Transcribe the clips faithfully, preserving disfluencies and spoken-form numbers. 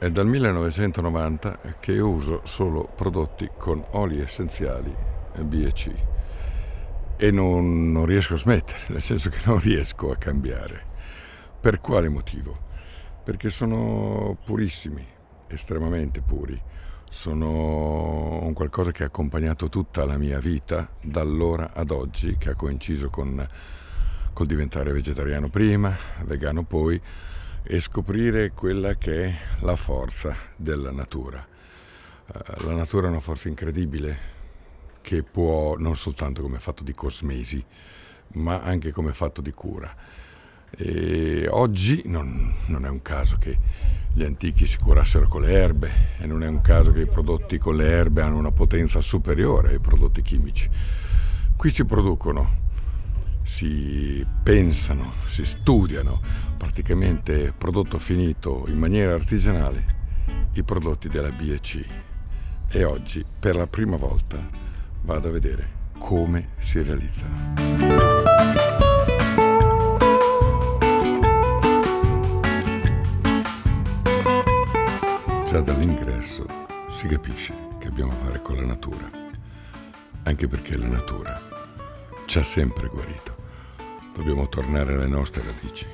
È dal millenovecentonovanta che uso solo prodotti con oli essenziali B e C e non, non riesco a smettere, nel senso che non riesco a cambiare. Per quale motivo? Perché sono purissimi, estremamente puri. Sono un qualcosa che ha accompagnato tutta la mia vita, da allora ad oggi, che ha coinciso con col diventare vegetariano prima, vegano poi, e scoprire quella che è la forza della natura. La natura è una forza incredibile che può, non soltanto come fatto di cosmesi, ma anche come fatto di cura. E oggi non, non è un caso che gli antichi si curassero con le erbe e non è un caso che i prodotti con le erbe hanno una potenza superiore ai prodotti chimici. Qui si producono, si pensano, si studiano, praticamente prodotto finito in maniera artigianale, i prodotti della B e C. E oggi, per la prima volta, vado a vedere come si realizzano. Già dall'ingresso si capisce che abbiamo a fare con la natura, anche perché la natura ci ha sempre guarito. Dobbiamo tornare alle nostre radici.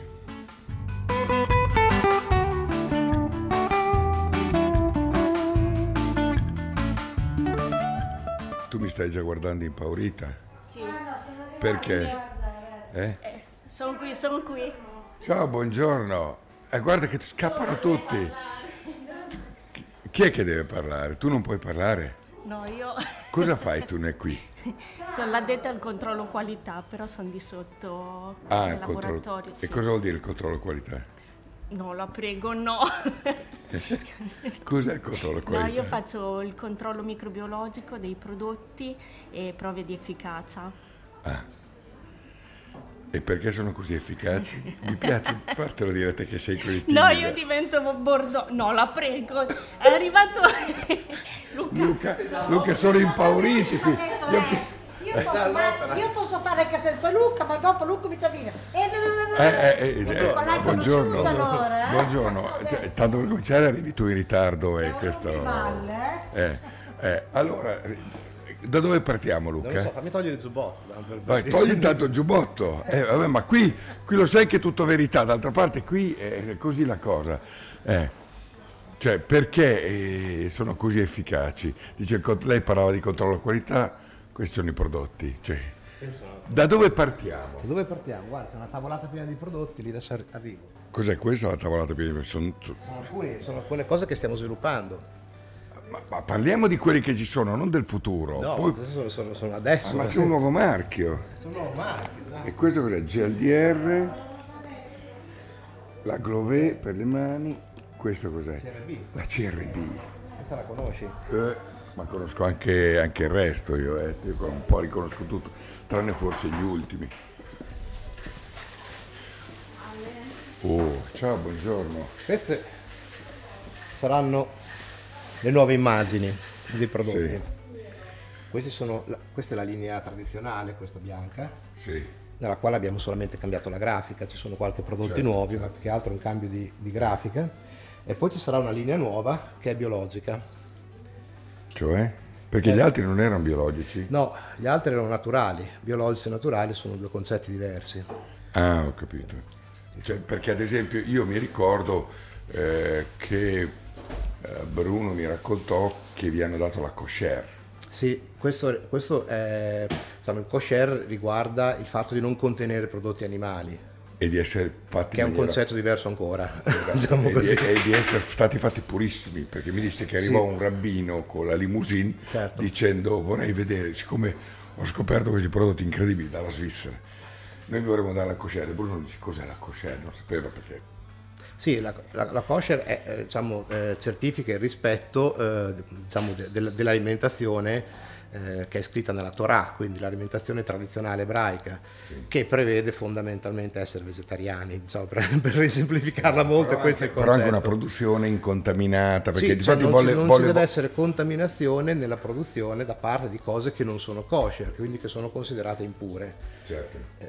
Tu mi stai già guardando impaurita? Sì. Perché? Eh? Eh, sono qui, sono qui. Ciao, buongiorno. Eh, guarda che scappano tutti. Chi è che deve parlare? Tu non puoi parlare? No, io Cosa fai tu ne qui? sono l'addetta al controllo qualità, però sono di sotto Ah, al il controllo. laboratorio. E Sì. cosa vuol dire il controllo qualità? No, la prego, no. Cos'è il controllo No, qualità? io faccio il controllo microbiologico dei prodotti e prove di efficacia. Ah. E perché sono così efficaci? Mi piace fartelo dire a te che sei così timida. No, io divento bordo. No, la prego. È arrivato Luca. Luca, Luca, sono impauriti qui. Io posso, fare, io posso fare anche senza Luca, ma dopo Luca comincia a dire eh, Eh, eh, eh, eh, con l'altro buongiorno, prosciutto, allora, eh? buongiorno. T- Tanto per cominciare arrivi tu in ritardo e È un questo... rompiballe, Eh, eh, allora, da dove partiamo, Luca? Non lo so, fammi togliere il giubbotto. Vai, togli intanto il giubbotto. Eh, vabbè, ma qui, qui lo sai che è tutto verità, d'altra parte qui è così la cosa. Eh, cioè, perché eh, sono così efficaci? Dice, il cont- lei parlava di controllo qualità, questi sono i prodotti. Cioè, da dove partiamo? Da dove partiamo? Guarda, c'è una tavolata piena di prodotti, lì adesso arri- arrivo. Cos'è questa la tavolata piena? Sono, Sono alcune, sono alcune cose che stiamo sviluppando. ma, ma parliamo di quelli che ci sono, non del futuro. No, Poi- queste sono, sono, sono Ah, adesso. ma c'è un nuovo marchio. Sono nuovo marchio, esatto. E questo cos'è? G L D R, la Glové per le mani, questo cos'è? C R B. La C R B. Questa la conosci? Eh, ma conosco anche, anche il resto io, eh. Io un po' riconosco tutto, tranne forse gli ultimi. Oh, ciao, buongiorno. Queste saranno le nuove immagini dei prodotti. Sì. Questi sono, la- questa è la linea tradizionale, questa bianca, Sì, nella quale abbiamo solamente cambiato la grafica, ci sono qualche prodotti Certo. nuovi, ma più che altro un cambio di, di grafica. E poi ci sarà una linea nuova che è biologica. cioè? Perché gli altri non erano biologici? No, gli altri erano naturali, biologici e naturali sono due concetti diversi. Ah, ho capito. Cioè, perché ad esempio io mi ricordo eh, che eh, Bruno mi raccontò che vi hanno dato la kosher. Sì, questo, questo è, diciamo, il kosher riguarda il fatto di non contenere prodotti animali, E di essere fatti che è in un maniera- concetto diverso ancora, Esatto, diciamo e, così. di, e di essere stati fatti purissimi, perché mi disse che arrivò Sì. un rabbino con la limousine Certo. dicendo vorrei vedere, siccome ho scoperto questi prodotti incredibili dalla Svizzera, noi vorremmo dare la kosher. E Bruno dice cos'è la kosher, non sapeva perché. Sì, la, la, la kosher è, eh, diciamo, eh, certifica il rispetto eh, diciamo, de- del- dell'alimentazione eh, che è scritta nella Torah, quindi l'alimentazione tradizionale ebraica, che prevede fondamentalmente essere vegetariani, diciamo, per, per semplificarla molto, Però questo è il anche, però concetto. anche una produzione incontaminata, perché Sì, di cioè fatti non, volle, ci, non volle- ci deve essere contaminazione nella produzione da parte di cose che non sono kosher, quindi che sono considerate impure. Certo.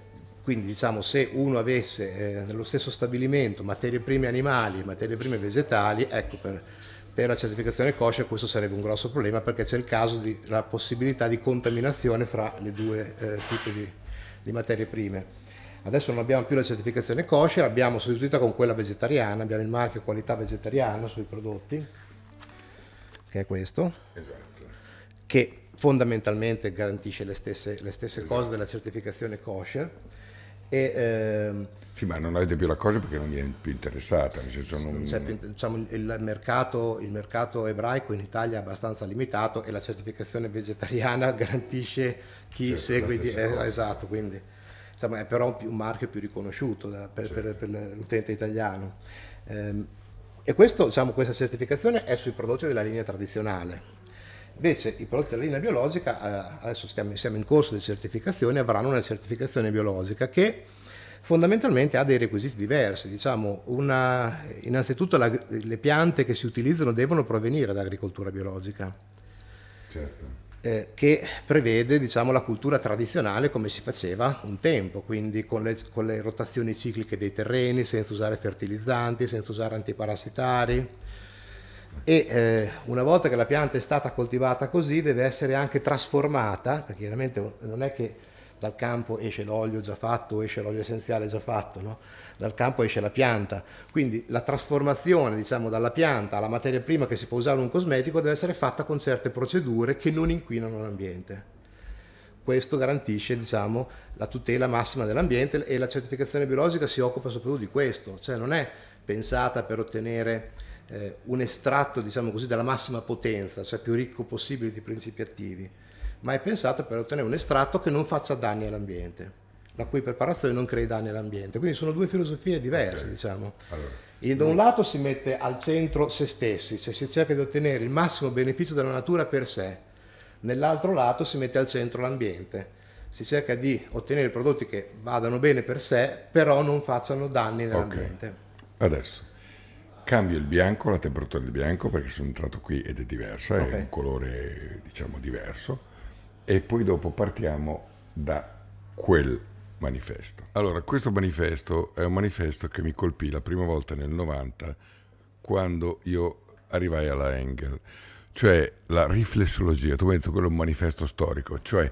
quindi diciamo se uno avesse eh, nello stesso stabilimento materie prime animali e materie prime vegetali, ecco per, per la certificazione kosher questo sarebbe un grosso problema, perché c'è il caso di la possibilità di contaminazione fra le due eh, tipi di, di materie prime. Adesso non abbiamo più la certificazione kosher, abbiamo sostituita con quella vegetariana, abbiamo il marchio qualità vegetariana sui prodotti, che è questo, Esatto. che fondamentalmente garantisce le stesse, le stesse Esatto. cose della certificazione kosher. E, ehm, Sì, ma non avete più la cosa perché non viene più interessata, nel senso non... c'è più- diciamo, il, mercato, il mercato ebraico in Italia è abbastanza limitato e la certificazione vegetariana garantisce chi Certo, segue, la di, stessa eh, cosa. esatto, quindi insomma, è però un, più- un marchio più riconosciuto da- per, per- per l'utente italiano. Ehm, e questo, diciamo, questa certificazione è sui prodotti della linea tradizionale. Invece i prodotti della linea biologica, eh, adesso stiamo, siamo in corso di certificazione, avranno una certificazione biologica che fondamentalmente ha dei requisiti diversi. Diciamo, una, innanzitutto la, le piante che si utilizzano devono provenire da agricoltura biologica, Certo. eh, che prevede, diciamo, la cultura tradizionale come si faceva un tempo, quindi con le, con le rotazioni cicliche dei terreni, senza usare fertilizzanti, senza usare antiparassitari. E eh, una volta che la pianta è stata coltivata così deve essere anche trasformata, perché chiaramente non è che dal campo esce l'olio già fatto o esce l'olio essenziale già fatto, no? Dal campo esce la pianta, quindi la trasformazione, diciamo, dalla pianta alla materia prima che si può usare in un cosmetico deve essere fatta con certe procedure che non inquinano l'ambiente. Questo garantisce, diciamo, la tutela massima dell'ambiente e la certificazione biologica si occupa soprattutto di questo, cioè non è pensata per ottenere eh, un estratto, diciamo così, della massima potenza, cioè più ricco possibile di principi attivi, ma è pensata per ottenere un estratto che non faccia danni all'ambiente, la cui preparazione non crei danni all'ambiente. Quindi sono due filosofie diverse, Okay. diciamo. Allora, E da un lato si mette al centro se stessi, cioè si cerca di ottenere il massimo beneficio della natura per sé, nell'altro lato si mette al centro l'ambiente, si cerca di ottenere prodotti che vadano bene per sé, però non facciano danni nell'ambiente. adesso cambio il bianco, la temperatura del bianco, perché sono entrato qui ed è diversa, Ok. è un colore diciamo diverso, e poi dopo partiamo da quel manifesto. Allora, questo manifesto è un manifesto che mi colpì la prima volta nel novanta, quando io arrivai alla Engel, cioè la riflessologia. Tu mi hai detto quello è un manifesto storico, cioè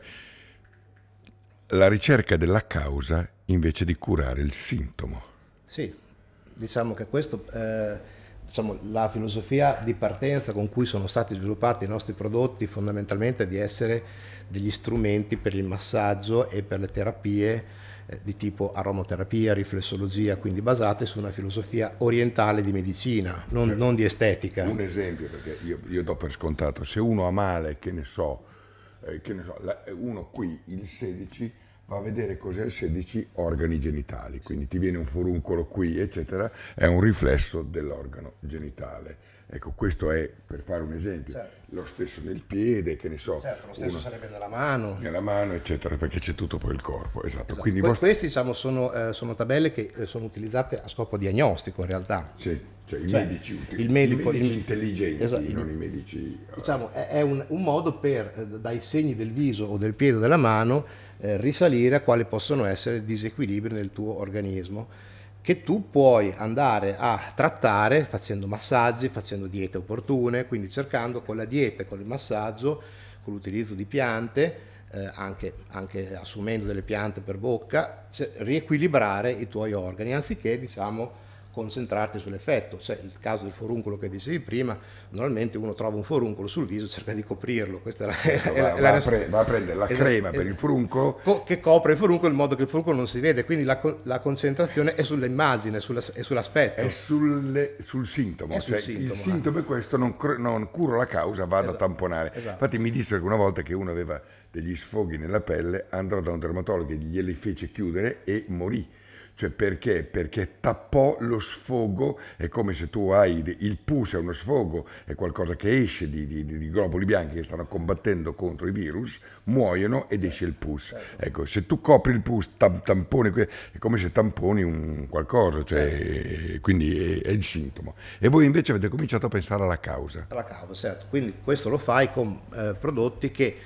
la ricerca della causa invece di curare il sintomo. Sì, diciamo che questo, eh, diciamo, la filosofia di partenza con cui sono stati sviluppati i nostri prodotti fondamentalmente è di essere degli strumenti per il massaggio e per le terapie eh, di tipo aromaterapia, riflessologia, quindi basate su una filosofia orientale di medicina, non, Cioè, non di estetica. Un esempio, perché io, io do per scontato, se uno ha male, che ne so, eh, che ne so, la- uno qui il sedici va a vedere cos'è il sedici, organi genitali, quindi ti viene un foruncolo qui, eccetera, è un riflesso dell'organo genitale. Ecco, questo è, per fare un esempio, Certo. lo stesso nel piede, che ne so, Certo, lo stesso uno sarebbe nella mano. nella mano, eccetera, perché c'è tutto poi il corpo, esatto. Esatto. Quindi i Que- vostri- Questi, diciamo, sono, eh, sono tabelle che eh, sono utilizzate a scopo diagnostico in realtà. sì, cioè i Cioè, medici, utili- il medico- i medici il- intelligenti, esatto. non i medici... Diciamo, è, è un, un modo per, eh, dai segni del viso o del piede o della mano, eh, risalire a quali possono essere disequilibri nel tuo organismo, che tu puoi andare a trattare facendo massaggi, facendo diete opportune, quindi cercando con la dieta e con il massaggio, con l'utilizzo di piante, eh, anche, anche assumendo delle piante per bocca, cioè, riequilibrare i tuoi organi, anziché, diciamo, concentrarti sull'effetto. Cioè, il caso del foruncolo che dicevi prima, normalmente uno trova un foruncolo sul viso e cerca di coprirlo. Questa è la, è la- va, è la- va a pre- va a prendere la Esatto, crema per esatto. il furuncolo Co- che copre il foruncolo in modo che il foruncolo non si vede, quindi la, co- la concentrazione è sull'immagine sulla, e sull'aspetto. è sulle- sul sintomo, È sul cioè sintomo, il sintomo è questo, non, cr- non curo la causa, vado Esatto, a tamponare. esatto. Infatti mi dissero che una volta che uno aveva degli sfoghi nella pelle, andò da un dermatologo che glieli fece chiudere e morì. Cioè perché? Perché tappò lo sfogo, è come se tu hai de- il pus, è uno sfogo, è qualcosa che esce di, di- di globuli bianchi che stanno combattendo contro i virus, muoiono ed esce il pus. Ecco, se tu copri il pus, tam- tamponi, que- è come se tamponi un qualcosa, cioè, quindi è, è il sintomo. E voi invece avete cominciato a pensare alla causa. alla causa, certo. Quindi questo lo fai con eh, prodotti che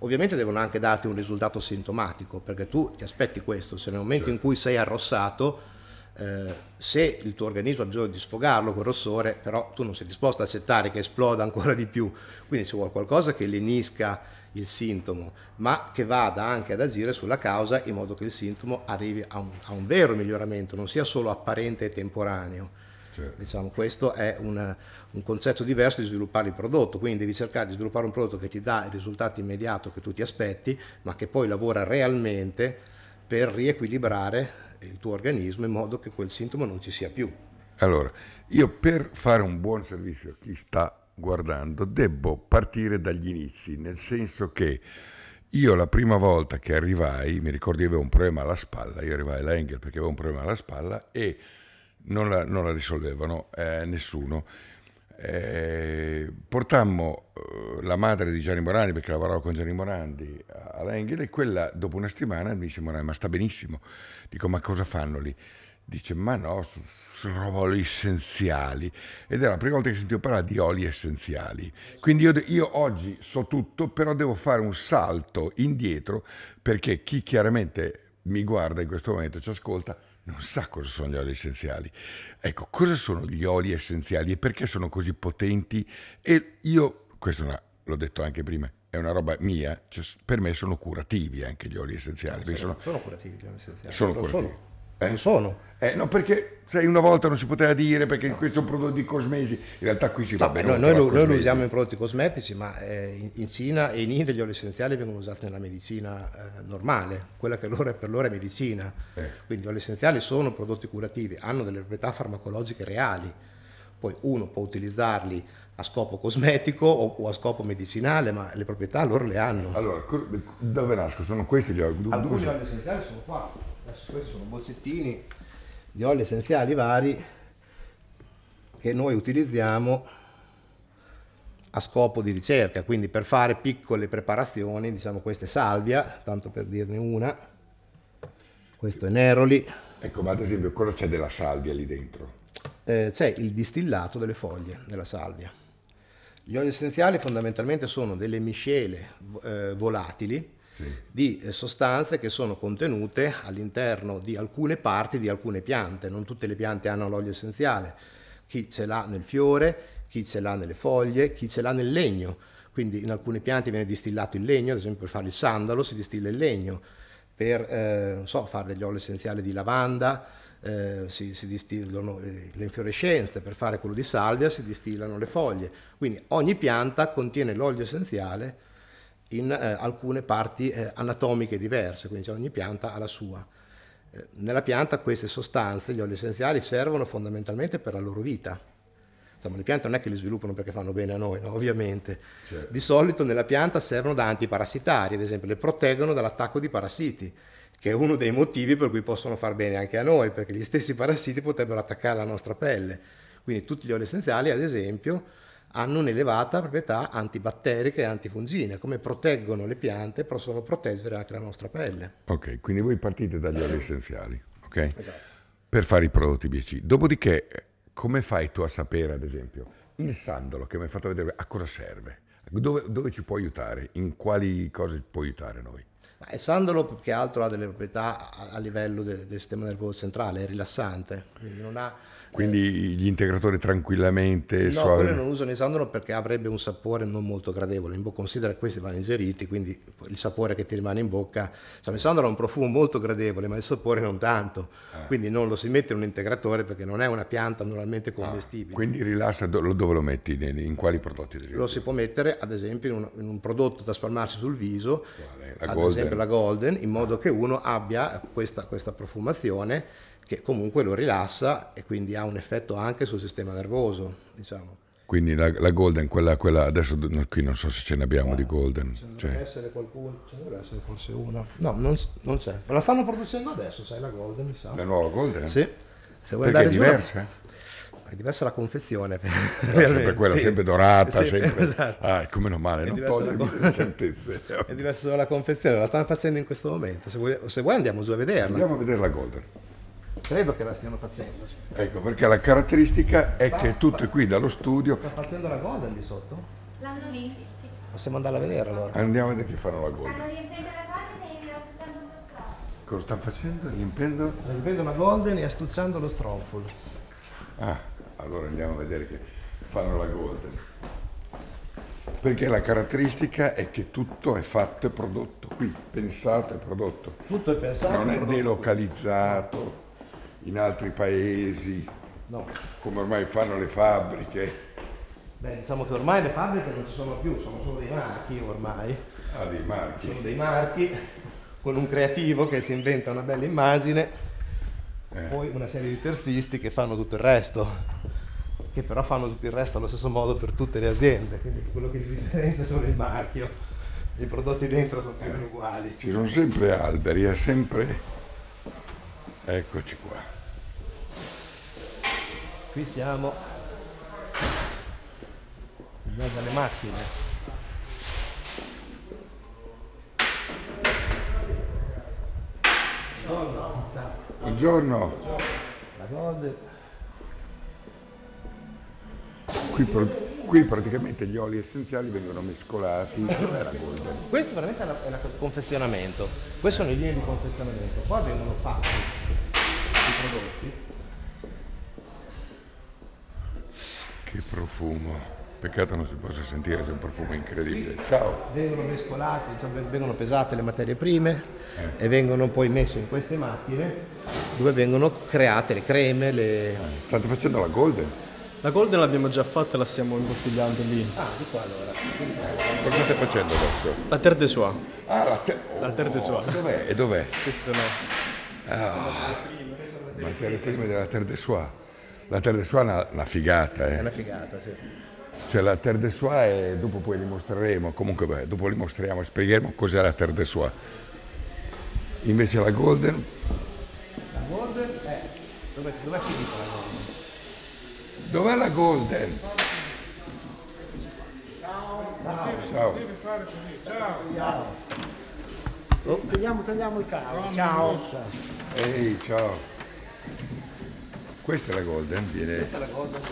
Ovviamente devono anche darti un risultato sintomatico, perché tu ti aspetti questo, se nel momento certo. in cui sei arrossato, eh, se il tuo organismo ha bisogno di sfogarlo quel rossore, però tu non sei disposto a accettare che esploda ancora di più, quindi ci vuole qualcosa che lenisca il sintomo, ma che vada anche ad agire sulla causa in modo che il sintomo arrivi a un, a un vero miglioramento, non sia solo apparente e temporaneo. Certo. Diciamo, questo è una, un concetto diverso di sviluppare il prodotto, quindi devi cercare di sviluppare un prodotto che ti dà il risultato immediato che tu ti aspetti, ma che poi lavora realmente per riequilibrare il tuo organismo in modo che quel sintomo non ci sia più. Allora, io per fare un buon servizio a chi sta guardando devo partire dagli inizi, nel senso che io la prima volta che arrivai, mi ricordo io avevo un problema alla spalla, io arrivai alla Engel perché avevo un problema alla spalla e non la, non la risolvevano eh, nessuno. Eh, portammo eh, la madre di Gianni Morandi, perché lavoravo con Gianni Morandi alla Engel, e quella dopo una settimana mi dice: Morandi, ma sta benissimo. Dico: ma cosa fanno lì? Dice: ma no, sono roba oli essenziali. Ed era la prima volta che sentivo parlare di oli essenziali. Quindi io, io oggi so tutto, però devo fare un salto indietro, perché chi chiaramente mi guarda in questo momento, ci ascolta, non sa cosa sono gli oli essenziali. Ecco, cosa sono gli oli essenziali e perché sono così potenti? E io, questo una, l'ho detto anche prima, è una roba mia, cioè, per me sono curativi anche gli oli essenziali. No, sono, sono, sono curativi gli oli essenziali. Sono non curativi. Sono. Eh? Non sono. Eh, no, perché sai, una volta non si poteva dire perché no. Questo è un prodotto di cosmesi, in realtà qui si va no, bene. Noi, noi, lo, noi lo usiamo in prodotti cosmetici, ma eh, in, in Cina e in India gli oli essenziali vengono usati nella medicina eh, normale, quella che loro, per loro è medicina. Eh. Quindi gli oli essenziali sono prodotti curativi, hanno delle proprietà farmacologiche reali. Poi uno può utilizzarli a scopo cosmetico o, o a scopo medicinale, ma le proprietà loro le hanno. Allora, dove nascono? Sono questi gli oli? Alcuni oli essenziali sono qua. Adesso questi sono bozzettini di oli essenziali vari che noi utilizziamo a scopo di ricerca, quindi per fare piccole preparazioni, diciamo questa è salvia, tanto per dirne una, questo è neroli. Ecco, ma ad esempio cosa c'è della salvia lì dentro? Eh, c'è il distillato delle foglie della salvia. Gli oli essenziali fondamentalmente sono delle miscele eh, volatili di sostanze che sono contenute all'interno di alcune parti di alcune piante. Non tutte le piante hanno l'olio essenziale, chi ce l'ha nel fiore, chi ce l'ha nelle foglie, chi ce l'ha nel legno. Quindi in alcune piante viene distillato il legno, ad esempio per fare il sandalo si distilla il legno, per eh, non so, fare gli oli essenziali di lavanda eh, si, si distillano eh, le infiorescenze, per fare quello di salvia si distillano le foglie. Quindi ogni pianta contiene l'olio essenziale in eh, alcune parti eh, anatomiche diverse, quindi cioè ogni pianta ha la sua. Eh, nella pianta queste sostanze, gli oli essenziali, servono fondamentalmente per la loro vita. Insomma, le piante non è che li sviluppano perché fanno bene a noi, no? Ovviamente. Certo. Di solito nella pianta servono da antiparassitari, ad esempio le proteggono dall'attacco di parassiti, che è uno dei motivi per cui possono far bene anche a noi, perché gli stessi parassiti potrebbero attaccare la nostra pelle. Quindi tutti gli oli essenziali, ad esempio, hanno un'elevata proprietà antibatteriche e antifungine, come proteggono le piante, possono proteggere anche la nostra pelle. Ok, quindi voi partite dagli oli essenziali, ok? Esatto. Per fare i prodotti B C. Dopodiché, come fai tu a sapere, ad esempio, il sandalo che mi hai fatto vedere, a cosa serve? Dove, dove ci può aiutare? In quali cose può aiutare noi? Ma il sandalo più che altro ha delle proprietà a, a livello de, del sistema nervoso centrale, è rilassante, quindi non ha... Quindi gli integratori tranquillamente... No, suave... quelli non usano il sandalo perché avrebbe un sapore non molto gradevole. In bocca, considera che questi vanno ingeriti, quindi il sapore che ti rimane in bocca... Cioè, il sandalo ha un profumo molto gradevole, ma il sapore non tanto. Ah. Quindi non lo si mette in un integratore perché non è una pianta normalmente commestibile. Ah, quindi rilassa, dove lo metti? In quali prodotti? Lo si può mettere, ad esempio, in un, in un prodotto da spalmarsi sul viso, la ad Golden. esempio la Golden, in modo che uno abbia questa, questa profumazione che comunque lo rilassa e quindi ha un effetto anche sul sistema nervoso, diciamo. Quindi la, la Golden, quella, quella adesso qui non so se ce ne abbiamo ah, di Golden. Ce ne cioè. deve essere qualcuno, ce ne deve essere forse una. No, non, non c'è. Ma la stanno producendo adesso, sai, la Golden, mi sa. La nuova Golden? Sì. Se vuoi Perché andare è diversa? Giù, è diversa la confezione. No, sempre quella, sì. Sempre dorata, sì, sempre. Esatto. Ah, come non male, non togliermi le certezze. È diversa solo la confezione, la stanno facendo in questo momento. Se vuoi, se vuoi andiamo giù a vederla. Andiamo a vedere la Golden. Credo che la stiano facendo. Ecco, perché la caratteristica è fa, che tutto fa, qui dallo studio... Sta facendo la Golden di sotto? La sì, sì. Possiamo andare a vedere allora. Andiamo a vedere che fanno la Golden. Stanno riempiendo la Golden e astuzzando lo strong. Cosa stanno facendo? Riempendo? Riempendo una Golden e astuzzando lo Strongful. Ah, allora andiamo a vedere che fanno la Golden. Perché la caratteristica è che tutto è fatto e prodotto qui, pensato e prodotto. Tutto è pensato. Non e è prodotto delocalizzato in altri paesi, no. come ormai fanno le fabbriche. Beh, diciamo che ormai le fabbriche non ci sono più, sono solo dei marchi ormai. Ah, dei marchi. Sono dei marchi con un creativo che si inventa una bella immagine, Eh. poi una serie di terzisti che fanno tutto il resto, che però fanno tutto il resto allo stesso modo per tutte le aziende, quindi quello che li differenzia è solo il marchio, i prodotti dentro sono più o meno uguali. Ci sono sempre alberi, è sempre... Eccoci qua. Qui siamo in mezzo alle macchine. Buongiorno. La Golden. Qui, pro- qui praticamente gli oli essenziali vengono mescolati. Dov'è la Golden? Questo veramente è una- è un confezionamento, queste sono le linee di confezionamento, poi vengono fatti i prodotti. Che profumo. Peccato non si possa sentire, c'è un profumo incredibile. Ciao. Vengono mescolati, diciamo, vengono pesate le materie prime eh. e vengono poi messe in queste macchine dove vengono create le creme, le... State facendo la Golden? La Golden l'abbiamo già fatta e la stiamo imbottigliando lì. Ah, di qua allora. Cosa state facendo adesso? La Terre de Soie. Ah, la, te- oh, La Terre de Soie. Dov'è? E dov'è? Queste sono... Materie prime della Terre de Soie. La Terre de Soie è una, una figata, È eh. una figata, sì. Cioè la Terre de Soie, e dopo poi li mostreremo, comunque beh, dopo li mostriamo, spiegheremo cos'è la Terre de Soie. Invece la Golden, La Golden è... Dov'è, dov'è finita la Golden? dov'è la Golden? Ciao. Ciao. Oh, togliamo, togliamo il cavo. Ciao. Ehi, ciao. Questa è la Golden, viene... Questa è la Golden.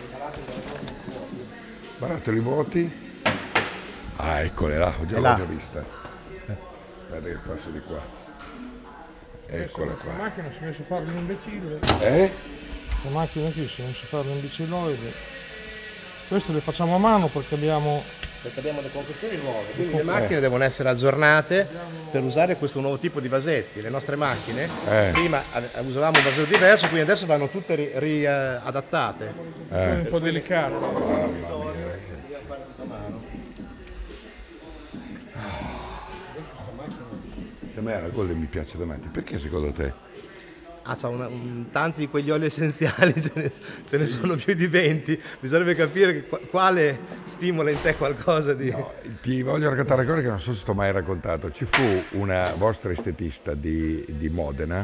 Barattoli vuoti. Ah, eccole là, ho già, È là. l'ho già vista. Guarda che passo di qua. Eccola La qua. macchina si è messo a fare l'imbecille, Eh? la macchina qui si è messo a fare l'imbecilloide. Queste le facciamo a mano perché abbiamo... Perché abbiamo le confezioni nuove, quindi le macchine devono essere aggiornate per usare questo nuovo tipo di vasetti. Le nostre macchine Eh. prima ave- usavamo un vasetto diverso, quindi adesso vanno tutte ri- riadattate. sono un po' delicate. A me la Golden mi piace davanti. Perché secondo te? Ah, c'ha una- un- tanti di quegli oli essenziali, ce ne, ce ne sono più di venti. Bisognerebbe capire che qua- quale stimola in te qualcosa di... Ti voglio raccontare una cosa che non so se ti ho mai raccontato. Ci fu una vostra estetista di, di Modena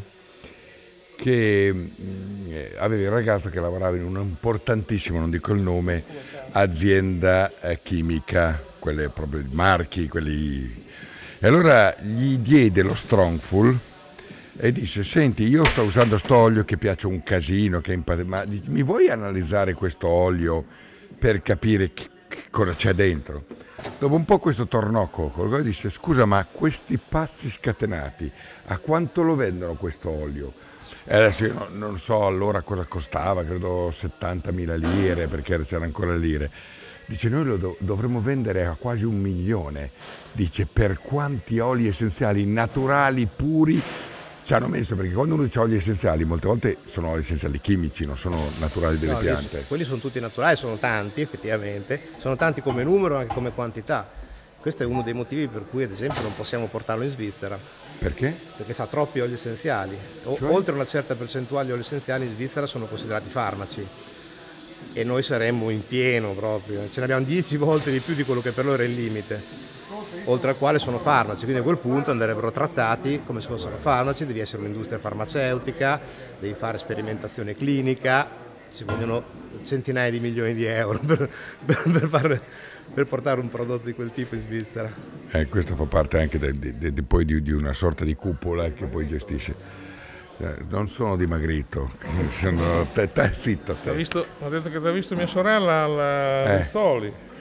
che mh, eh, aveva il ragazzo che lavorava in un importantissimo, non dico il nome, azienda eh, chimica, quelle proprio i marchi, quelli... E allora gli diede lo Strongful e disse: senti, io sto usando sto olio che piace un casino, che è impa- ma dici, mi vuoi analizzare questo olio per capire che, che cosa c'è dentro? Dopo un po' questo tornò Coco e disse: scusa, ma questi pazzi scatenati a quanto lo vendono questo olio? E adesso io non, non so allora cosa costava, credo settantamila lire, perché c'erano ancora le lire. Dice: noi lo dov- dovremmo vendere a quasi un milione. Dice: per quanti oli essenziali naturali, puri ci hanno messo, perché quando uno dice oli essenziali molte volte sono oli essenziali chimici, non sono naturali delle No, lì piante. so- quelli sono tutti naturali, sono tanti effettivamente, sono tanti come numero anche come quantità. Questo è uno dei motivi per cui ad esempio non possiamo portarlo in Svizzera, Perché? perché ha troppi oli essenziali. O- Cioè? Oltre una certa percentuale di oli essenziali in Svizzera sono considerati farmaci e noi saremmo in pieno proprio, ce ne abbiamo dieci volte di più di quello che per loro è il limite. Oltre al quale sono farmaci, quindi a quel punto andrebbero trattati come se fossero farmaci, devi essere un'industria farmaceutica, devi fare sperimentazione clinica, ci vogliono centinaia di milioni di euro per, per, per, fare, per portare un prodotto di quel tipo in Svizzera. Eh, questo fa parte anche de- de- de- de- poi di, di una sorta di cupola che poi gestisce. Eh, non sono dimagrito, sono te, te zitto. Ti ha Te. visto, ha detto che ti ha visto mia sorella al Eh. Rizzoli.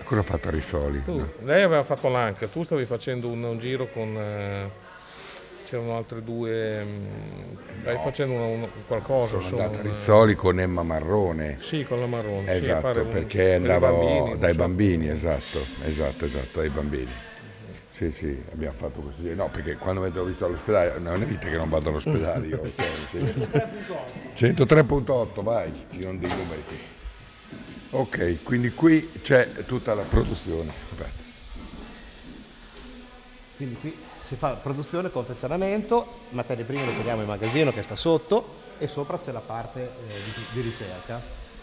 Cosa ha fatto a Rizzoli? Tu, No. lei aveva fatto l'anca, tu stavi facendo un, un giro con... Eh, c'erano altre due... Mh, stavi facendo una, una, qualcosa. Sono andato a una- Rizzoli con Emma Marrone. Sì, con la Marrone. sì, a Esatto, fare un- perché per i andavo bambini, non dai so. bambini, esatto, esatto, esatto, dai bambini. Sì, sì, abbiamo fatto questo giro. No, perché quando mi ho visto all'ospedale, non è vita che non vado all'ospedale io. Cioè, sì. centotré virgola otto, vai, ci sono dei numeri. Ok, quindi qui c'è tutta la produzione. Aspetta. Quindi qui si fa produzione, confezionamento, materie prime le teniamo in magazzino che sta sotto e sopra c'è la parte eh, di, di ricerca.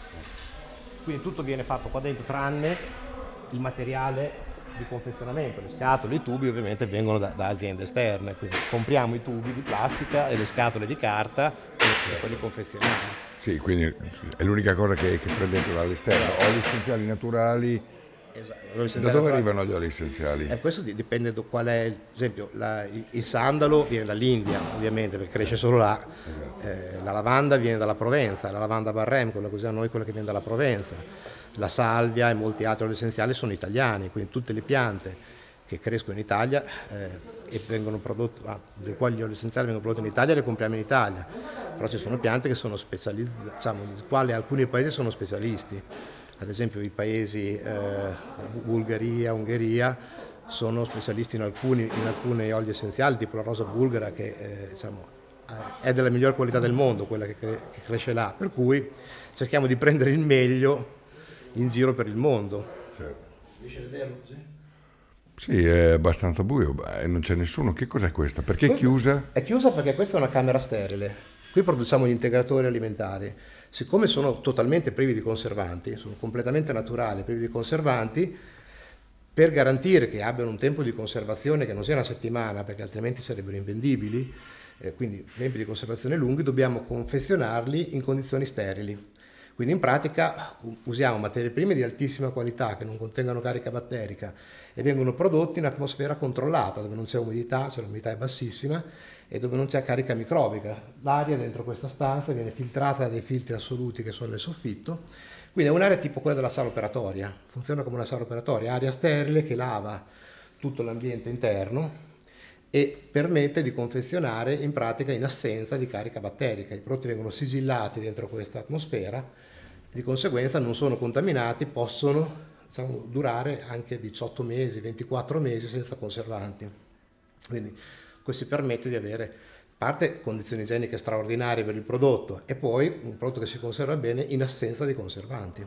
Quindi tutto viene fatto qua dentro tranne il materiale di confezionamento, le scatole, i tubi ovviamente vengono da, da aziende esterne, quindi compriamo i tubi di plastica e le scatole di carta e, e poi li confezioniamo. Sì, quindi è l'unica cosa che, che prendete dall'esterno. Oli essenziali naturali. Esatto. Da dove arrivano gli oli essenziali? Eh, questo di- dipende da qual è, ad esempio la- il, il sandalo viene dall'India ovviamente perché cresce solo là, eh, la lavanda viene dalla Provenza, la lavanda Barrem, quella che usiamo noi, quella che viene dalla Provenza, la salvia e molti altri oli essenziali sono italiani, quindi tutte le piante che crescono in Italia eh, e vengono prodotte, ah, dei quali gli oli essenziali vengono prodotti in Italia le compriamo in Italia, però ci sono piante che sono specializzate, diciamo, di quali alcuni paesi sono specialisti. Ad esempio i paesi eh, Bulgaria, Ungheria sono specialisti in alcuni, in alcuni oli essenziali, tipo la rosa bulgara che eh, diciamo, è della miglior qualità del mondo, quella che, cre- che cresce là, per cui cerchiamo di prendere il meglio in giro per il mondo. Riesci a vederlo così? Sì, è abbastanza buio, beh, non c'è nessuno. Che cos'è questa? Perché è chiusa? È chiusa perché questa è una camera sterile. Qui produciamo gli integratori alimentari. Siccome sono totalmente privi di conservanti, sono completamente naturali, privi di conservanti, per garantire che abbiano un tempo di conservazione che non sia una settimana, perché altrimenti sarebbero invendibili, eh, quindi tempi di conservazione lunghi, dobbiamo confezionarli in condizioni sterili. Quindi in pratica usiamo materie prime di altissima qualità che non contengano carica batterica e vengono prodotti in atmosfera controllata, dove non c'è umidità, cioè l'umidità è bassissima e dove non c'è carica microbica. L'aria dentro questa stanza viene filtrata da dei filtri assoluti che sono nel soffitto, quindi è un'area tipo quella della sala operatoria, funziona come una sala operatoria, aria sterile che lava tutto l'ambiente interno e permette di confezionare in pratica in assenza di carica batterica. I prodotti vengono sigillati dentro questa atmosfera, di conseguenza non sono contaminati, possono, diciamo, durare anche diciotto mesi, ventiquattro mesi senza conservanti. Quindi questo ci permette di avere, a parte condizioni igieniche straordinarie per il prodotto e poi un prodotto che si conserva bene in assenza di conservanti,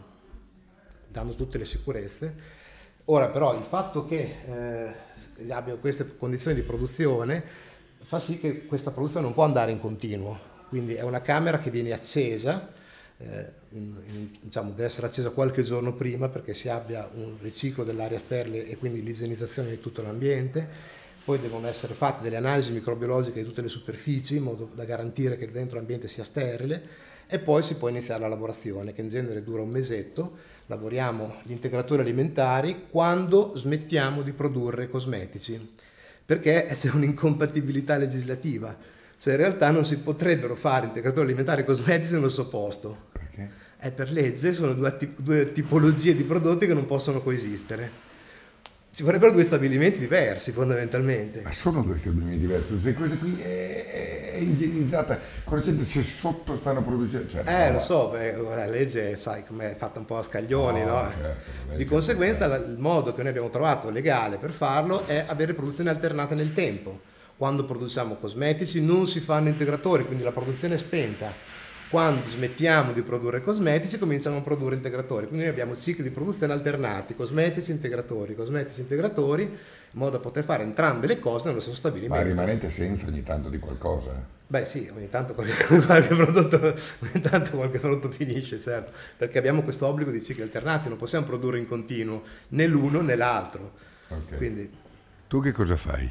dando tutte le sicurezze. Ora però il fatto che eh, abbia queste condizioni di produzione fa sì che questa produzione non può andare in continuo, quindi è una camera che viene accesa, eh, in, in, diciamo, deve essere accesa qualche giorno prima perché si abbia un riciclo dell'aria sterile e quindi l'igienizzazione di tutto l'ambiente, poi devono essere fatte delle analisi microbiologiche di tutte le superfici in modo da garantire che dentro l'ambiente sia sterile e poi si può iniziare la lavorazione che in genere dura un mesetto. Lavoriamo gli integratori alimentari quando smettiamo di produrre cosmetici, perché c'è un'incompatibilità legislativa, cioè in realtà non si potrebbero fare integratori alimentari e cosmetici nello suo posto. Perché? È per legge, sono due, due tipologie di prodotti che non possono coesistere. Ci vorrebbero due stabilimenti diversi fondamentalmente. Ma sono due stabilimenti diversi, se questa qui è, è igienizzata, con la gente c'è sotto stanno producendo... Cioè, Eh, no, lo so, beh, la legge, sai, com'è fatta un po' a scaglioni, no, no? certo, Di conseguenza la- il modo che noi abbiamo trovato legale per farlo è avere produzione alternata nel tempo. Quando produciamo cosmetici non si fanno integratori, quindi la produzione è spenta. Quando smettiamo di produrre cosmetici cominciamo a produrre integratori, quindi noi abbiamo cicli di produzione alternati, cosmetici, integratori, cosmetici, integratori, in modo da poter fare entrambe le cose nello stesso ma stabilimento. rimanete senza ogni tanto di qualcosa? Beh sì, ogni tanto qualche, qualche prodotto, ogni tanto qualche prodotto finisce, certo, perché abbiamo questo obbligo di cicli alternati, non possiamo produrre in continuo né l'uno né l'altro. Ok. Quindi, Tu che cosa fai?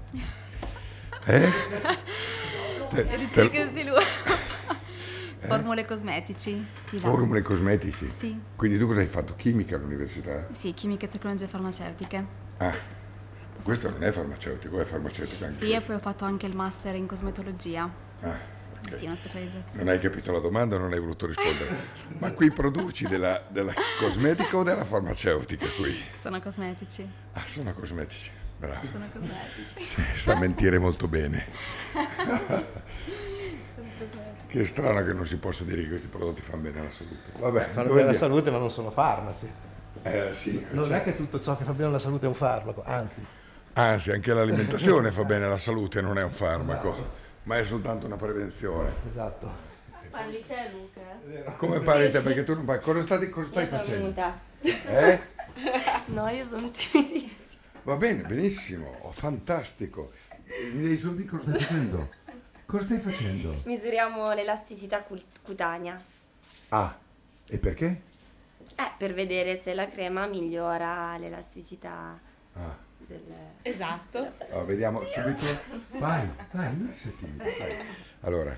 Eh? Te- Ricerca e sviluppo. Formule cosmetici. Di là. Formule cosmetici? Sì. Quindi tu cosa hai fatto? Chimica all'università? Sì, chimica e tecnologie farmaceutiche. Ah, questo non è farmaceutico, è farmaceutico anche Sì, e questo. poi ho fatto anche il master in cosmetologia. Ah, ok. Sì, una specializzazione. Non hai capito la domanda, non hai voluto rispondere. Ma qui produci della, della cosmetica o della farmaceutica qui? Sono cosmetici. Ah, sono cosmetici, bravo. Sono cosmetici. Sì, sa mentire molto bene. Che strano che non si possa dire che questi prodotti fanno bene alla salute. Vabbè, Fanno dove bene alla andiamo? salute, ma non sono farmaci. Eh, sì, Non cioè, è che tutto ciò che fa bene alla salute è un farmaco, anzi. anzi, anche l'alimentazione fa bene alla salute, non è un farmaco, ma è soltanto una prevenzione. Esatto. Parli te, Luca? Come parli te? Perché tu non parli. Cosa stai, cosa stai Io sono facendo? venuta. Eh? No, io sono timidissima. Va bene, benissimo, oh, fantastico. Mi devi solo dire cosa stai facendo? Cosa stai facendo? Misuriamo l'elasticità cult- cutanea. Ah, e perché? Eh, per vedere se la crema migliora l'elasticità Ah, del... Esatto. allora, vediamo subito. Vai, vai, non sei timido, vai. Allora,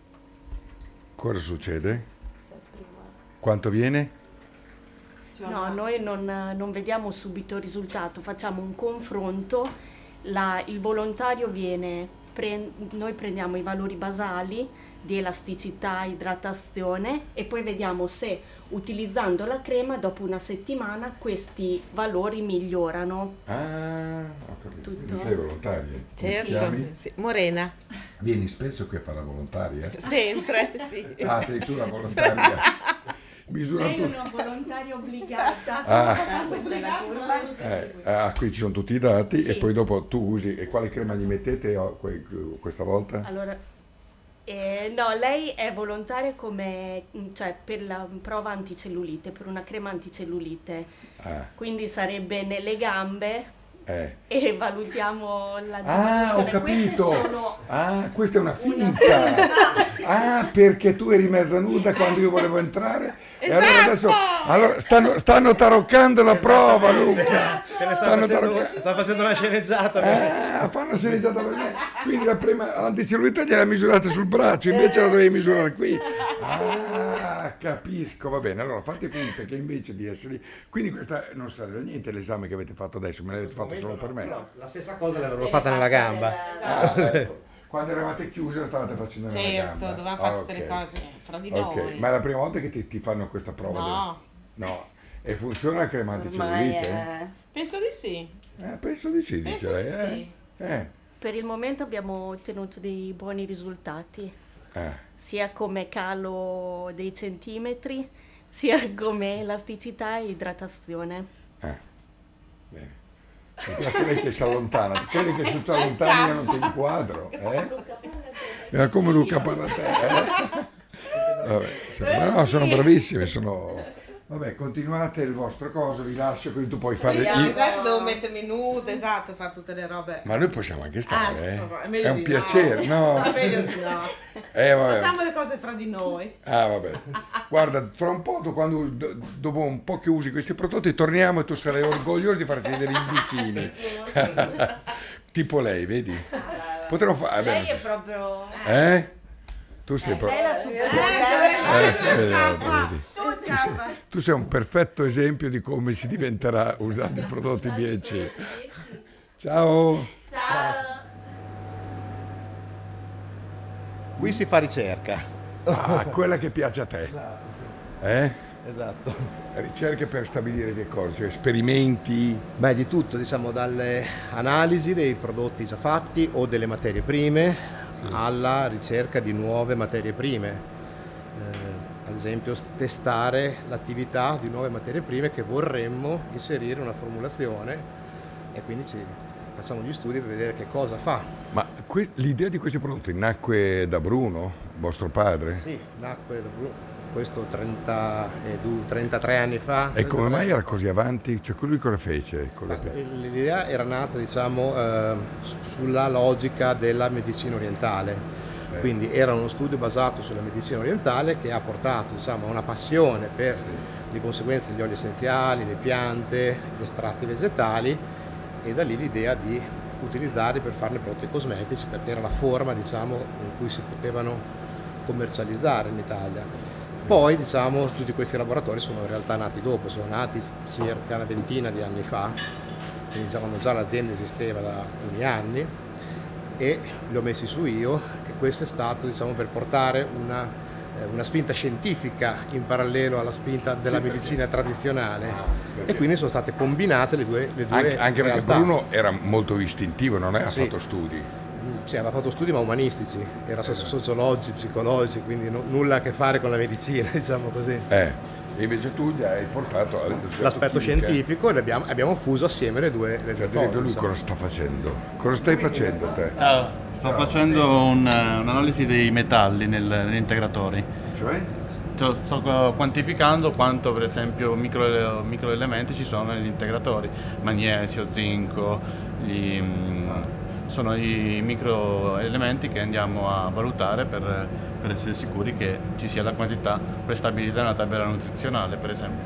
cosa succede? Quanto viene? No, noi non, non vediamo subito il risultato, facciamo un confronto, la- il volontario viene, pre- noi prendiamo i valori basali di elasticità, idratazione e poi vediamo se utilizzando la crema dopo una settimana questi valori migliorano. Ah, ho capito. Tutto. Quindi sei volontaria? Come ti chiami? Certo. Sì. Morena. Vieni spesso qui a fare la volontaria? Sempre, sì. Ah, sei tu la volontaria. Misura Lei è tu. una volontaria obbligata. Ah. Questa è la curva. Eh, ah, qui ci sono tutti i dati Sì. e poi dopo tu usi. E quale crema gli mettete oh, que- questa volta? Allora, eh, no, lei è volontaria come, cioè, per la prova anticellulite, per una crema anticellulite. Ah, Quindi sarebbe nelle gambe eh. e valutiamo la Ah, ho diminuzione. Queste capito. sono- Ah, questa è una finta. Ah, perché tu eri mezza nuda quando io volevo entrare? E allora adesso allora, stanno, stanno taroccando la prova, Luca. Te ne sta Stanno facendo, taroccando. sta facendo una sceneggiata. Ah, fanno sceneggiata per me. Quindi la prima anticellulite gliela misurata sul braccio, invece la dovevi misurare qui. Ah, capisco, va bene. Allora fate finta che invece di essere lì. Quindi questa non serve a niente l'esame che avete fatto adesso, me l'avete fatto solo per me. No, la stessa cosa l'avremmo fatta nella gamba. Ah, ecco. Quando eravate chiusi la stavate facendo nella Certo, gamba. dovevamo fare Ah, tutte le ok. cose fra di Ok, noi. ma è la prima volta che ti, ti fanno questa prova? No. del- No. E funziona la crema Ormai anticellulite? è- Penso di sì. Eh, penso di sì, dice Penso lei. di Eh? sì. Eh. Per il momento abbiamo ottenuto dei buoni risultati, Eh. sia come calo dei centimetri, sia come elasticità e idratazione. Eh. Bene. Mi piace lei che si allontana, ti credi che se tu allontani io non ti inquadro? Eh? Era come Luca parla a te, eh? Vabbè, sono, no, sono bravissimi, sono... Vabbè, continuate il vostro coso, vi lascio, quindi tu puoi fare... Sì, io- adesso devo mettermi nuda, esatto, fare tutte le robe. Ma noi possiamo anche stare, eh? Ah, è meglio È un di piacere, no? È meglio di no. Eh, vabbè. Facciamo le cose fra di noi. Ah, vabbè. Guarda, fra un po', tu quando, do- dopo un po' che usi questi prodotti, torniamo e tu sarai orgoglioso di farti vedere in bikini. Tipo lei, vedi? Potremmo fare... Lei è proprio... Eh? Tu sei proprio... Lei è la super Eh, eh, vedi. Tu sei, tu sei un perfetto esempio di come si diventerà usando i prodotti B e C. Ciao! Qui si fa ricerca. Ah, quella che piace a te. Eh? Esatto. Ricerche per stabilire che cosa? Cioè esperimenti? Beh, di tutto, diciamo, dalle analisi dei prodotti già fatti o delle materie prime alla ricerca di nuove materie prime. Eh, ad esempio, testare l'attività di nuove materie prime che vorremmo inserire in una formulazione e quindi ci facciamo gli studi per vedere che cosa fa. Ma que- l'idea di questi prodotti nacque da Bruno, vostro padre? Sì, nacque da Bruno, questo trentadue, trentatré anni fa. E come trentatré mai era così avanti? Cioè, lui cosa fece? Con le piante? L'idea era nata, diciamo, eh, su- sulla logica della medicina orientale. Quindi era uno studio basato sulla medicina orientale che ha portato, diciamo, a una passione per di conseguenza gli oli essenziali, le piante, gli estratti vegetali e da lì l'idea di utilizzarli per farne prodotti cosmetici perché era la forma, diciamo, in cui si potevano commercializzare in Italia. Poi, diciamo, tutti questi laboratori sono in realtà nati dopo, sono nati circa una ventina di anni fa, quindi diciamo, già l'azienda esisteva da alcuni anni e li ho messi su io e questo è stato, diciamo, per portare una, eh, una spinta scientifica in parallelo alla spinta della medicina tradizionale, e quindi sono state combinate le due, le due anche, anche perché realtà. Bruno era molto istintivo, non aveva Sì. fatto studi. Sì, aveva fatto studi ma umanistici, era socio- sociologici, psicologi, quindi no- nulla a che fare con la medicina, diciamo così. Eh. E invece tu gli hai portato L'aspetto scientifico e abbiamo, abbiamo fuso assieme le due, le due Cioè, cose. lui insomma. cosa sta facendo? Cosa stai facendo te? Ciao, sto Ciao. facendo un- un'analisi dei metalli nel- negli integratori. Cioè? Sto, sto quantificando quanto per esempio micro, microelementi ci sono negli integratori, magnesio, zinco, gli, mm, sono i microelementi che andiamo a valutare per, per essere sicuri che ci sia la quantità prestabilita nella tabella nutrizionale, per esempio.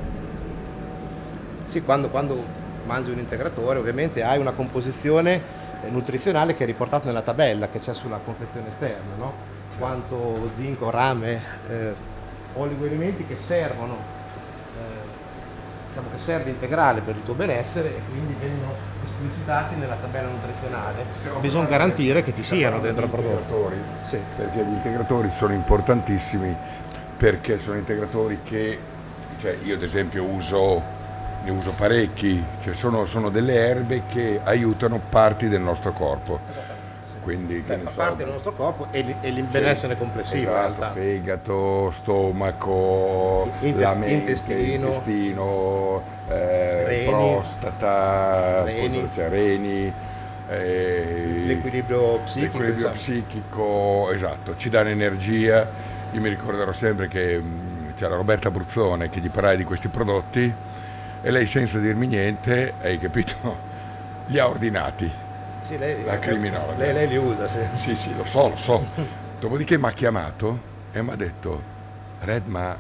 Sì, quando, quando mangi un integratore ovviamente hai una composizione eh, nutrizionale che è riportata nella tabella che c'è sulla confezione esterna, no? Quanto zinco, rame, eh, oligoelementi che servono, eh, diciamo che serve integrale per il tuo benessere e quindi vengono esplicitati nella tabella nutrizionale. Bisogna garantire che ci siano dentro il prodotto. Sì. Perché gli integratori sono importantissimi, perché sono integratori che, cioè io ad esempio uso, ne uso parecchi, cioè sono, sono delle erbe che aiutano parti del nostro corpo. Esattamente, sì. Quindi, che Beh, ne so, parte del nostro corpo e, l- e il benessere complessivo, esatto, in realtà. fegato, stomaco, Intes- la mente, intestino, intestino eh, reni, prostata, reni. appunto, cioè, reni eh, L'equilibrio psichico, l'equilibrio insomma. psichico, esatto, ci danno energia. Io mi ricorderò sempre che mh, c'era Roberta Bruzzone che gli parlai di questi prodotti e lei, senza dirmi niente, hai capito, li ha ordinati. Sì, lei, La criminologa. Lei, lei li usa, sì. Sì, sì, lo so, lo so. Dopodiché mi ha chiamato e mi ha detto: Red, ma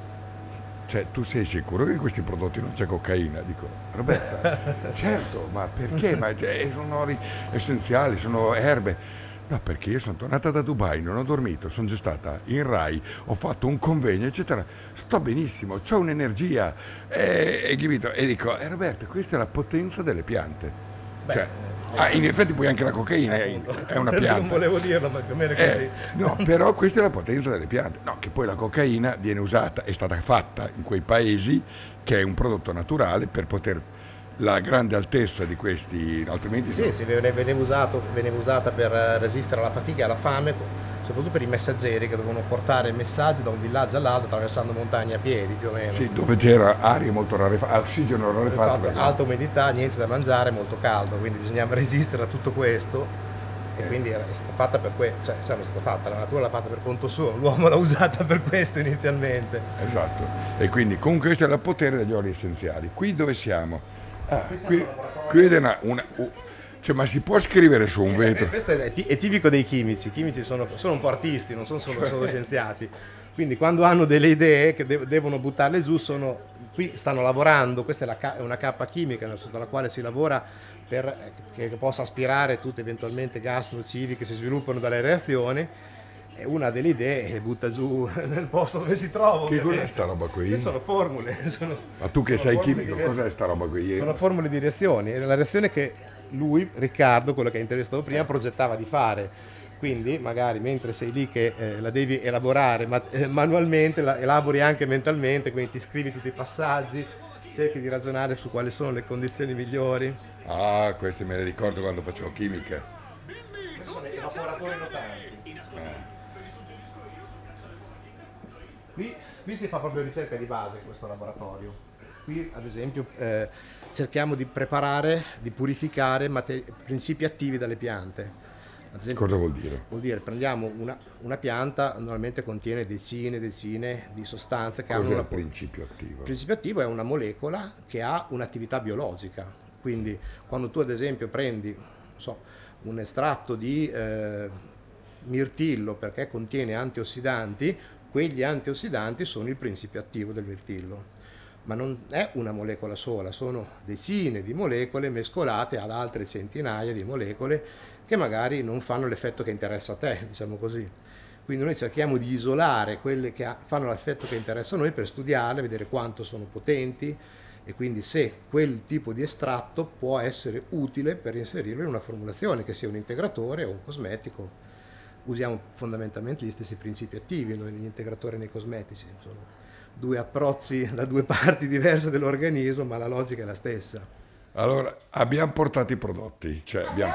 cioè, tu sei sicuro che in questi prodotti non c'è cocaina? Dico: Roberta, certo, ma perché? Ma cioè, sono oli essenziali, sono erbe. No, perché io sono tornata da Dubai, non ho dormito, sono già stata in Rai, ho fatto un convegno, eccetera. Sto benissimo, ho un'energia. E, e, capito? E dico: eh, Roberta, questa è la potenza delle piante. Beh, Cioè, ah, in effetti poi anche la cocaina è, è una pianta. Non volevo dirlo, ma più o meno è così. Eh, no, però questa è la potenza delle piante. No, che poi la cocaina viene usata, è stata fatta in quei paesi, che è un prodotto naturale per poter la grande altezza di questi, altrimenti Sì, no. sì, veniva, usato, veniva usata per resistere alla fatica e alla fame, soprattutto per i messaggeri che dovevano portare messaggi da un villaggio all'altro attraversando montagne a piedi, più o meno. Sì, dove c'era aria molto rarefatta, ossigeno rarefatto. Alta umidità, niente da mangiare, molto caldo, quindi bisognava resistere a tutto questo. E Eh. quindi era, è stata fatta per questo, cioè insomma, è stata fatta, la natura l'ha fatta per conto suo, l'uomo l'ha usata per questo inizialmente. Esatto, e quindi con questo è il potere degli oli essenziali. Qui dove siamo? Ah, qui, qui vede una, una uh, cioè, ma si può scrivere su un Sì, vetro? questo è, è tipico dei chimici, i chimici sono, sono un po' artisti, non sono solo, solo scienziati, quindi quando hanno delle idee che de- devono buttarle giù, sono, qui stanno lavorando, questa è, la, ca- è una cappa chimica sulla quale si lavora per eh, che, che possa aspirare tutti eventualmente gas nocivi che si sviluppano dalle reazioni, e una delle idee le butta giù nel posto dove si trova. Che cos'è sta roba qui? Queste sono formule. Sono, Ma tu che sono sei formule chimico, di reaz- cos'è sta roba qui? Sono formule di reazioni. È la reazione che lui, Riccardo, quello che hai intervistato prima, progettava di fare. Quindi magari mentre sei lì che eh, la devi elaborare ma, eh, manualmente, la elabori anche mentalmente, quindi ti scrivi tutti i passaggi, cerchi di ragionare su quali sono le condizioni migliori. Ah, queste me le ricordo quando facevo chimica. Questi sono i evaporatori rotanti. Qui, qui si fa proprio ricerca di base in questo laboratorio. Qui ad esempio eh, cerchiamo di preparare, di purificare materi- principi attivi dalle piante. Ad esempio, Cosa vuol dire? Vuol dire prendiamo una, una pianta, normalmente contiene decine e decine di sostanze che hanno Cos'è una il principio attivo? Il principio attivo è una molecola che ha un'attività biologica, quindi quando tu ad esempio prendi non so, un estratto di eh, mirtillo perché contiene antiossidanti, quegli antiossidanti sono il principio attivo del mirtillo, ma non è una molecola sola, sono decine di molecole mescolate ad altre centinaia di molecole che magari non fanno l'effetto che interessa a te, diciamo così. Quindi noi cerchiamo di isolare quelle che fanno l'effetto che interessa a noi per studiarle, vedere quanto sono potenti e quindi se quel tipo di estratto può essere utile per inserirlo in una formulazione, che sia un integratore o un cosmetico. usiamo fondamentalmente gli stessi principi attivi noi negli integratori nei cosmetici, sono due approcci da due parti diverse dell'organismo, ma la logica è la stessa. Allora, abbiamo portato i prodotti, cioè abbiamo,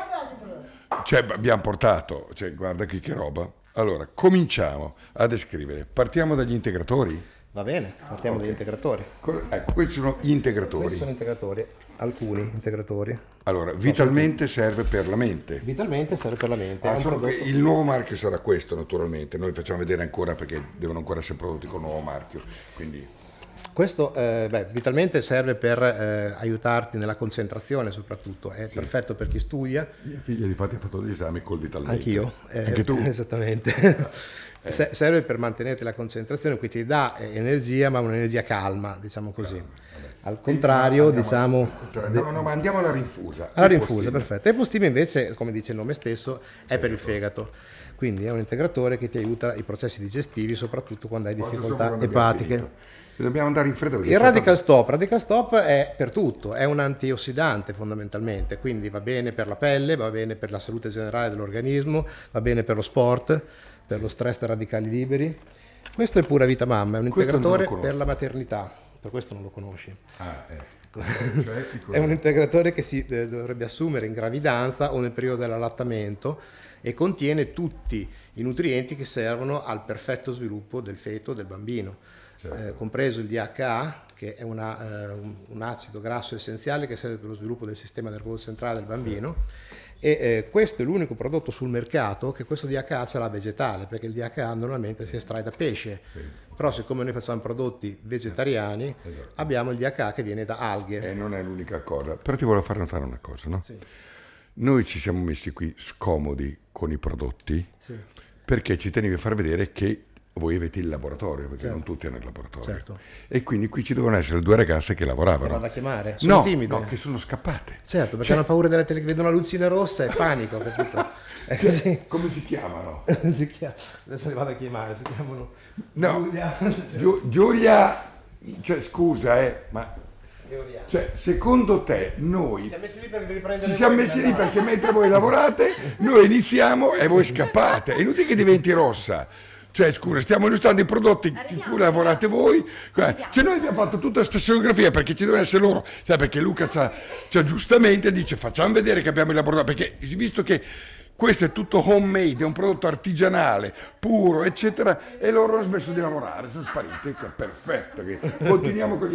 cioè abbiamo portato, cioè guarda qui che roba. Allora, cominciamo a descrivere, partiamo dagli integratori? Va bene, partiamo okay. dagli integratori. Ecco, questi sono gli integratori. Questi sono integratori, alcuni integratori. Allora, Vitalmente serve per la mente. Vitalmente serve per la mente. Ah, prodotto... Il nuovo marchio sarà questo, naturalmente. Noi facciamo vedere ancora perché devono ancora essere prodotti con il nuovo marchio. Quindi... Questo eh, beh, Vitalmente serve per eh, aiutarti nella concentrazione, soprattutto. È sì. perfetto per chi studia. Mia figlia, difatti, ha fatto degli esami col Vitalmente. Anch'io. Eh, Anche tu? Esattamente. Eh. Serve per mantenerti la concentrazione, quindi ti dà energia, ma un'energia calma, diciamo così. Vabbè. Al contrario, andiamo, diciamo... No, no, ma andiamo alla rinfusa. Alla rinfusa, perfetto. E Ipostime invece, come dice il nome stesso, è per il fegato. Quindi è un integratore che ti aiuta i processi digestivi, soprattutto quando hai difficoltà epatiche. Dobbiamo andare in fretta. Il Radical Stop, Radical Stop è per tutto, è un antiossidante fondamentalmente, quindi va bene per la pelle, va bene per la salute generale dell'organismo, va bene per lo sport, per lo stress da radicali liberi. Questo è Pura Vita Mamma, è un integratore per la maternità, per questo non lo conosci. Ah, ecco. Cioè, è un integratore che si eh, dovrebbe assumere in gravidanza o nel periodo dell'allattamento e contiene tutti i nutrienti che servono al perfetto sviluppo del feto, del bambino. Certo. Eh, compreso il D H A, che è una, eh, un, un acido grasso essenziale che serve per lo sviluppo del sistema nervoso centrale del bambino. Certo. E eh, questo è l'unico prodotto sul mercato che questo D H A ce l'ha vegetale, perché il D H A normalmente si estrae da pesce, sì. Però siccome noi facciamo prodotti vegetariani, esatto. abbiamo il D H A che viene da alghe. E non è l'unica cosa, però ti volevo fare notare una cosa, no? Sì. Noi ci siamo messi qui scomodi con i prodotti, sì. perché ci tenevi a far vedere che voi avete il laboratorio, perché certo. non tutti hanno il laboratorio. Certo. E quindi qui ci devono essere due ragazze che lavoravano. Vado a chiamare? Sono no, timide? No, che sono scappate. Certo, perché cioè... hanno paura della tele, vedono la lucina rossa e panico, capito? È cioè, così. Come si chiamano? si chiama... Adesso li vado a chiamare, si chiamano no. Giulia. Giu- Giulia, cioè scusa, eh, ma... Cioè, secondo te noi ci siamo messi lì per riprendere ci siamo messi lì perché mentre voi lavorate noi iniziamo e voi scappate, è inutile che diventi rossa. Cioè, scusa, stiamo illustrando i prodotti in cui lavorate voi. Cioè, noi abbiamo fatto tutta questa scenografia perché ci devono essere loro. Sai, perché Luca c'ha, c'ha giustamente dice facciamo vedere che abbiamo il laboratorio, perché visto che questo è tutto homemade, è un prodotto artigianale, puro, eccetera, e loro hanno smesso di lavorare, sono spariti, che è perfetto. Che continuiamo con gli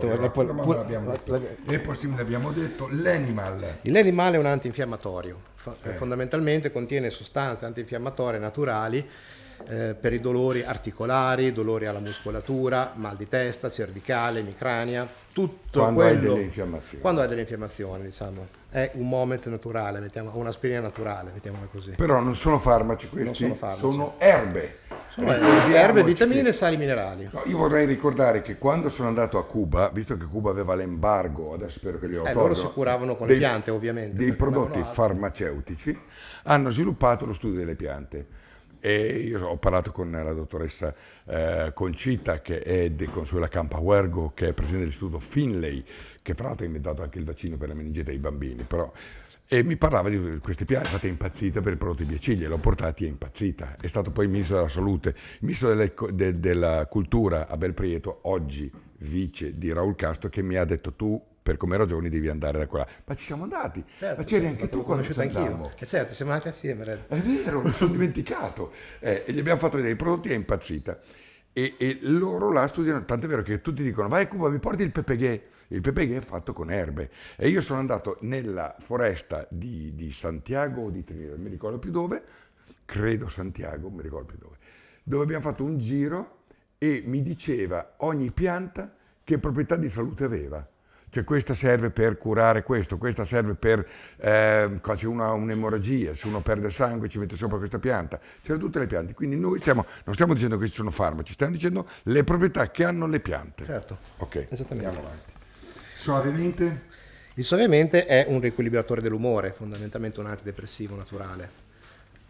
integratori. E poi ne abbiamo detto l'Animal. L'Animal è un antinfiammatorio, eh. fondamentalmente contiene sostanze antinfiammatorie naturali eh, per i dolori articolari, dolori alla muscolatura, mal di testa, cervicale, emicrania, tutto quando quello. Hai delle infiammazioni. Quando hai delle infiammazioni, diciamo. È un moment naturale, mettiamo, un'aspirina naturale, mettiamola così. Però non sono farmaci questi, non sono, farmaci. sono erbe. Sono erbe, erbe, vitamine e sali minerali. No, io vorrei ricordare che quando sono andato a Cuba, visto che Cuba aveva l'embargo, adesso spero che li ho eh, tolto, loro si curavano con dei, le piante ovviamente. Dei prodotti farmaceutici, hanno sviluppato lo studio delle piante. E io ho parlato con la dottoressa eh, Concita, che è di Consuela Campahuergo, che è presidente dell'istituto Finlay, che fra l'altro ha inventato anche il vaccino per la meningite ai bambini, però, e mi parlava di queste piante, è stata impazzita per i prodotti Biaciglia, l'ho portati, è impazzita. È stato poi il ministro della salute, il ministro delle, de, della cultura Abel Prieto, oggi vice di Raul Castro, che mi ha detto tu per come ragioni devi andare da qua. Ma ci siamo andati, certo, ma c'eri certo, anche tu quando ci andammo. E certo, siamo andati assieme. Red. È vero, mi sono dimenticato. Eh, e gli abbiamo fatto vedere i prodotti, è impazzita. E, e loro là studiano, tant'è vero che tutti dicono vai a Cuba, mi porti il pepeghe. Il pepeghe è fatto con erbe. E io sono andato nella foresta di, di Santiago o di Trinidad, non mi ricordo più dove, credo Santiago, non mi ricordo più dove, dove abbiamo fatto un giro e mi diceva ogni pianta che proprietà di salute aveva. Cioè questa serve per curare questo, questa serve per, eh, c'è una, un'emorragia, se uno perde sangue ci mette sopra questa pianta, c'erano tutte le piante, quindi noi stiamo, non stiamo dicendo che ci sono farmaci, stiamo dicendo le proprietà che hanno le piante. Certo, ok, esattamente. Andiamo avanti. Suavemente? Il suavemente è un riequilibratore dell'umore, fondamentalmente un antidepressivo naturale.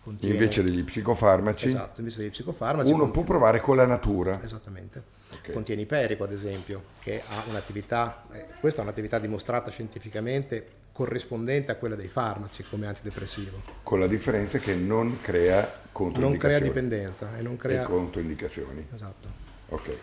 contiene, invece degli psicofarmaci, esatto, invece degli psicofarmaci uno può provare con la natura. Esattamente. Okay. Contiene iperico, ad esempio, che ha un'attività, eh, questa è un'attività dimostrata scientificamente corrispondente a quella dei farmaci come antidepressivo. Con la differenza che non crea controindicazioni. Non crea dipendenza e non crea e controindicazioni. Esatto. Ok.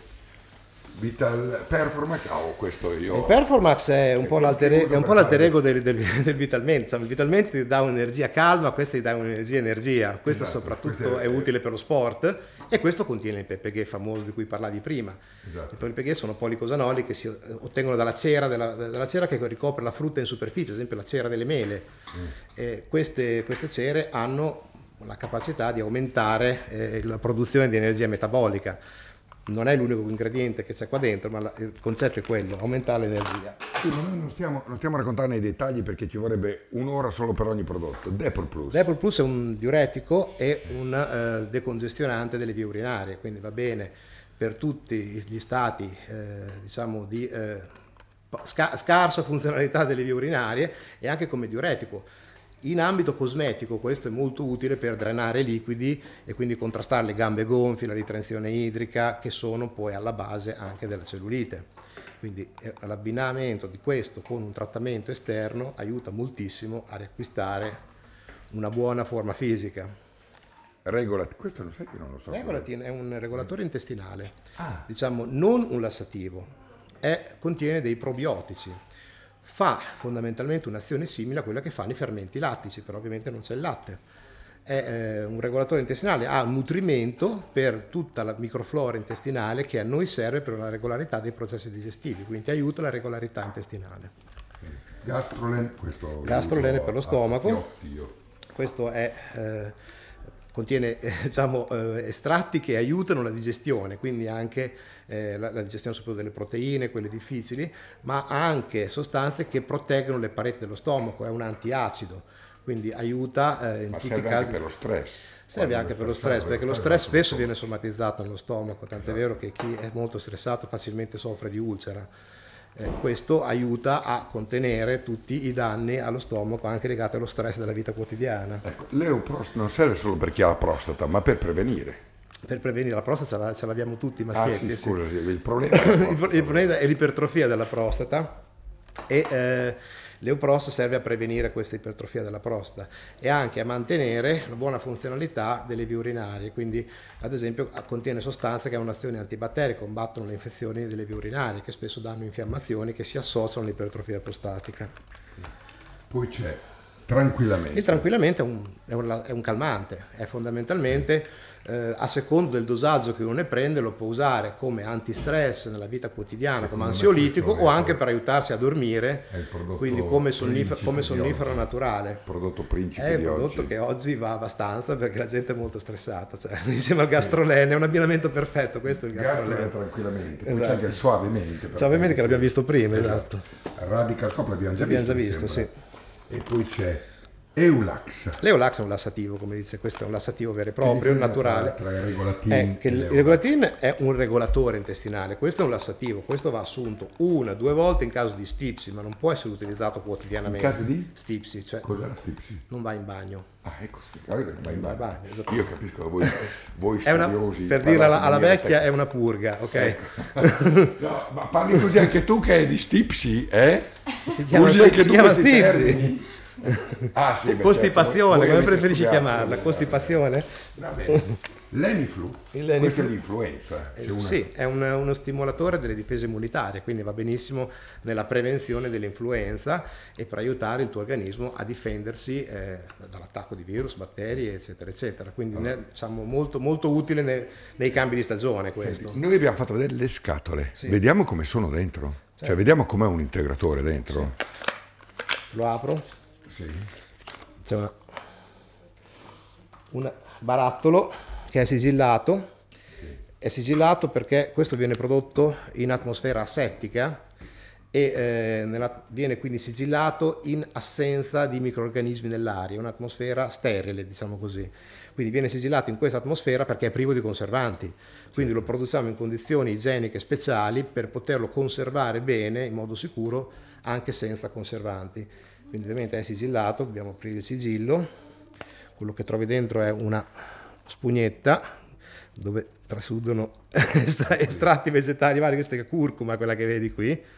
Vital Performax, oh, questo io... Il Performax è un po' l'alter ego, è un po' l'alter ego del, del, del Vitalmente. Il Vitalmente ti dà un'energia calma, questo ti dà un'energia energia. Questo esatto, soprattutto questo è, è utile per lo sport e questo contiene il P P G famoso di cui parlavi prima. Esatto. I P P G sono policosanoli che si ottengono dalla cera, della, dalla cera che ricopre la frutta in superficie, ad esempio la cera delle mele. Mm. E queste, queste cere hanno la capacità di aumentare eh, la produzione di energia metabolica. Non è l'unico ingrediente che c'è qua dentro, ma la, il concetto è quello, aumentare l'energia. Sì, ma noi non stiamo, non stiamo raccontando i dettagli perché ci vorrebbe un'ora solo per ogni prodotto. Depol Plus. Depol Plus è un diuretico e un uh, decongestionante delle vie urinarie, quindi va bene per tutti gli stati eh, diciamo di eh, sca- scarsa funzionalità delle vie urinarie e anche come diuretico. In ambito cosmetico questo è molto utile per drenare liquidi e quindi contrastare le gambe gonfie, la ritenzione idrica, che sono poi alla base anche della cellulite. Quindi l'abbinamento di questo con un trattamento esterno aiuta moltissimo a riacquistare una buona forma fisica. Regolat, questo lo sai che non lo so. Regolatin è un regolatore intestinale, ah. diciamo non un lassativo, è, contiene dei probiotici. Fa fondamentalmente un'azione simile a quella che fanno i fermenti lattici, però ovviamente non c'è il latte. È eh, un regolatore intestinale, ha un nutrimento per tutta la microflora intestinale che a noi serve per una regolarità dei processi digestivi, quindi aiuta la regolarità intestinale. Gastrolen, questo Gastrolen per lo stomaco, questo è... Eh, contiene eh, diciamo, eh, estratti che aiutano la digestione, quindi anche eh, la, la digestione soprattutto delle proteine, quelle difficili, ma anche sostanze che proteggono le pareti dello stomaco, è un antiacido, quindi aiuta eh, in ma tutti serve i casi. Anche per lo stress. Serve anche per lo stress, perché lo stress spesso viene somatizzato nello stomaco, tant'è vero che chi è molto stressato facilmente soffre di ulcera. Eh, questo aiuta a contenere tutti i danni allo stomaco anche legati allo stress della vita quotidiana. Ecco, l'Euprost non serve solo per chi ha la prostata, ma per prevenire. Per prevenire la prostata ce l'abbiamo tutti i maschietti. Ah, sì, scusa, sì. Il, problema è il, il problema è l'ipertrofia della prostata e eh, l'Euprost serve a prevenire questa ipertrofia della prostata e anche a mantenere una buona funzionalità delle vie urinarie, quindi ad esempio contiene sostanze che hanno un'azione antibatterica, combattono le infezioni delle vie urinarie che spesso danno infiammazioni che si associano all'ipertrofia prostatica. Poi c'è tranquillamente. Il tranquillamente è un, è un, è un calmante, è fondamentalmente eh, a secondo del dosaggio che uno ne prende lo può usare come antistress nella vita quotidiana, come ansiolitico o anche per aiutarsi a dormire, quindi come, sonnifero, come sonnifero naturale. Il prodotto principe è il di prodotto oggi. che oggi va abbastanza perché la gente è molto stressata, cioè, insieme al Gastrolene è un abbinamento perfetto, questo è il Gastrolene. Tranquillamente, esatto. Poi c'è anche il suavemente. Suavemente che l'abbiamo visto prima, esatto. esatto. Radical Stop l'abbiamo già l'abbiamo visto, già visto sì. E poi c'è Eulax. L'Eulax è un lassativo, come dice, questo è un lassativo vero e proprio, naturale. Tra, tra il regolatin, è che il regolatin è un regolatore intestinale, questo è un lassativo, questo va assunto una, due volte in caso di stipsi, ma non può essere utilizzato quotidianamente. In caso di? Stipsi, cioè cos'è la stipsi? Non va in bagno. Ah, ecco, non va in bagno. bagno Io capisco che voi, voi è una, per dirla alla, alla vecchia, è una purga, ok? Ecco. No, ma parli così anche tu che è di stipsi, eh? Si chiama, Usi anche si tu chiama questi stipsi. termini? Ah, sì, beh, costipazione, certo. come preferisci chiamarla? Costipazione? Va bene. L'Eniflu, questa è l'influenza. Eh, una... Sì, è un, uno stimolatore delle difese immunitarie, quindi va benissimo nella prevenzione dell'influenza e per aiutare il tuo organismo a difendersi eh, dall'attacco di virus, batteri, eccetera, eccetera. Quindi allora. ne, diciamo, molto, molto utile nei, nei cambi di stagione questo. Senti, noi abbiamo fatto vedere le scatole, sì. Vediamo come sono dentro, certo. Cioè vediamo com'è un integratore dentro. Sì. Lo apro. Sì. C'è una, un barattolo che è sigillato, sì. È sigillato perché questo viene prodotto in atmosfera asettica e eh, nella, viene quindi sigillato in assenza di microrganismi nell'aria, un'atmosfera sterile, diciamo così. Quindi viene sigillato in questa atmosfera perché è privo di conservanti, quindi lo produciamo in condizioni igieniche speciali per poterlo conservare bene, in modo sicuro, anche senza conservanti. Quindi ovviamente è sigillato, dobbiamo aprire il sigillo. quello che trovi dentro è una spugnetta dove trasudono estratti vegetali vari, questa è curcuma, quella che vedi qui, eh.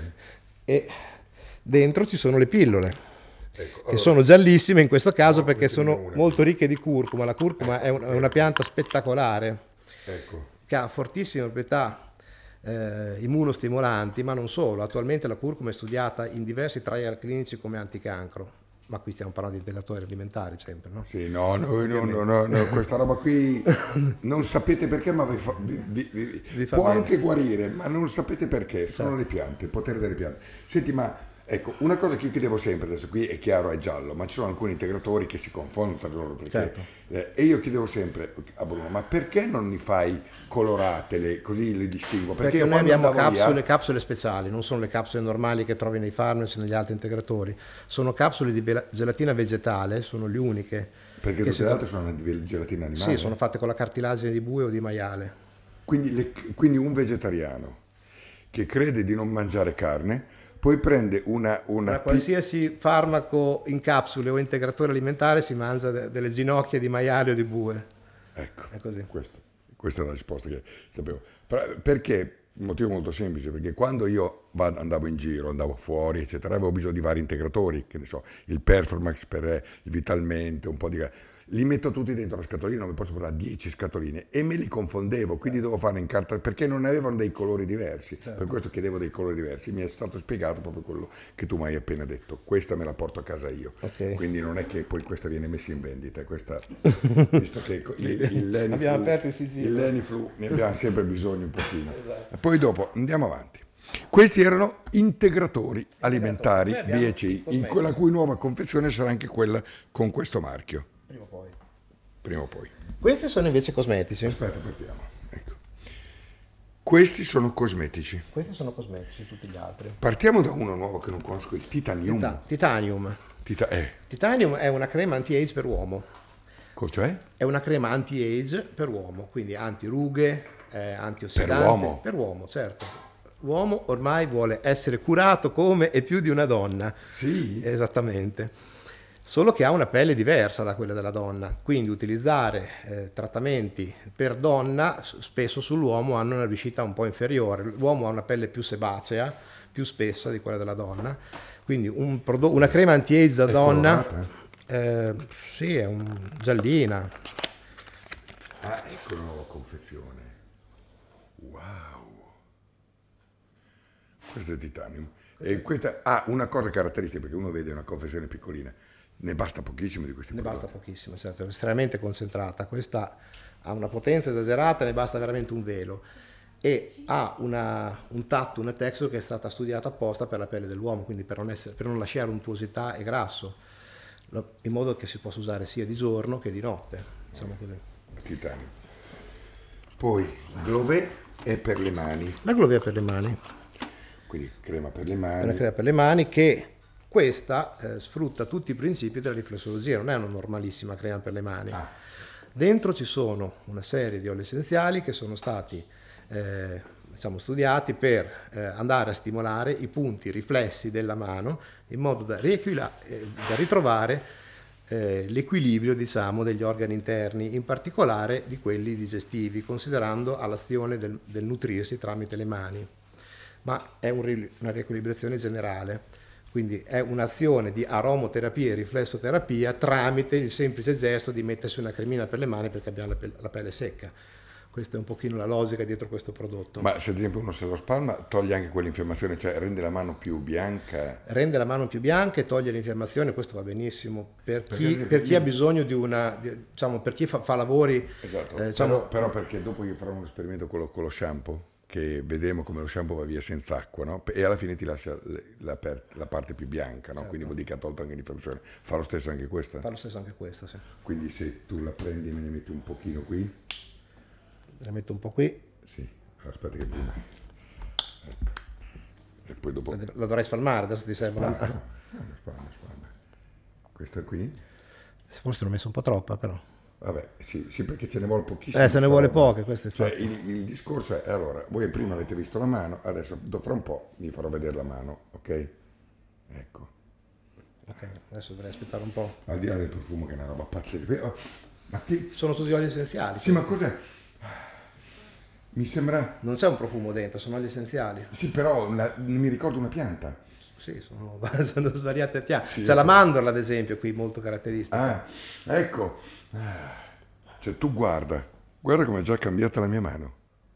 e dentro ci sono le pillole, ecco, che allora, sono giallissime in questo caso no, perché sono una. molto ricche di curcuma. La curcuma è, un, è una pianta spettacolare, ecco. che ha fortissime proprietà eh, immunostimolanti, ma non solo. Attualmente la curcuma è studiata in diversi trial clinici come anticancro. Ma qui stiamo parlando di integratori alimentari sempre, no? Sì, no, no, no, no, no, no questa roba qui non sapete perché, ma vi fa, vi, vi, vi, vi fa può bene. Anche guarire, ma non sapete perché, sono certo. le piante, il potere delle piante. Senti, ma ecco, una cosa che io chiedevo sempre, adesso qui è chiaro, è giallo, ma ci sono alcuni integratori che si confondono tra loro, perché, certo. eh, e io chiedevo sempre a Bruno, ma perché non li fai colorate, le, così le distingo? Perché, perché noi abbiamo capsule, via... capsule speciali, non sono le capsule normali che trovi nei farmaci e negli altri integratori, sono capsule di gelatina vegetale, sono le uniche. Perché tutte le altre sono di gelatina animale? Sì, sono fatte con la cartilagine di bue o di maiale. Quindi, le, quindi un vegetariano che crede di non mangiare carne poi prende una... una Tra qualsiasi farmaco in capsule o integratore alimentare si mangia de- delle ginocchia di maiale o di bue. Ecco, è così. Questo, questa è la risposta che sapevo. Perché? Un motivo molto semplice, perché quando io andavo in giro, andavo fuori, eccetera, avevo bisogno di vari integratori, che ne so, il Performax per il Vitalmente, un po' di... Li metto tutti dentro la scatolina, non mi posso portare dieci scatoline e me li confondevo, quindi dovevo fare in carta perché non avevano dei colori diversi, certo. Per questo chiedevo dei colori diversi. Mi è stato spiegato proprio quello che tu mi hai appena detto, questa me la porto a casa io, okay. Quindi non è che poi questa viene messa in vendita, questa, visto che il, il Leniflu, il Leniflu ne abbiamo sempre bisogno un pochino, esatto. Poi dopo andiamo avanti. Questi erano integratori alimentari B e C, in la cui nuova confezione sarà anche quella con questo marchio. Prima o poi. Prima o poi. Questi sono invece cosmetici. Aspetta, partiamo. Ecco. Questi sono cosmetici. Questi sono cosmetici, tutti gli altri. Partiamo da uno nuovo che non conosco, il Titanium. Tita- titanium. Tita- eh. Titanium è una crema anti-age per uomo. Cioè? È una crema anti-age per uomo, quindi anti-rughe, eh, antiossidante. Per uomo? Per uomo, certo. L'uomo ormai vuole essere curato come e più di una donna. Sì. Esattamente. Solo che ha una pelle diversa da quella della donna, quindi utilizzare eh, trattamenti per donna spesso sull'uomo hanno una riuscita un po' inferiore. L'uomo ha una pelle più sebacea, più spessa di quella della donna, quindi un prodotto, una crema anti-age da è donna, eh, sì, è un giallina. Ah, ecco la nuova confezione. Wow! Questo è Titanium. E questa ha ah, una cosa caratteristica, perché uno vede una confezione piccolina. Ne basta pochissimo di questi ne prodotti. basta pochissimo, certo, è estremamente concentrata. Questa ha una potenza esagerata, ne basta veramente un velo e ha una, un tatto, una texture che è stata studiata apposta per la pelle dell'uomo, quindi per non, essere, per non lasciare untuosità e grasso, in modo che si possa usare sia di giorno che di notte, diciamo così. Titanio. Poi Glové è per le mani. La Glové è per le mani. Quindi crema per le mani. È una crema per le mani che questa eh, sfrutta tutti i principi della riflessologia, non è una normalissima crema per le mani. Ah. Dentro ci sono una serie di oli essenziali che sono stati eh, diciamo, studiati per eh, andare a stimolare i punti riflessi della mano in modo da, riequila- eh, da ritrovare eh, l'equilibrio, diciamo, degli organi interni, in particolare di quelli digestivi, considerando all'azione del, del nutrirsi tramite le mani. Ma è un, una riequilibrazione generale. Quindi è un'azione di aromoterapia e riflessoterapia tramite il semplice gesto di mettersi una cremina per le mani perché abbiamo la pelle, la pelle secca. Questa è un pochino la logica dietro questo prodotto. Ma se ad esempio uno se lo spalma toglie anche quell'infiammazione, cioè rende la mano più bianca? Rende la mano più bianca e toglie l'infiammazione, questo va benissimo per chi, per chi ha bisogno di una, di, diciamo, per chi fa, fa lavori... Esatto, eh, diciamo, però, però perché dopo io farò un esperimento con lo, con lo shampoo, che vedremo come lo shampoo va via senza acqua, no? E alla fine ti lascia la, la parte più bianca, no? Certo. Quindi vuol dire che ha tolto anche l'infiammazione. Fa lo stesso anche questa? Fa lo stesso anche questa, sì. Quindi se tu la prendi e me ne metti un pochino qui? La metto un po' qui. Sì, aspetta che prima. Ecco. E poi dopo... La, la dovrai spalmare, adesso ti serve una... Ah, no, no, spalma, spalma. Questa qui? Forse l'ho messo un po' troppa, però. Vabbè, sì, sì, perché ce ne vuole pochissimo. Eh, se ne vuole poche, questo è cioè, fatto. il, il discorso è, allora, voi prima avete visto la mano, adesso fra un po' vi farò vedere la mano, ok? Ecco. Ok, adesso dovrei aspettare un po'. Al di là del profumo che è una roba pazzesca. Ma che... Sono tutti oli essenziali. Sì, questi. Ma cos'è? Mi sembra... Non c'è un profumo dentro, sono oli essenziali. Sì, però una... mi ricordo una pianta. Sì, sono, sono svariate piante. Sì, c'è ecco. La mandorla, ad esempio, qui molto caratteristica. Ah, ecco. Cioè, tu guarda, guarda come è già cambiata la mia mano.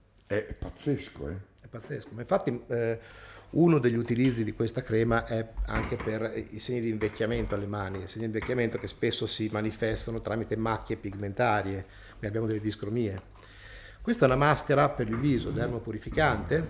È pazzesco, eh? È pazzesco. Ma infatti... Eh, uno degli utilizzi di questa crema è anche per i segni di invecchiamento alle mani, i segni di invecchiamento che spesso si manifestano tramite macchie pigmentarie, quindi abbiamo delle discromie. Questa è una maschera per il viso dermopurificante,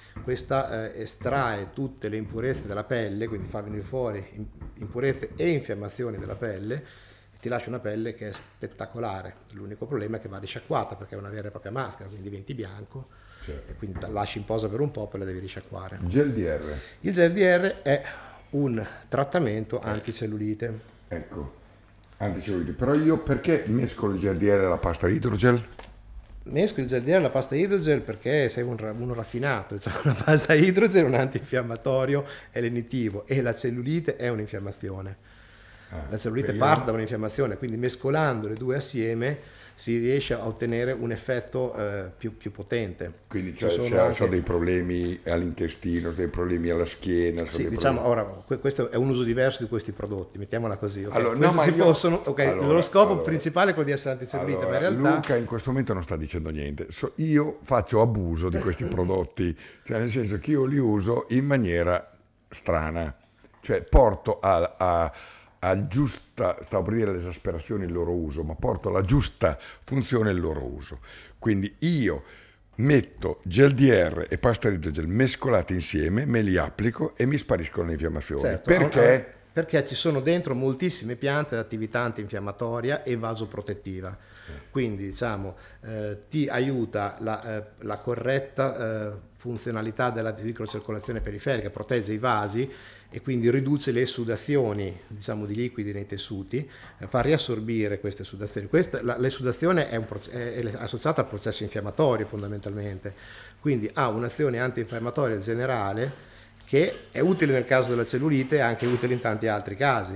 questa eh, estrae tutte le impurezze della pelle, quindi fa venire fuori impurezze e infiammazioni della pelle, e ti lascia una pelle che è spettacolare. L'unico problema è che va risciacquata perché è una vera e propria maschera, quindi diventi bianco. Certo. E quindi la lasci in posa per un po', poi la devi risciacquare. Gel D R. Il Gel D R è un trattamento anticellulite. Ecco, anticellulite. Però io perché mescolo il Gel D R e la pasta idrogel? Mescolo il Gel D R e la pasta idrogel perché sei un, uno raffinato. Cioè la pasta idrogel è un antinfiammatorio, è lenitivo, e la cellulite è un'infiammazione. Ah, la cellulite parte io... da un'infiammazione, quindi mescolando le due assieme si riesce a ottenere un effetto eh, più, più potente. Quindi cioè, se anche... ho dei problemi all'intestino, dei problemi alla schiena. Sì, diciamo, problemi... ora, questo è un uso diverso di questi prodotti, mettiamola così. Okay? Allora, no, ma si io... possono, okay, allora, il loro scopo allora, principale è quello di essere anticellulite, allora, ma in realtà... Luca in questo momento non sta dicendo niente. So, io faccio abuso di questi prodotti, cioè nel senso che io li uso in maniera strana. Cioè porto a... a a giusta, stavo per dire l'esasperazione il loro uso, ma porto alla giusta funzione il loro uso. Quindi io metto Gel D R e pasta idrogel mescolati insieme, me li applico e mi spariscono le infiammazioni. Certo, perché? Perché ci sono dentro moltissime piante di attività antinfiammatoria e vasoprotettiva. Quindi diciamo eh, ti aiuta la, eh, la corretta eh, funzionalità della microcircolazione periferica, protegge i vasi e quindi riduce le sudazioni, diciamo, di liquidi nei tessuti, eh, fa riassorbire queste sudazioni. Questa, la, l'esudazione è, un, è, è associata al processo infiammatorio fondamentalmente, quindi ha un'azione antinfiammatoria generale che è utile nel caso della cellulite e anche utile in tanti altri casi.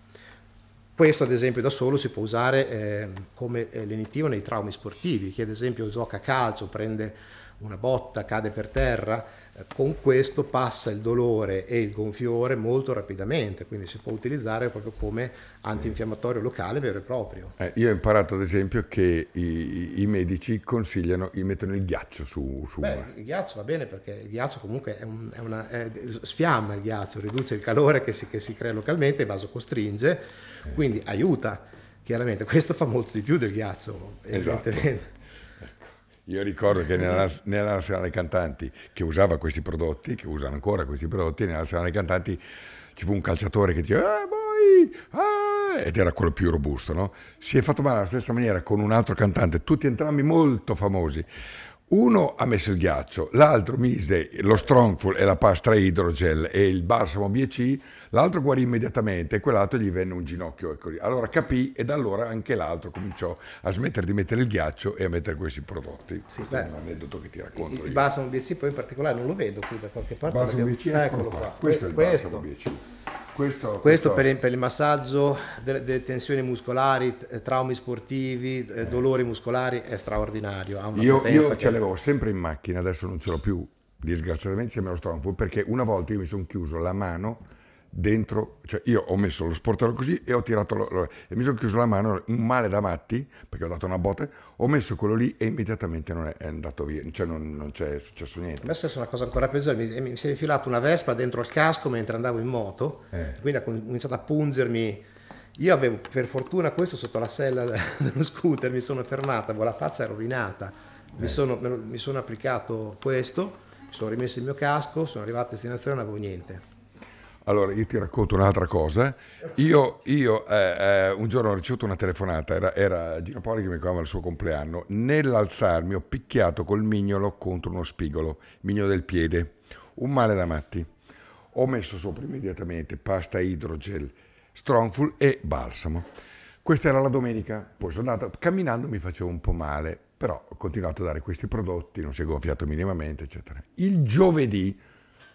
Questo ad esempio da solo si può usare eh, come lenitivo nei traumi sportivi. Chi ad esempio gioca a calcio, prende una botta, cade per terra, eh, con questo passa il dolore e il gonfiore molto rapidamente, quindi si può utilizzare proprio come antinfiammatorio locale vero e proprio. Eh, io ho imparato ad esempio che i, i medici consigliano, gli mettono il ghiaccio su, su Beh, una. Il ghiaccio va bene perché il ghiaccio comunque è un, è una, è, sfiamma il ghiaccio, riduce il calore che si, che si crea localmente, il vaso costringe, eh. quindi aiuta, chiaramente. Questo fa molto di più del ghiaccio, evidentemente. Esatto. Io ricordo che nella, nella Nazionale Cantanti, che usava questi prodotti, che usano ancora questi prodotti, nella Nazionale Cantanti ci fu un calciatore che diceva ah, voi, ah, ed era quello più robusto, no? Si è fatto male alla stessa maniera con un altro cantante, tutti entrambi molto famosi. Uno ha messo il ghiaccio, l'altro mise lo Strongful e la pasta idrogel e il balsamo B C, l'altro guarì immediatamente e quell'altro gli venne un ginocchio e così. Allora capì e da allora anche l'altro cominciò a smettere di mettere il ghiaccio e a mettere questi prodotti. Sì, beh, è un aneddoto che ti racconto. Il, il balsamo B C poi in particolare non lo vedo qui da qualche parte. Il balsamo B C, eccolo qua. Questo è il balsamo B C. Questo, questo, questo per, il, per il massaggio delle, delle tensioni muscolari, eh, traumi sportivi, eh, dolori muscolari è straordinario. Ha una io io che... ce l'avevo sempre in macchina, adesso non ce l'ho più, disgraziatamente c'è me lo Strongful, perché una volta io mi sono chiuso la mano dentro, cioè io ho messo lo sportello così e ho tirato lo, lo, e mi sono chiuso la mano, un male da matti, perché ho dato una botta, ho messo quello lì e immediatamente non è, è andato via, cioè non, non c'è successo niente. Adesso è una cosa ancora peggiore, mi, mi si è infilato una vespa dentro il casco mentre andavo in moto, eh. quindi ha cominciato a pungermi. Io avevo per fortuna questo sotto la sella dello scooter, mi sono fermata, la faccia è rovinata, eh. mi, sono, me lo, mi sono applicato questo, mi sono rimesso il mio casco, sono arrivato a destinazione e non avevo niente. Allora, io ti racconto un'altra cosa. Io, io eh, eh, un giorno ho ricevuto una telefonata, era, era Gino Poli che mi chiamava il suo compleanno. Nell'alzarmi ho picchiato col mignolo contro uno spigolo, mignolo del piede, un male da matti. Ho messo sopra immediatamente pasta idrogel, Strongful e balsamo. Questa era la domenica, poi sono andato, camminando mi facevo un po' male, però ho continuato a dare questi prodotti, non si è gonfiato minimamente, eccetera. Il giovedì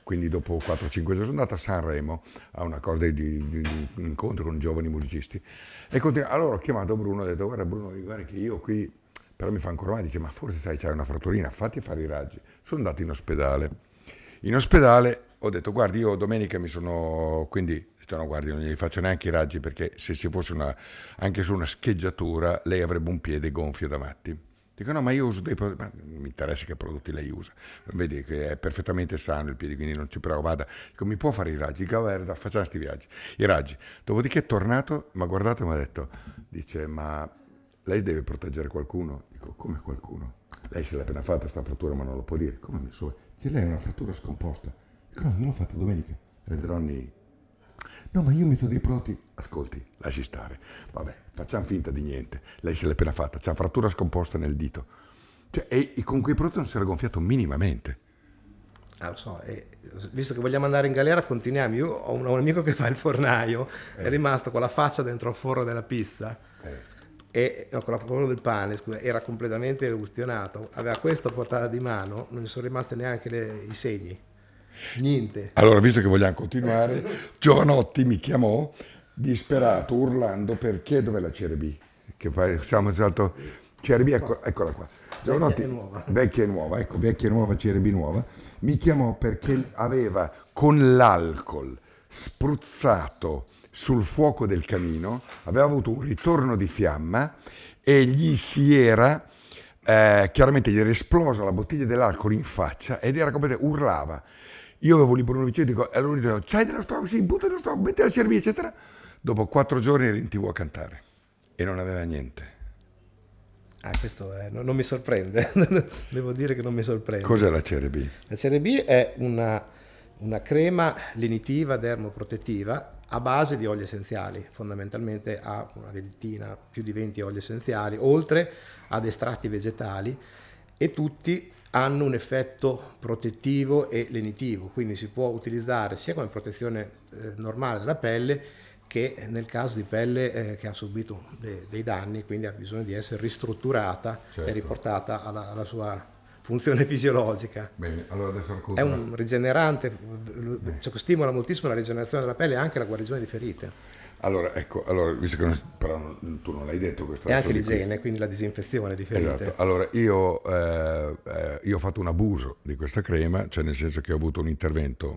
quindi dopo quattro cinque giorni sono andato a Sanremo a una cosa di, di, di, di incontro con giovani musicisti e continu- allora ho chiamato Bruno e ho detto guarda Bruno, guarda che io qui, però mi fa ancora male, dice ma forse sai c'hai una fratturina, fatti fare i raggi. Sono andato in ospedale, in ospedale ho detto guardi io domenica mi sono, quindi ho detto no guardi non gli faccio neanche i raggi perché se ci fosse una, anche su una scheggiatura lei avrebbe un piede gonfio da matti. Dico no ma io uso dei prodotti, ma non mi interessa che prodotti lei usa, vedi che è perfettamente sano il piede quindi non ci preoccupate. Dico mi può fare i raggi? Dico guarda facciamo questi viaggi, i raggi. Dopodiché è tornato, mi ha guardato e mi ha detto, dice ma lei deve proteggere qualcuno? Dico come qualcuno? Lei se l'ha appena fatta sta frattura ma non lo può dire. Come mi so? Dice lei è una frattura scomposta. Dico no io l'ho fatta domenica. Red Ronnie, no ma io metto dei prodotti, ascolti, lasci stare, vabbè, facciamo finta di niente, lei se l'è appena fatta, c'ha frattura scomposta nel dito, cioè, e, e con quei prodotti non si era gonfiato minimamente. Ah, lo so, e, visto che vogliamo andare in galera continuiamo, io ho un, un amico che fa il fornaio, eh. è rimasto con la faccia dentro il forno della pizza, eh. e no, con la forno del pane, scusa, era completamente ustionato, aveva questo a portata di mano, non gli sono rimasti neanche le, i segni. Niente. Allora, visto che vogliamo continuare, Giovanotti mi chiamò disperato, urlando perché dov'è la C R B? Che poi siamo salto C R B, ecco, eccola qua. Giovanotti, vecchia e nuova, vecchia e nuova, ecco, vecchia e nuova C R B nuova. Mi chiamò perché aveva con l'alcol spruzzato sul fuoco del camino, aveva avuto un ritorno di fiamma e gli si era eh, chiaramente gli era esplosa la bottiglia dell'alcol in faccia ed era completamente urlava. Io avevo lì Bruno vicino e dico, allora dicevo, c'hai dello strogo? Sì, butta dello strogo, metti la C R B, eccetera. Dopo quattro giorni ero in tivù a cantare e non aveva niente. Ah, questo è, no, non mi sorprende, devo dire che non mi sorprende. Cos'è la C R B? La C R B è una, una crema lenitiva dermoprotettiva a base di oli essenziali, fondamentalmente ha una ventina, più di venti oli essenziali, oltre ad estratti vegetali e tutti hanno un effetto protettivo e lenitivo, quindi si può utilizzare sia come protezione eh, normale della pelle che nel caso di pelle eh, che ha subito de- dei danni, quindi ha bisogno di essere ristrutturata, certo, e riportata alla, alla sua funzione fisiologica. Bene, allora adesso è un rigenerante, cioè, stimola moltissimo la rigenerazione della pelle e anche la guarigione di ferite. Allora, ecco, allora, visto che non, però non, tu non l'hai detto questo. E anche l'igiene, quindi la disinfezione di ferite. Esatto. Allora, io, eh, eh, io ho fatto un abuso di questa crema, cioè nel senso che ho avuto un intervento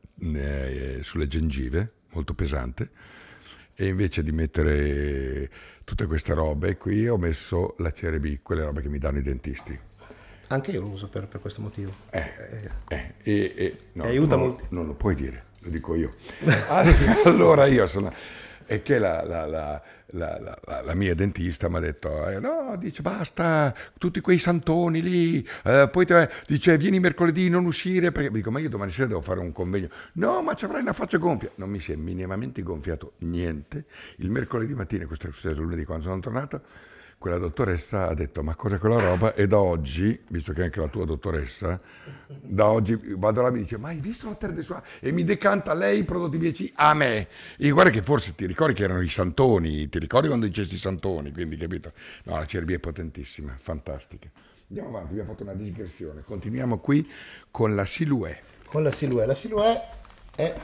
eh, sulle gengive, molto pesante, e invece di mettere tutte queste robe qui ho messo la C R B, quelle robe che mi danno i dentisti. Anche io lo uso per, per questo motivo. Eh, eh, e, e, no, e aiuta non, molto. Non lo puoi dire, lo dico io. Allora io sono... E che la, la, la, la, la, la mia dentista mi ha detto, eh, no, dice basta, tutti quei santoni lì, eh, poi te, dice vieni mercoledì, non uscire, perché dico ma io domani sera devo fare un convegno, no ma ci avrai una faccia gonfia, non mi si è minimamente gonfiato niente, il mercoledì mattina, questo è successo lunedì quando sono tornato, quella dottoressa ha detto ma cos'è quella roba e da oggi, visto che anche la tua dottoressa, da oggi vado là e mi dice ma hai visto la terra del suo e mi decanta lei i prodotti B C a me e guarda che forse ti ricordi che erano i santoni, ti ricordi quando dicesti santoni, quindi capito? No, la C R B è potentissima, fantastica. Andiamo avanti, abbiamo fatto una digressione, continuiamo qui con la Silhouette. Con la Silhouette, la Silhouette è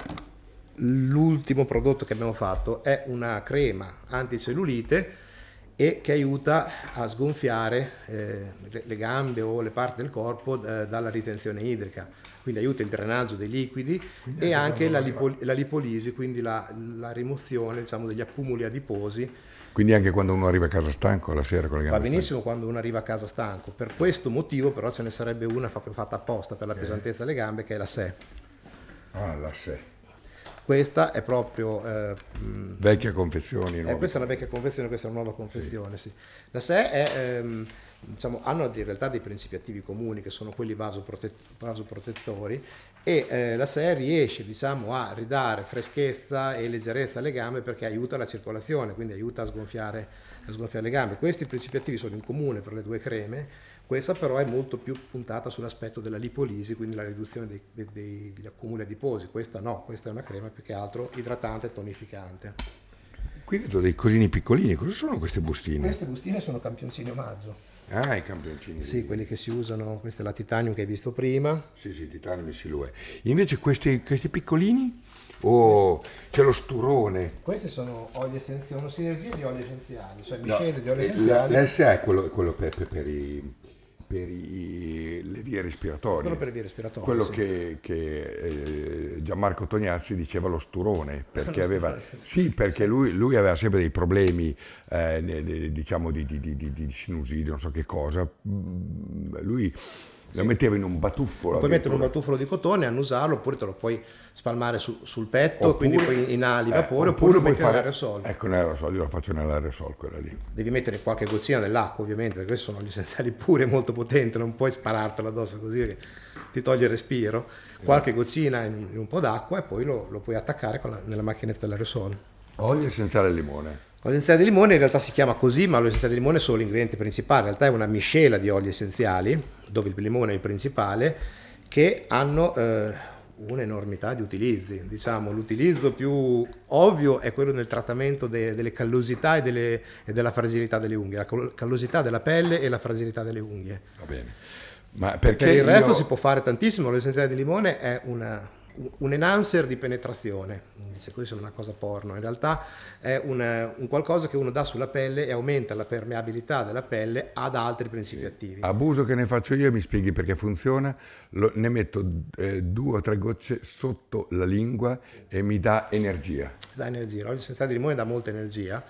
l'ultimo prodotto che abbiamo fatto, è una crema anticellulite e che aiuta a sgonfiare eh, le gambe o le parti del corpo eh, dalla ritenzione idrica, quindi aiuta il drenaggio dei liquidi quindi e anche la, lipo, la lipolisi, quindi la, la rimozione, diciamo, degli accumuli adiposi. Quindi anche quando uno arriva a casa stanco alla sera con le gambe va benissimo stanche. Quando uno arriva a casa stanco, per questo motivo però ce ne sarebbe una fatta apposta per la okay. pesantezza delle gambe, che è la S E. Ah, la S E. Questa è proprio... Eh, vecchia confezione. Eh, questa è una vecchia confezione, questa è una nuova confezione, sì. Sì. La S E è, ehm, diciamo, hanno in realtà dei principi attivi comuni, che sono quelli vasoprotet- vasoprotettori, e eh, la S E riesce, diciamo, a ridare freschezza e leggerezza alle gambe perché aiuta la circolazione, quindi aiuta a sgonfiare, a sgonfiare le gambe. Questi principi attivi sono in comune per le due creme. Questa però è molto più puntata sull'aspetto della lipolisi, quindi la riduzione dei, dei, degli accumuli adiposi. Questa no, questa è una crema più che altro idratante e tonificante. Qui vedo dei cosini piccolini, cosa sono queste bustine? Queste bustine sono campioncini omaggio. Ah, i campioncini. Sì, quelli che si usano, questo è la titanium che hai visto prima. Sì, sì, titanium e silue. Invece questi, questi piccolini? Oh, c'è lo sturone. Questi sono oli essenziali, una sinergia di oli essenziali, cioè No, miscele di oli essenziali. L'S A è quello, quello per, per, per, i, per i, le vie respiratorie. Quello per le vie respiratorie, Quello sì. che, che eh, Gianmarco Tognazzi diceva lo sturone, perché, Lo aveva, sturone, sì, perché lui, lui aveva sempre dei problemi, eh, ne- ne- diciamo, di, di, di, di, di sinusite, non so che cosa. Mm, Lui lo metteva in un batuffolo. Lo puoi mettere in un addirittura. batuffolo di cotone, annusarlo, oppure te lo puoi spalmare su- sul petto, Oppure- quindi poi inali eh, vapore, oppure lo puoi metti fare- nell'aerosol. Ecco, nell'aerosol, io lo faccio nell'aerosol, quella lì. Devi mettere qualche gozzina nell'acqua, ovviamente, perché questi sono gli essenziali pure molto potenti, non puoi sparartelo addosso così che ti toglie il respiro. Qualche gozzina in, in un po' d'acqua e poi lo, lo puoi attaccare con la- nella macchinetta dell'aerosol. Olio essenziale al limone. L'olio essenziale di limone in realtà si chiama così, ma l'olio essenziale di limone è solo l'ingrediente principale, in realtà è una miscela di oli essenziali, dove il limone è il principale, che hanno eh, un'enormità di utilizzi. Diciamo, l'utilizzo più ovvio è quello nel trattamento de- delle callosità e, delle- e della fragilità delle unghie, la cal- callosità della pelle e la fragilità delle unghie. Va bene. Ma Perché perché il resto io- si può fare tantissimo, l'olio essenziale di limone è una- un enhancer di penetrazione, dice questa è una cosa porno, in realtà è un, un qualcosa che uno dà sulla pelle e aumenta la permeabilità della pelle ad altri principi attivi. Abuso che ne faccio io, mi spieghi perché funziona, lo- ne metto eh, due o tre gocce sotto la lingua e mi dà energia. Dà energia, l'olio essenziale di limone dà molta energia,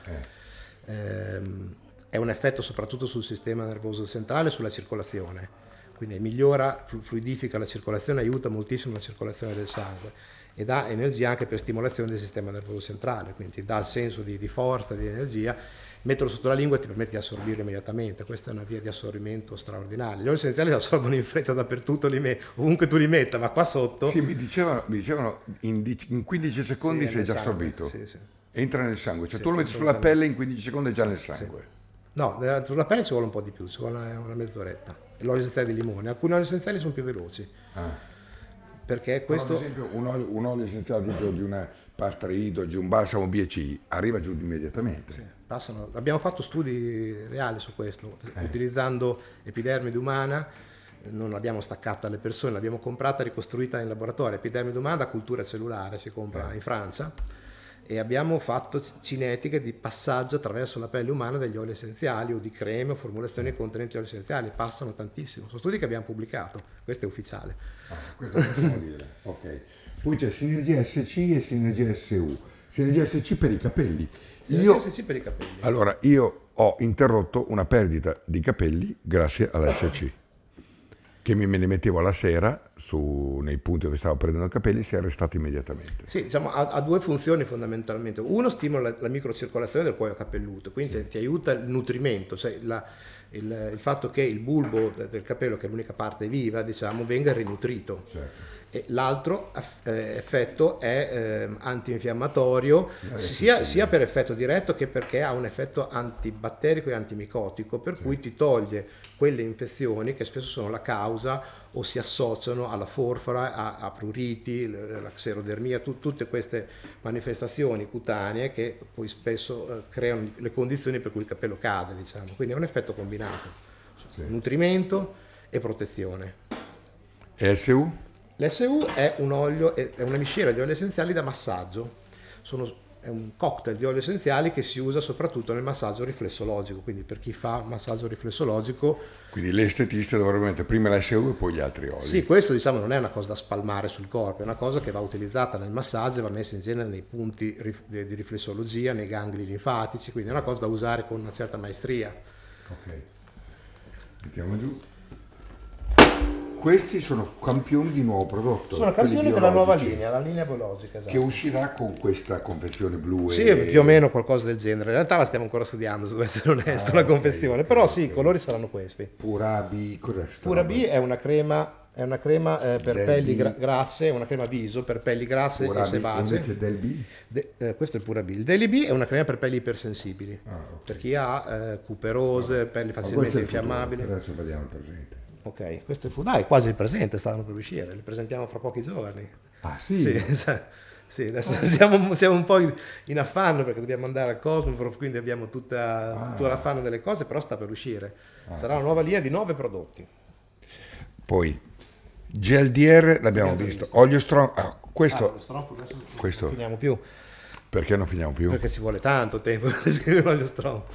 Ehm, è un effetto soprattutto sul sistema nervoso centrale e sulla circolazione, quindi migliora, flu- fluidifica la circolazione, aiuta moltissimo la circolazione del sangue e dà energia anche per stimolazione del sistema nervoso centrale, quindi dà il senso di, di forza, di energia. Metterlo sotto la lingua ti permette di assorbirlo immediatamente, questa è una via di assorbimento straordinaria. Gli oli essenziali si assorbono in fretta dappertutto, li me- ovunque tu li metta, ma qua sotto... Sì, mi dicevano, mi dicevano in, di- in quindici secondi Sì, sei nel già sangue, assorbito. sì, sì. Entra nel sangue, cioè Sì, tu lo metti sulla assolutamente. pelle in quindici secondi è già Sì, nel sì. sangue. No, nella- sulla pelle ci vuole un po' di più, ci vuole una, una mezz'oretta. L'olio essenziale di limone, alcuni oli essenziali sono più veloci, Ah. perché Questo... questo... Per esempio un olio, un olio essenziale tipo di una pasta idrogi, un balsamo B C arriva giù immediatamente. Sì, passano- abbiamo fatto studi reali su questo, Eh. utilizzando epidermide umana, non l'abbiamo staccata alle persone, l'abbiamo comprata e ricostruita in laboratorio, epidermide umana da cultura cellulare, si compra Eh. in Francia, e abbiamo fatto cinetiche di passaggio attraverso la pelle umana degli oli essenziali o di creme o formulazioni contenenti oli essenziali, passano tantissimo, sono studi che abbiamo pubblicato, questo è ufficiale. Ah, questo possiamo dire. Ok. Poi c'è sinergia S C e sinergia S U. Sinergia S C per i capelli. Sinergia Io, S C per i capelli. allora, io ho interrotto una perdita di capelli grazie alla S C, che mi me ne mettevo alla sera su, nei punti dove stavo prendendo i capelli, si è arrestato immediatamente. Sì, diciamo, ha, ha due funzioni fondamentalmente. Uno stimola la, la microcircolazione del cuoio capelluto, quindi ti, ti aiuta il nutrimento, cioè la- il, il fatto che il bulbo de- del capello, che è l'unica parte viva, diciamo, venga rinutrito. Certo. E l'altro eff- eh, effetto è ehm, antinfiammatorio, sia, sia per effetto diretto che perché ha un effetto antibatterico e antimicotico, per cui ti toglie quelle infezioni che spesso sono la causa o si associano alla forfora, a, a pruriti, l- la xerodermia, tu- tutte queste manifestazioni cutanee che poi spesso eh, creano le condizioni per cui il capello cade, diciamo. Quindi è un effetto combinato, nutrimento e protezione. E S U? L'S U è un olio, è una miscela di oli essenziali da massaggio. Sono, è un cocktail di oli essenziali che si usa soprattutto nel massaggio riflessologico, quindi per chi fa massaggio riflessologico. Quindi le estetiste dovrebbero mettere prima l'S U e poi gli altri oli. Sì, questo diciamo non è una cosa da spalmare sul corpo, è una cosa che va utilizzata nel massaggio e va messa in genere nei punti rif- di di riflessologia, nei gangli linfatici, quindi è una cosa da usare con una certa maestria. Ok. Mettiamo giù. Questi sono campioni di nuovo prodotto. Sono quelli campioni della nuova biologici, linea, la linea biologica, esatto. che uscirà con questa confezione blu. Sì, e... più o meno qualcosa del genere. In realtà la stiamo ancora studiando, se devo essere onesto, Ah, la ok, confezione. ok, Però ok. sì, i colori saranno questi. Pura B, cos'è sta Pura roba? B è una crema, è una crema eh, per Del pelli B. gra- grasse, una crema viso per pelli grasse Pura e B, sebacee. invece del B? De- eh, questo è il Pura B. Il Daily B è una crema per pelli ipersensibili, Ah, ok. per chi ha eh, cuperose, pelli Ma facilmente questo è il futuro, infiammabili. Adesso vediamo il presente. Ok, questo è il fu- dai, quasi il presente, stanno per uscire, li presentiamo fra pochi giorni. Ah sì? Sì, Sì, adesso siamo, siamo un po' in, in affanno perché dobbiamo andare al Cosmoprof, quindi abbiamo tutta, ah. tutto l'affanno delle cose, però sta per uscire. Ah. Sarà una nuova linea di nove prodotti. Poi G L D R l'abbiamo visto. visto, olio Strong, ah, questo, ah, Strongful, adesso questo non finiamo più. Perché non finiamo più? Perché ci vuole tanto tempo per scrivere l'olio Strongful.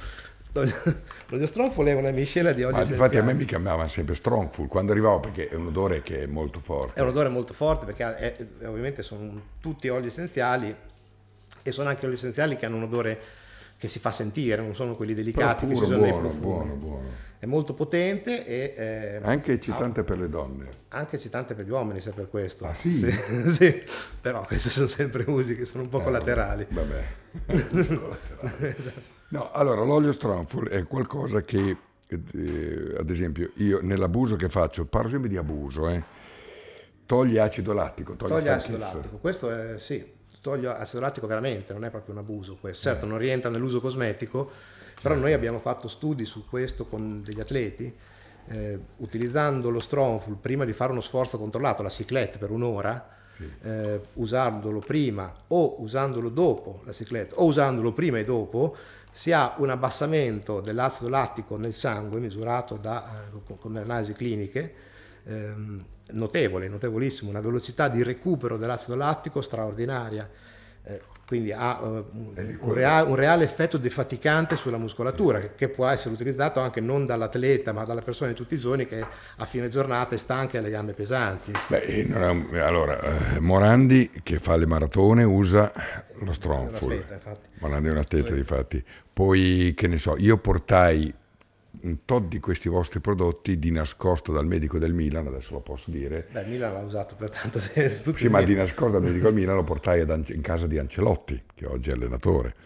L'olio Strongful è una miscela di oli essenziali. Infatti a me mi chiamavano sempre Strongful quando arrivavo, perché è un odore che è molto forte. È un odore molto forte perché è, ovviamente sono tutti oli essenziali e sono anche oli essenziali che hanno un odore che si fa sentire, non sono quelli delicati puro, che si usano buono, nei profumi. Buono, buono. È molto potente e eh, anche eccitante ah, per le donne. Anche eccitante per gli uomini, se per questo. Ah sì? Sì, sì. Però questi sono sempre usi che sono un po' eh, collaterali. Vabbè, collaterali. Esatto. No, allora l'olio Strongful è qualcosa che, eh, ad esempio, io nell'abuso che faccio, parlo sempre di abuso, eh, toglie acido lattico. Toglie, toglie acido lattico, questo è, sì, toglie acido lattico veramente, non è proprio un abuso questo. Certo, non rientra nell'uso cosmetico, però noi abbiamo fatto studi su questo con degli atleti, eh, utilizzando lo Strongful prima di fare uno sforzo controllato, la cyclette per un'ora, sì. eh, usandolo prima o usandolo dopo la cyclette o usandolo prima e dopo, si ha un abbassamento dell'acido lattico nel sangue misurato da, eh, con, con le analisi cliniche ehm, notevole, notevolissimo, una velocità di recupero dell'acido lattico straordinaria, eh, quindi ha uh, un, un, reale, un reale effetto defaticante sulla muscolatura che, che può essere utilizzato anche non dall'atleta ma dalla persona di tutti i giorni che a fine giornata è stanca e ha le gambe pesanti. Beh, allora, eh, Morandi che fa le maratone usa lo Strongful. È un atleta, Morandi è un atleta, Poi. difatti. Poi, che ne so, io portai un tot di questi vostri prodotti di nascosto dal medico del Milan, adesso lo posso dire. Beh, Milan l'ha usato per tanto tempo. Sì, ma di nascosto dal medico del Milan lo portai ad, in casa di Ancelotti, che oggi è allenatore.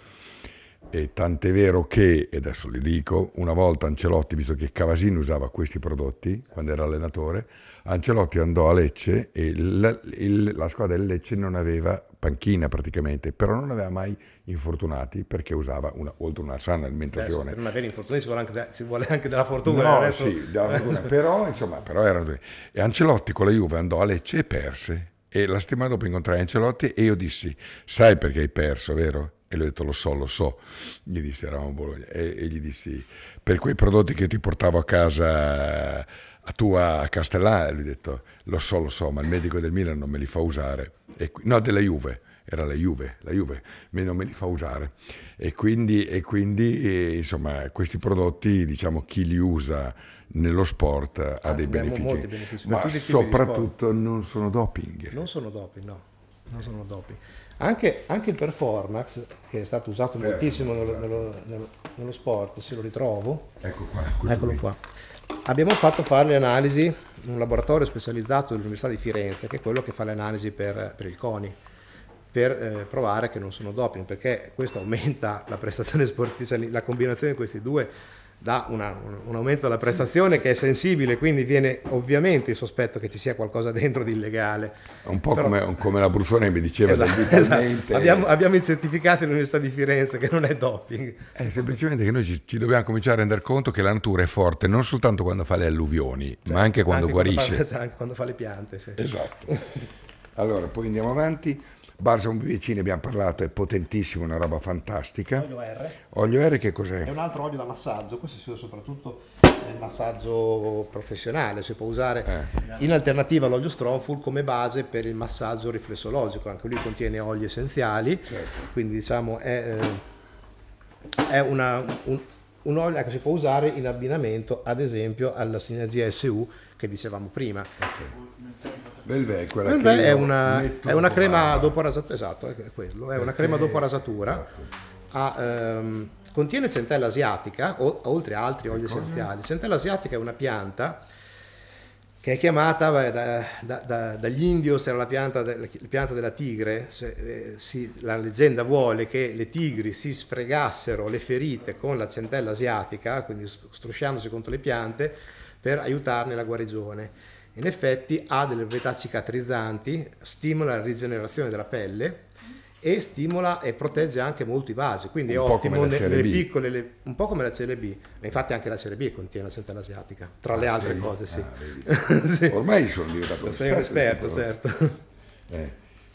E tant'è vero che, e adesso li dico, una volta Ancelotti, visto che Cavasini usava questi prodotti quando era allenatore, Ancelotti andò a Lecce e la, il, la squadra del Lecce non aveva panchina praticamente, però non aveva mai infortunati perché usava una, oltre una sana alimentazione. Adesso, per non avere infortuni ci vuole anche, ci vuole anche della fortuna. No, adesso... sì, della fortuna, però insomma, però erano... E Ancelotti con la Juve andò a Lecce e perse. E la settimana dopo incontrai Ancelotti e io dissi, sai perché hai perso, vero? E lui ha detto, lo so, lo so. Gli dissi, eravamo a Bologna, e, e gli dissi, per quei prodotti che ti portavo a casa, a tua a Castellana, e lui ha detto, lo so, lo so, ma il medico del Milan non me li fa usare. E, no, della Juve, era la Juve, la Juve non me li fa usare. E quindi, e quindi e, insomma, questi prodotti, diciamo, chi li usa nello sport ha ah, dei benefici, molti benefici ma soprattutto non sono doping. Non sono doping, no, non sono doping. Anche, anche il Performax, che è stato usato eh, moltissimo nello, nello, nello, nello sport, se lo ritrovo, ecco qua, eccolo qua. Abbiamo fatto fare le analisi in un laboratorio specializzato dell'Università di Firenze, che è quello che fa le analisi per, per il CONI, per eh, provare che non sono doping, perché questo aumenta la prestazione sportiva, cioè la combinazione di questi due dà una, un, un aumento della prestazione sì. che è sensibile, quindi viene ovviamente il sospetto che ci sia qualcosa dentro di illegale. Un po' Però, come, come la Brufone mi diceva esatto, esatto. Abbiamo, abbiamo i certificati dell'Università di Firenze che non è doping. È semplicemente che noi ci, ci dobbiamo cominciare a rendere conto che la natura è forte non soltanto quando fa le alluvioni, certo, ma anche quando anche guarisce. Quando fa, anche quando fa le piante. Sì. Esatto. Allora, poi andiamo avanti. Balsamo B V C ne abbiamo parlato, è potentissimo, una roba fantastica. Olio R. Olio R che cos'è? È un altro olio da massaggio, questo si usa soprattutto nel massaggio professionale, si può usare eh. in alternativa all'olio Strongful come base per il massaggio riflessologico, anche lui contiene oli essenziali, certo. Quindi diciamo è, è una, un, un olio che si può usare in abbinamento ad esempio alla sinergia S U che dicevamo prima. Okay. Belvè, quella Belvè che è una, è una crema barba. dopo rasatura, esatto, è quello, è una crema dopo rasatura, esatto. ha, ehm, contiene centella asiatica, o, oltre a altri oli essenziali. Centella asiatica è una pianta che è chiamata beh, da, da, da, dagli indios, era la pianta, de, la pianta della tigre, se, eh, si, la leggenda vuole che le tigri si sfregassero le ferite con la centella asiatica, quindi strusciandosi contro le piante, per aiutarne la guarigione. In effetti ha delle proprietà cicatrizzanti, stimola la rigenerazione della pelle e stimola e protegge anche molto i vasi, quindi un è ottimo nelle piccole, le, un po' come la C L B, ma infatti anche la C L B contiene la centella asiatica, tra ah, le altre sì. cose. Sì. Ah, sì. Ormai sono diventato sei un esperto, certo. Eh.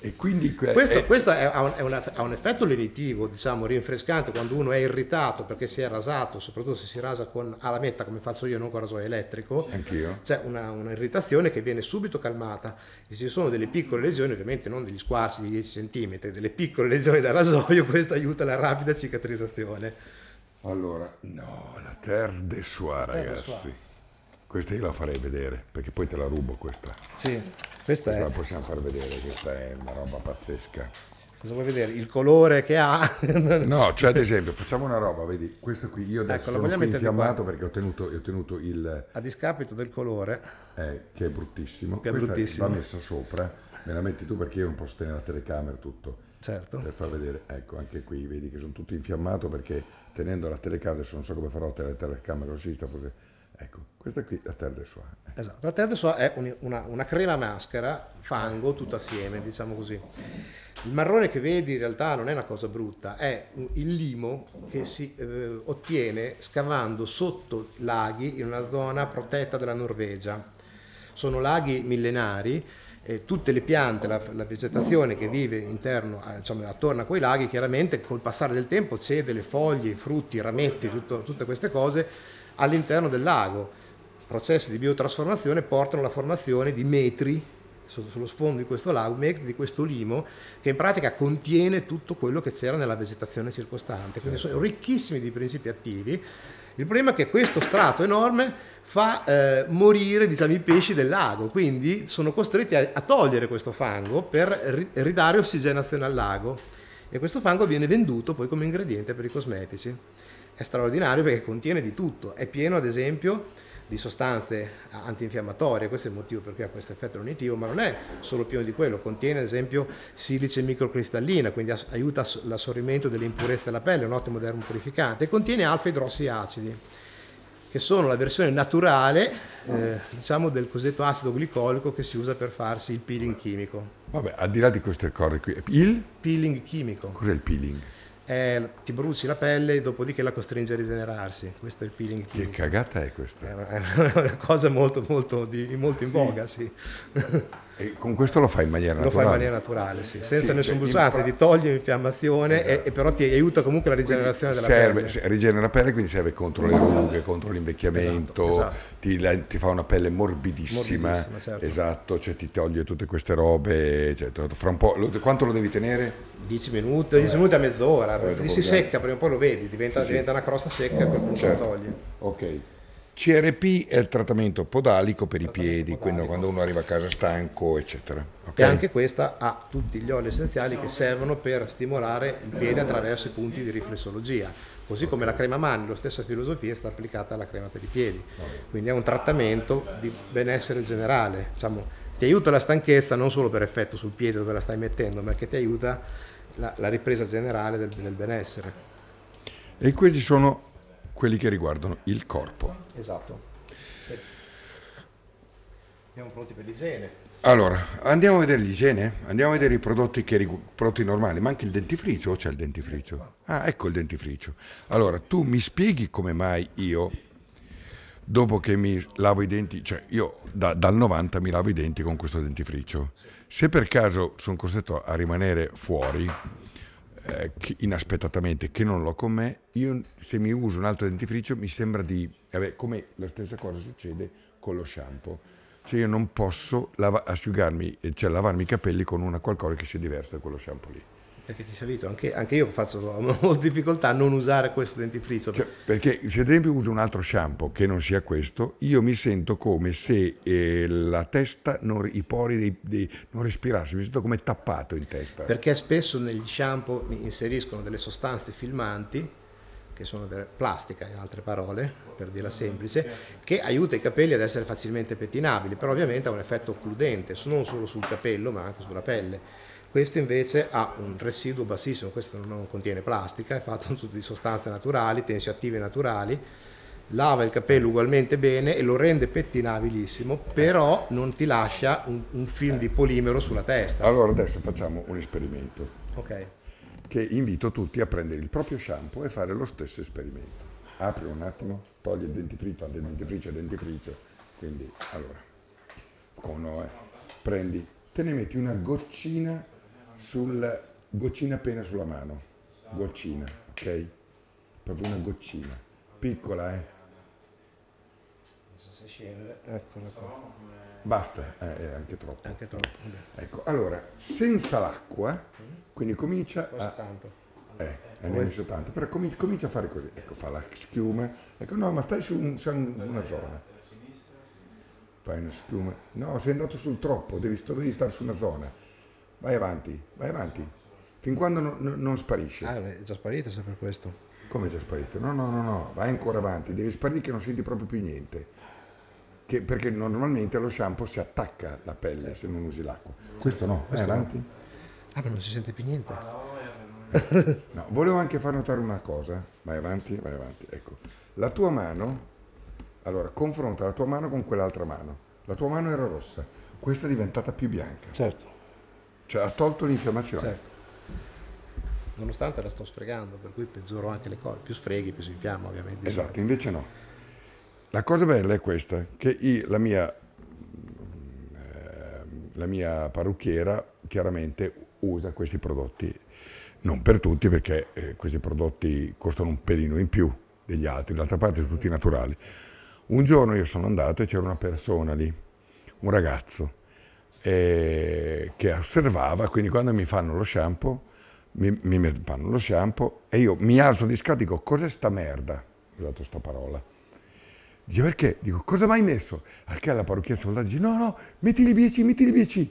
E quindi questo, è... questo è, ha, un, è una, ha un effetto lenitivo, diciamo, rinfrescante quando uno è irritato perché si è rasato, soprattutto se si rasa con alla metta come faccio io, non con rasoio elettrico. Anch'io. C'è una, una irritazione che viene subito calmata e se ci sono delle piccole lesioni, ovviamente non degli squarci di dieci centimetri, delle piccole lesioni da rasoio, questo aiuta la rapida cicatrizzazione. Allora, no, la Terre des Soies, ragazzi. Questa io la farei vedere, perché poi te la rubo questa. Sì, questa, questa è. La possiamo far vedere, questa è una roba pazzesca. Cosa vuoi vedere? Il colore che ha? No, cioè ad esempio, facciamo una roba, vedi, questo qui, io adesso ecco, sono qui infiammato perché ho tenuto, ho tenuto il... A discapito del colore. Eh, che è bruttissimo. Che è questa bruttissimo. va messa sopra, me la metti tu perché io non posso tenere la telecamera tutto. Certo. Per far vedere, ecco, anche qui, vedi che sono tutto infiammato perché tenendo la telecamera, adesso non so come farò a tenere la telecamera così, sta forse... Ecco, questa qui è la Terre des Soies. Esatto, la Terre des Soies è un, una, una crema maschera, fango, tutto assieme, diciamo così. Il marrone che vedi in realtà non è una cosa brutta, è il limo che si eh, ottiene scavando sotto laghi in una zona protetta della Norvegia. Sono laghi millenari, eh, tutte le piante, la, la vegetazione che vive interno, eh, diciamo, attorno a quei laghi, chiaramente col passare del tempo cede le foglie, i frutti, i rametti, tutto, tutte queste cose all'interno del lago. Processi di biotrasformazione portano alla formazione di metri sullo sfondo di questo lago, metri di questo limo che in pratica contiene tutto quello che c'era nella vegetazione circostante, quindi sono ricchissimi di principi attivi. Il problema è che questo strato enorme fa eh, morire, diciamo, i pesci del lago, quindi sono costretti a, a togliere questo fango per ri, ridare ossigenazione al lago e questo fango viene venduto poi come ingrediente per i cosmetici. È straordinario perché contiene di tutto, è pieno ad esempio di sostanze antinfiammatorie, questo è il motivo perché ha questo effetto lenitivo, ma non è solo pieno di quello, contiene ad esempio silice microcristallina, quindi aiuta l'assorbimento delle impurezze della pelle, è un ottimo dermopurificante, e contiene alfa idrossiacidi, che sono la versione naturale eh, diciamo del cosiddetto acido glicolico che si usa per farsi il peeling chimico. Vabbè, al di là di queste cose qui, il peeling chimico. Cos'è il peeling? Eh, ti bruci la pelle, dopodiché la costringe a rigenerarsi. Questo è il peeling chimico. Che cagata è questa? È una, è una cosa molto, molto, di, molto in sì. voga, sì. E con questo lo fai in maniera lo naturale? Lo fai in maniera naturale, sì, senza sì, nessun bruciarsi, pra... ti toglie l'infiammazione esatto. e, e però ti aiuta comunque la rigenerazione quindi della serve, pelle. Rigenera la pelle, quindi serve contro le rughe, contro l'invecchiamento, esatto, esatto. Ti, ti fa una pelle morbidissima, morbidissima certo. esatto, cioè ti toglie tutte queste robe, cioè, fra un po', lo, quanto lo devi tenere? dieci minuti, dieci minuti a mezz'ora, perché si secca, prima o poi lo vedi, diventa, sì, diventa una crosta secca e a quel punto certo. lo togli. Ok. C R P è il trattamento podalico per i piedi, quindi quando uno arriva a casa stanco, eccetera. Okay? E anche questa ha tutti gli oli essenziali che servono per stimolare il piede attraverso i punti di riflessologia. Così come la crema mani, la stessa filosofia è stata applicata alla crema per i piedi. Quindi è un trattamento di benessere generale. Diciamo, ti aiuta la stanchezza non solo per effetto sul piede dove la stai mettendo, ma che ti aiuta la, la ripresa generale del, del benessere. E questi sono quelli che riguardano il corpo. Esatto. Siamo pronti per l'igiene. Allora, andiamo a vedere l'igiene? Andiamo a vedere i prodotti, che, prodotti normali, ma anche il dentifricio o c'è il dentifricio? Ah, ecco il dentifricio. Allora, tu mi spieghi come mai io, dopo che mi lavo i denti, cioè io da, dal novanta mi lavo i denti con questo dentifricio, se per caso sono costretto a rimanere fuori, Eh, che inaspettatamente, che non l'ho con me, io se mi uso un altro dentifricio mi sembra di, vabbè, come la stessa cosa succede con lo shampoo, cioè io non posso lava, asciugarmi, cioè lavarmi i capelli con una qualcosa che sia diversa da quello shampoo lì. Perché ti sei abituato, anche, anche io faccio ho difficoltà a non usare questo dentifricio. Cioè, perché se ad esempio uso un altro shampoo che non sia questo, io mi sento come se eh, la testa, non, i pori dei, dei, non respirassero, mi sento come tappato in testa. Perché spesso negli shampoo mi inseriscono delle sostanze filmanti, che sono plastica in altre parole, per dirla semplice, che aiuta i capelli ad essere facilmente pettinabili, però ovviamente ha un effetto occludente, non solo sul capello ma anche sulla pelle. Questo invece ha un residuo bassissimo, questo non contiene plastica, è fatto di sostanze naturali, tensioattive naturali, lava il capello ugualmente bene e lo rende pettinabilissimo, però non ti lascia un, un film di polimero sulla testa. Allora adesso facciamo un esperimento. Ok. Che invito tutti a prendere il proprio shampoo e fare lo stesso esperimento. Apri un attimo, togli il dentifricio, il dentifricio, il dentifricio, quindi allora, con, eh, prendi, te ne metti una goccina sul goccina appena sulla mano, goccina, ok? Proprio una goccina, piccola, eh? Non so se scende, eccola qua. Basta, eh, è anche troppo. Anche troppo. Ecco, allora, senza l'acqua, quindi comincia a... tanto. Eh, ne hai messo tanto, però comincia, comincia a fare così, ecco, fa la schiuma, ecco, no, ma stai su, un, su una zona, fai una schiuma, no, sei andato sul troppo, devi, devi stare su una zona, vai avanti, vai avanti, fin quando no, no, non sparisce. Ah, è già sparito se per questo. Come è già sparito? No, no, no, no, vai ancora avanti, devi sparire che non senti proprio più niente, che, perché normalmente lo shampoo si attacca alla pelle, certo, se non usi l'acqua, questo no, vai avanti. No. Ah, ma non si sente più niente. No, volevo anche far notare una cosa, vai avanti, vai avanti, ecco, la tua mano, allora confronta la tua mano con quell'altra mano, la tua mano era rossa, questa è diventata più bianca, certo, cioè ha tolto l'infiammazione, certo, nonostante la sto sfregando, per cui peggioro anche le cose, più sfreghi più si infiamma ovviamente. Esatto, invece no, la cosa bella è questa, che io, la mia, eh, la mia parrucchiera chiaramente usa questi prodotti. Non per tutti, perché eh, questi prodotti costano un pelino in più degli altri, d'altra parte sono tutti naturali. Un giorno io sono andato e c'era una persona lì, un ragazzo, eh, che osservava, quindi quando mi fanno lo shampoo, mi, mi fanno lo shampoo e io mi alzo di scatto e dico, cos'è sta merda? Ho usato sta parola. Dice, perché? Dico, cosa mai messo? Al che la parrucchiera soldato dice, no, no, mettili B C, mettili B C.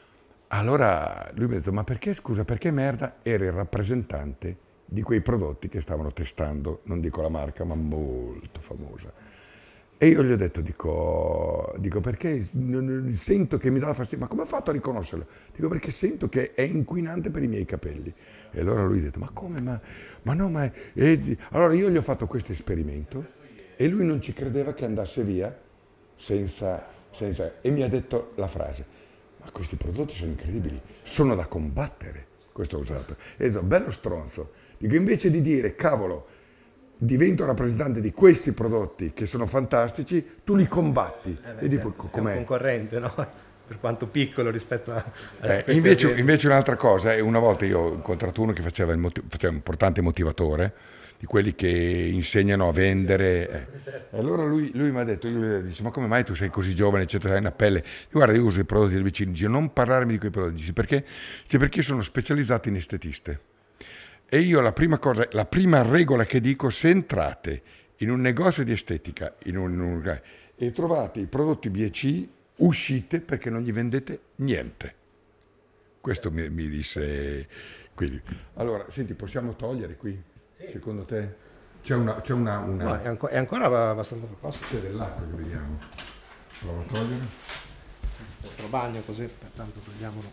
Allora lui mi ha detto, ma perché, scusa, perché merda? Era il rappresentante di quei prodotti che stavano testando, non dico la marca, ma molto famosa. E io gli ho detto, dico, dico perché sento che mi dà fastidio, ma come ho fatto a riconoscerlo? Dico, perché sento che è inquinante per i miei capelli. E allora lui ha detto, ma come, ma, ma no, ma... È... Allora io gli ho fatto questo esperimento e lui non ci credeva che andasse via senza, senza... E mi ha detto la frase, ma questi prodotti sono incredibili, sono da combattere, questo ho usato. E ho detto, bello stronzo. Dico, invece di dire, cavolo, divento rappresentante di questi prodotti che sono fantastici, tu li combatti. Eh beh, e dico, certo, com'è? È un concorrente, no? Per quanto piccolo rispetto a... a eh, invece, invece un'altra cosa, una volta io ho incontrato uno che faceva, il motiv- faceva un importante motivatore, di quelli che insegnano a vendere. Eh. E allora lui, lui mi ha detto, io gli dice, ma come mai tu sei così giovane, eccetera, hai una pelle? Io, guarda, io uso i prodotti del vicino, dice, non parlarmi di quei prodotti, dice, perché? Dice, perché io sono specializzato in estetiste. E io la prima cosa, la prima regola che dico, se entrate in un negozio di estetica in un, in un, e trovate i prodotti B C, uscite perché non gli vendete niente. Questo mi, mi disse. Quindi, allora, senti, possiamo togliere qui? Sì. Secondo te? C'è una... C'è una, una... No, è, anco, è ancora abbastanza precoce. C'è dell'acqua che vediamo. Provo a togliere. Altro bagno così, pertanto togliamolo.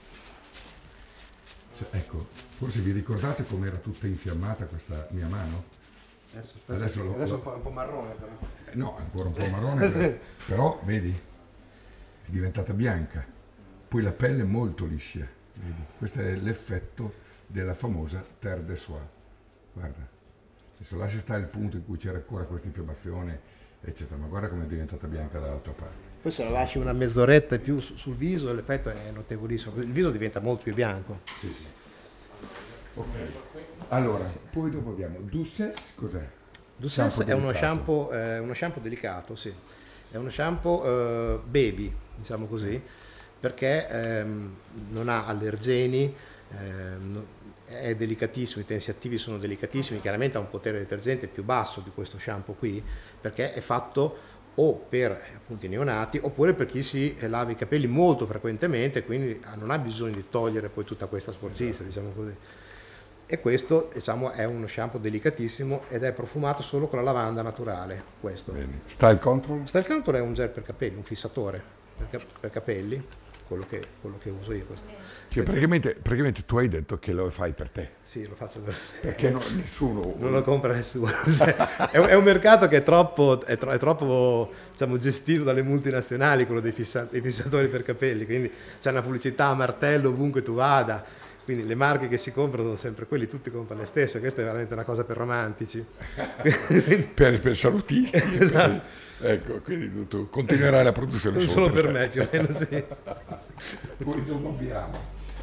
Cioè, ecco, forse vi ricordate com'era tutta infiammata questa mia mano? Adesso, aspetta, adesso, lo, adesso lo... un, po', un po' marrone però. Eh, no, ancora un po' marrone, però, però vedi, è diventata bianca. Poi la pelle è molto liscia, vedi? Questo è l'effetto della famosa terre de soie. Guarda, adesso lascia stare il punto in cui c'era ancora questa infiammazione, eccetera, ma guarda come è diventata bianca dall'altra parte. Poi se la lasci una mezz'oretta in più sul viso, l'effetto è notevolissimo. Il viso diventa molto più bianco. Sì, sì. Ok. Allora, poi dopo abbiamo Ducess, cos'è? Ducess è uno shampoo, eh, uno shampoo delicato, sì. È uno shampoo eh, baby, diciamo così, perché ehm, non ha allergeni, ehm, è delicatissimo, i tensi attivi sono delicatissimi, chiaramente ha un potere detergente più basso di questo shampoo qui, perché è fatto o per appunto i neonati oppure per chi si lava i capelli molto frequentemente, quindi non ha bisogno di togliere poi tutta questa sporcizia, diciamo così. E questo, diciamo, è uno shampoo delicatissimo ed è profumato solo con la lavanda naturale, questo. Bene. Style Control? Style Control è un gel per capelli, un fissatore per, per capelli, quello che, quello che uso io. Questo. Cioè, praticamente, praticamente tu hai detto che lo fai per te. Sì, lo faccio per me. Perché no, nessuno... Non lo compra nessuno. è, un, è un mercato che è troppo, è tro, è troppo diciamo, gestito dalle multinazionali, quello dei, fissa, dei fissatori per capelli, quindi c'è una pubblicità a martello ovunque tu vada. Quindi le marche che si comprano sono sempre quelli, tutti comprano le stesse, questa è veramente una cosa per romantici. per, per salutisti. Esatto. Ecco, quindi tu continuerai la produzione non solo per te. me, più o meno sì. Poi dopo abbiamo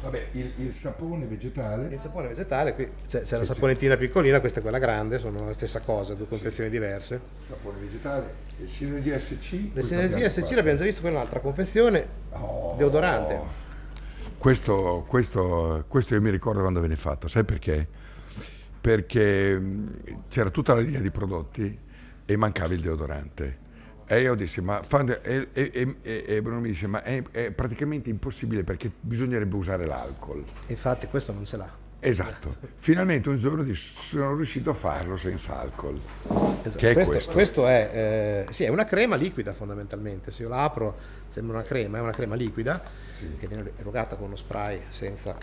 Vabbè, il, il sapone vegetale? Il sapone vegetale, qui c'è, c'è la saponettina piccolina, questa è quella grande, sono la stessa cosa, due confezioni sì. diverse. Sapone vegetale, il Synergy S C? Il Synergy S C l'abbiamo già visto, quella è un'altra confezione, oh, deodorante. Questo, questo, questo io mi ricordo quando venne fatto, sai perché? Perché c'era tutta la linea di prodotti e mancava il deodorante. E io dissi, ma e, e, e, e Bruno mi dice, ma è, è praticamente impossibile perché bisognerebbe usare l'alcol. Infatti questo non ce l'ha. Esatto. Finalmente un giorno sono riuscito a farlo senza alcol. Esatto. Che è questo, questo? questo è, eh, sì, è una crema liquida fondamentalmente. Se io la apro sembra una crema, è una crema liquida sì. che viene erogata con uno spray senza,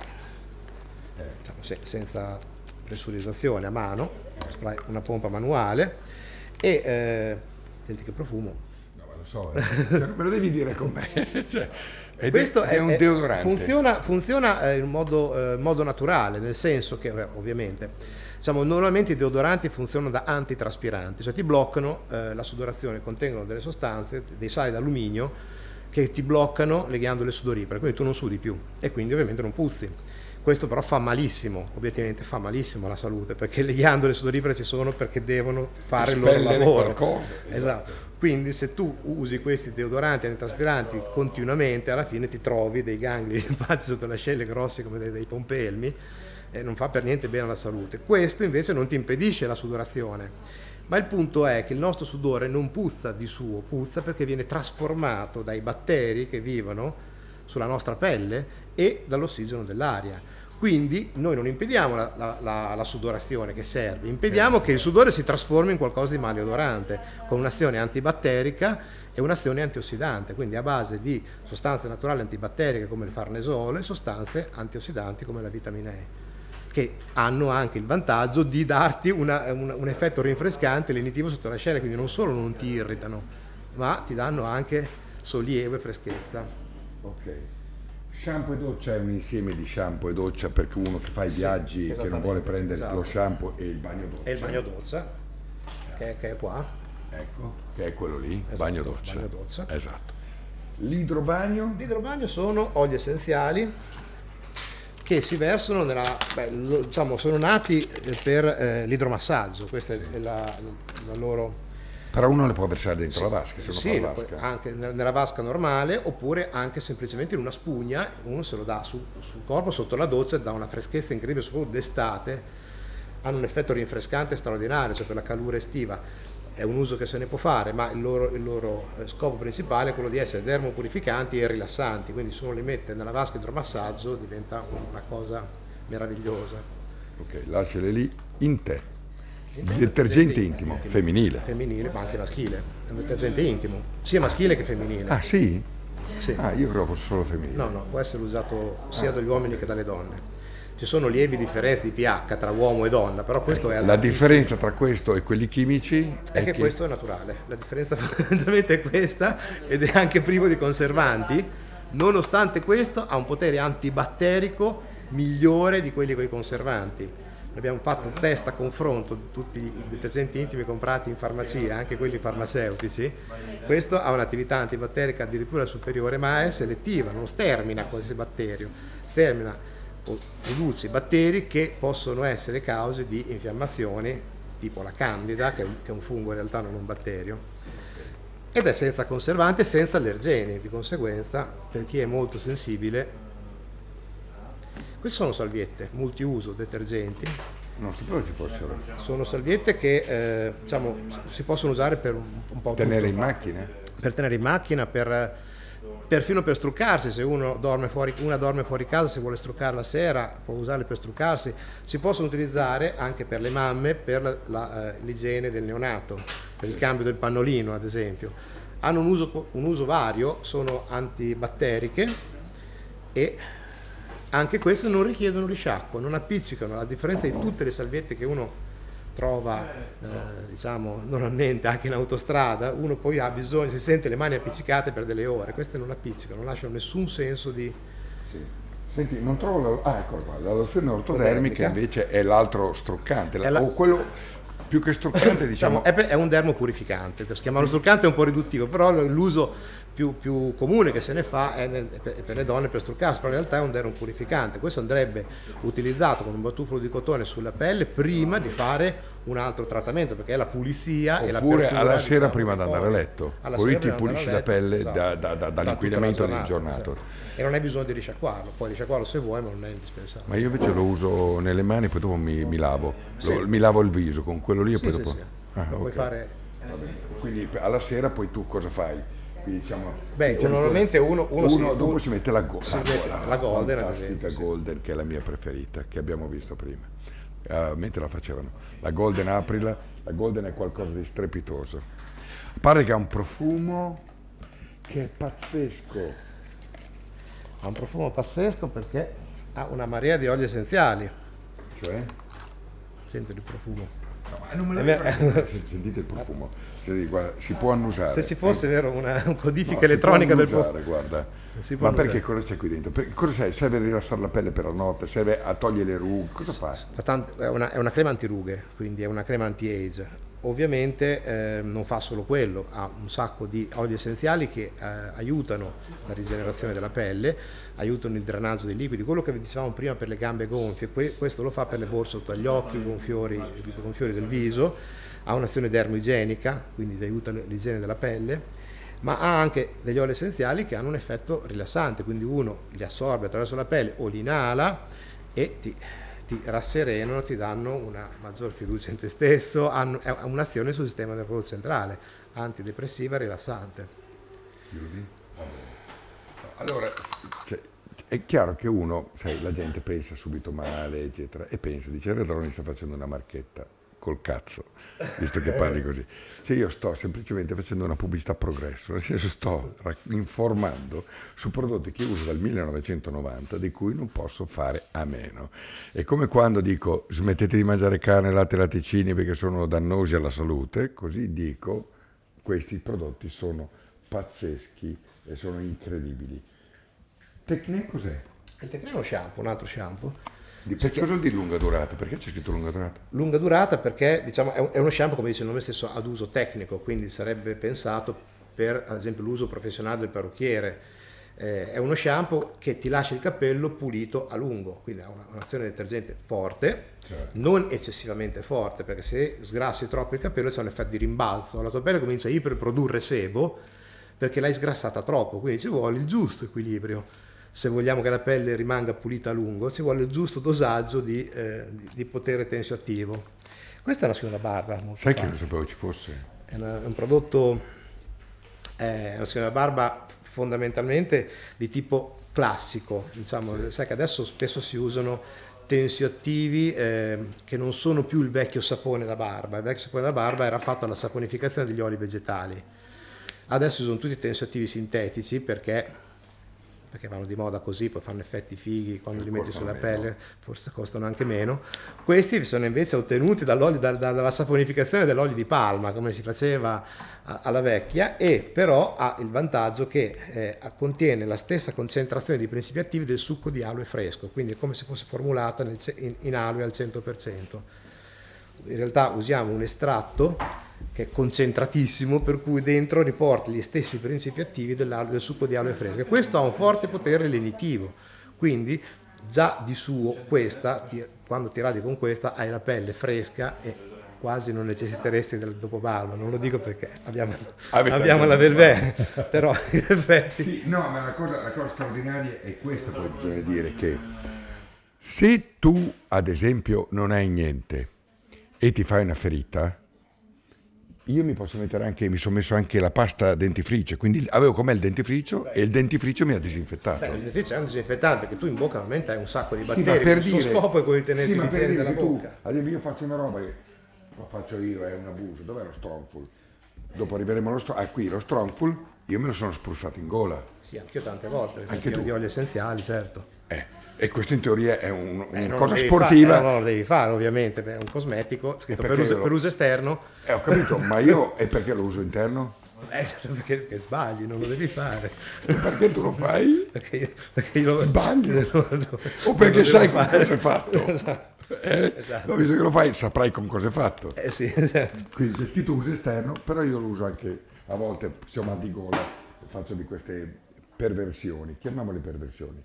eh. diciamo, se, senza pressurizzazione a mano, spray, una pompa manuale e... Eh, senti che profumo. No, ma lo so, eh. Non me lo devi dire con me. Cioè, è questo è, è un deodorante. Funziona, funziona in modo, eh, modo naturale, nel senso che, beh, ovviamente, diciamo, normalmente i deodoranti funzionano da antitraspiranti, cioè ti bloccano eh, la sudorazione, contengono delle sostanze, dei sali d'alluminio che ti bloccano le ghiandole sudoripare, quindi tu non sudi più e quindi ovviamente non puzzi. Questo però fa malissimo, obiettivamente fa malissimo alla salute, perché le ghiandole sudoripare ci sono perché devono fare il loro lavoro. Qualcosa, esatto. esatto. Quindi se tu usi questi deodoranti antitraspiranti continuamente, alla fine ti trovi dei gangli infatti sotto le ascelle grossi come dei, dei pompelmi e non fa per niente bene alla salute. Questo invece non ti impedisce la sudorazione, ma il punto è che il nostro sudore non puzza di suo, puzza perché viene trasformato dai batteri che vivono sulla nostra pelle e dall'ossigeno dell'aria. Quindi noi non impediamo la, la, la, la sudorazione che serve, impediamo che il sudore si trasformi in qualcosa di maleodorante con un'azione antibatterica e un'azione antiossidante, quindi a base di sostanze naturali antibatteriche come il farnesolo e sostanze antiossidanti come la vitamina E, che hanno anche il vantaggio di darti una, una, un effetto rinfrescante e lenitivo sotto l'ascella, quindi non solo non ti irritano, ma ti danno anche sollievo e freschezza. Ok. Shampoo e doccia è un insieme di shampoo e doccia per uno che fa i viaggi e che non vuole prendere esatto. lo shampoo e il bagno doccia. E il bagno doccia, che, che è qua. Ecco, che è quello lì, esatto, bagno doccia. Bagno doccia. Esatto. L'idrobagno? L'idrobagno sono oli essenziali che si versano nella, beh, lo, diciamo, sono nati per eh, l'idromassaggio, questa è la, la loro... Però uno le può versare dentro sì, la vasca, se sì, la vasca. Anche nella vasca normale, oppure anche semplicemente in una spugna, uno se lo dà sul, sul corpo sotto la doccia, dà una freschezza incredibile, soprattutto d'estate, hanno un effetto rinfrescante straordinario, cioè per la calura estiva. È un uso che se ne può fare, ma il loro, il loro scopo principale è quello di essere dermopurificanti e rilassanti, quindi se uno li mette nella vasca idromassaggio diventa una cosa meravigliosa. Ok, lasciale lì in te. Detergente intimo, intimo, femminile. Femminile, ma anche maschile. È un detergente intimo, sia maschile che femminile. Ah, sì? Sì. Ah, io credo fosse solo femminile. No, no, può essere usato sia ah. dagli uomini che dalle donne. Ci sono lievi differenze di pH tra uomo e donna, però questo ecco, è... La differenza tra questo e quelli chimici è, è che, che questo è naturale. La differenza fondamentalmente è questa, ed è anche privo di conservanti. Nonostante questo ha un potere antibatterico migliore di quelli con i conservanti. Abbiamo fatto test a confronto di tutti i detergenti intimi comprati in farmacia, anche quelli farmaceutici. Questo ha un'attività antibatterica addirittura superiore, ma è selettiva, non stermina qualsiasi batterio, stermina o riduce i batteri che possono essere cause di infiammazioni, tipo la candida, che è un fungo in realtà, non un batterio, ed è senza conservanti e senza allergeni, di conseguenza per chi è molto sensibile. Queste sono salviette multiuso detergenti. Non sapevo ci fossero. Sono salviette che eh, diciamo, si possono usare per un, un po' tenere tutto. in macchina? Per tenere in macchina, per, perfino per struccarsi. Se uno dorme fuori, una dorme fuori casa, se vuole struccare la sera, può usarle per struccarsi. Si possono utilizzare anche per le mamme, per la, la, uh, l'igiene del neonato, per il cambio del pannolino ad esempio. Hanno un uso, un uso vario, sono antibatteriche e anche queste non richiedono risciacquo, non appiccicano, a differenza di tutte le salviette che uno trova eh, diciamo normalmente anche in autostrada. Uno poi ha bisogno, si sente le mani appiccicate per delle ore, queste non appiccicano, non lasciano nessun senso di... Sì. Senti, non trovo la... Ah, ecco qua, la lozione ortodermica invece è l'altro struccante, la... o quello più che struccante diciamo... diciamo è un dermopurificante, si chiama struccante è un po' riduttivo, però l'uso più, più comune che se ne fa è, nel, è per le donne per struccarsi, però in realtà è un dermopurificante. Questo andrebbe utilizzato con un batuffolo di cotone sulla pelle prima di fare un altro trattamento, perché è la pulizia oppure e l'apertura alla sera diciamo, prima di andare a letto, poi ti pulisci la pelle esatto, da, da, da, dall'inquinamento del giornato. Esatto. E non hai bisogno di risciacquarlo, puoi risciacquarlo se vuoi, ma non è indispensabile. Ma io invece lo uso nelle mani, poi dopo mi, mi lavo, sì. lo, mi lavo il viso con quello lì e sì, poi sì, dopo... Sì. Ah, lo puoi okay. fare... Quindi alla sera poi tu cosa fai? Quindi, diciamo, Beh, diciamo normalmente uno, uno, uno si, dopo si mette la, go- si la, mette la, la golden, la ad esempio, sì. golden, che è la mia preferita, che abbiamo visto prima, uh, mentre la facevano. La golden aprila, la golden è qualcosa di strepitoso. A parte che ha un profumo che è pazzesco. Ha un profumo pazzesco perché ha una marea di oli essenziali. Cioè? Senti il profumo. No, ma non me la me... Sentite il profumo. Cioè, guarda, si può annusare. Se ci fosse eh? vero una codifica no, elettronica del profumo. Guarda. Ma perché cosa c'è qui dentro? Per, cosa serve? Serve a rilassare la pelle per la notte? Serve a togliere le rughe? Cosa fa? fa tanto, è, una, è una crema antirughe, quindi è una crema anti-age. Ovviamente eh, non fa solo quello, ha un sacco di oli essenziali che eh, aiutano la rigenerazione della pelle, aiutano il drenaggio dei liquidi, quello che vi dicevamo prima per le gambe gonfie, que- questo lo fa per le borse sotto agli occhi, i gonfiori, i gonfiori del viso, ha un'azione dermoigienica, quindi aiuta l'igiene della pelle, ma ha anche degli oli essenziali che hanno un effetto rilassante, quindi uno li assorbe attraverso la pelle o li inala e ti... ti rasserenano, ti danno una maggior fiducia in te stesso, hanno è un'azione sul sistema nervoso centrale, antidepressiva e rilassante. Allora, cioè, è chiaro che uno, sai, la gente pensa subito male, eccetera, e pensa, dice, Redroni sta facendo una marchetta col cazzo, visto che parli così. Cioè io sto semplicemente facendo una pubblicità progresso, nel senso sto informando su prodotti che uso dal millenovecentonovanta, di cui non posso fare a meno. È come quando dico smettete di mangiare carne, latte e latticini perché sono dannosi alla salute, così dico questi prodotti sono pazzeschi e sono incredibili. Tecne cos'è? Il Tecne è uno shampoo, un altro shampoo. Di cosa vuol dire lunga durata? Perché c'è scritto lunga durata? Lunga durata perché diciamo, è, un, è uno shampoo, come dice il nome stesso, ad uso tecnico, quindi sarebbe pensato per ad esempio l'uso professionale del parrucchiere. Eh, è uno shampoo che ti lascia il capello pulito a lungo, quindi ha una, un'azione detergente forte, certo. Non eccessivamente forte, perché se sgrassi troppo il capello c'è un effetto di rimbalzo, la tua pelle comincia a iperprodurre sebo perché l'hai sgrassata troppo, quindi ci vuole il giusto equilibrio. Se vogliamo che la pelle rimanga pulita a lungo, ci vuole il giusto dosaggio di, eh, di, di potere tensioattivo. Questa è una schiuma da barba. Molto Sai facile. che non sapevo ci fosse? È, una, è un prodotto, è una schiuma da barba fondamentalmente di tipo classico. Diciamo, sai che adesso spesso si usano tensioattivi eh, che non sono più il vecchio sapone da barba. Il vecchio sapone da barba era fatto alla saponificazione degli oli vegetali. Adesso sono tutti tensioattivi sintetici perché... perché vanno di moda così, poi fanno effetti fighi quando li metti sulla pelle, forse costano anche meno. Questi sono invece ottenuti dall'olio, da, da, dalla saponificazione dell'olio di palma, come si faceva a, alla vecchia, e però ha il vantaggio che eh, contiene la stessa concentrazione di principi attivi del succo di aloe fresco, quindi è come se fosse formulata nel, in, in aloe al cento per cento. In realtà usiamo un estratto che è concentratissimo, per cui dentro riporta gli stessi principi attivi del succo di aloe fresco. Questo ha un forte potere lenitivo, quindi già di suo questa, ti, quando ti radi con questa hai la pelle fresca e quasi non necessiteresti del dopobarba. Non lo dico perché abbiamo, abbiamo la Velvet, però in effetti... Sì, no, ma la cosa, la cosa straordinaria è questa, poi bisogna dire che se tu ad esempio non hai niente e ti fai una ferita, io mi posso mettere anche, mi sono messo anche la pasta dentifricio, quindi avevo con me il dentifricio. Beh, e il dentifricio mi ha disinfettato. Beh, il dentifricio è un disinfettante perché tu in bocca normalmente hai un sacco di batteri, sì, per il suo dire, scopo è quello di tenerti sì, l'igiene della tu, bocca. Ad esempio io faccio una roba che lo faccio io, è un abuso, dov'è lo Strongful? Dopo arriveremo allo Strongful, ah qui lo Strongful, io me lo sono spruzzato in gola. Sì, anch'io tante volte, anche tu. Gli oli essenziali, certo. Eh. E questo in teoria è un, eh, una cosa sportiva. Fare, eh, non lo devi fare ovviamente, è un cosmetico scritto per uso, lo... per uso esterno. Eh, ho capito, ma io, e perché lo uso interno? Eh, perché, perché sbagli, non lo devi fare. E perché tu lo fai? Perché io, perché io lo sbagli? Non lo, o perché sai cosa è fatto? Esatto. Eh, esatto. Visto che lo fai, saprai con cosa è fatto. Eh sì, esatto. Quindi c'è scritto uso esterno, però io lo uso anche, a volte siamo mal di gola, faccio di queste perversioni, chiamiamole perversioni.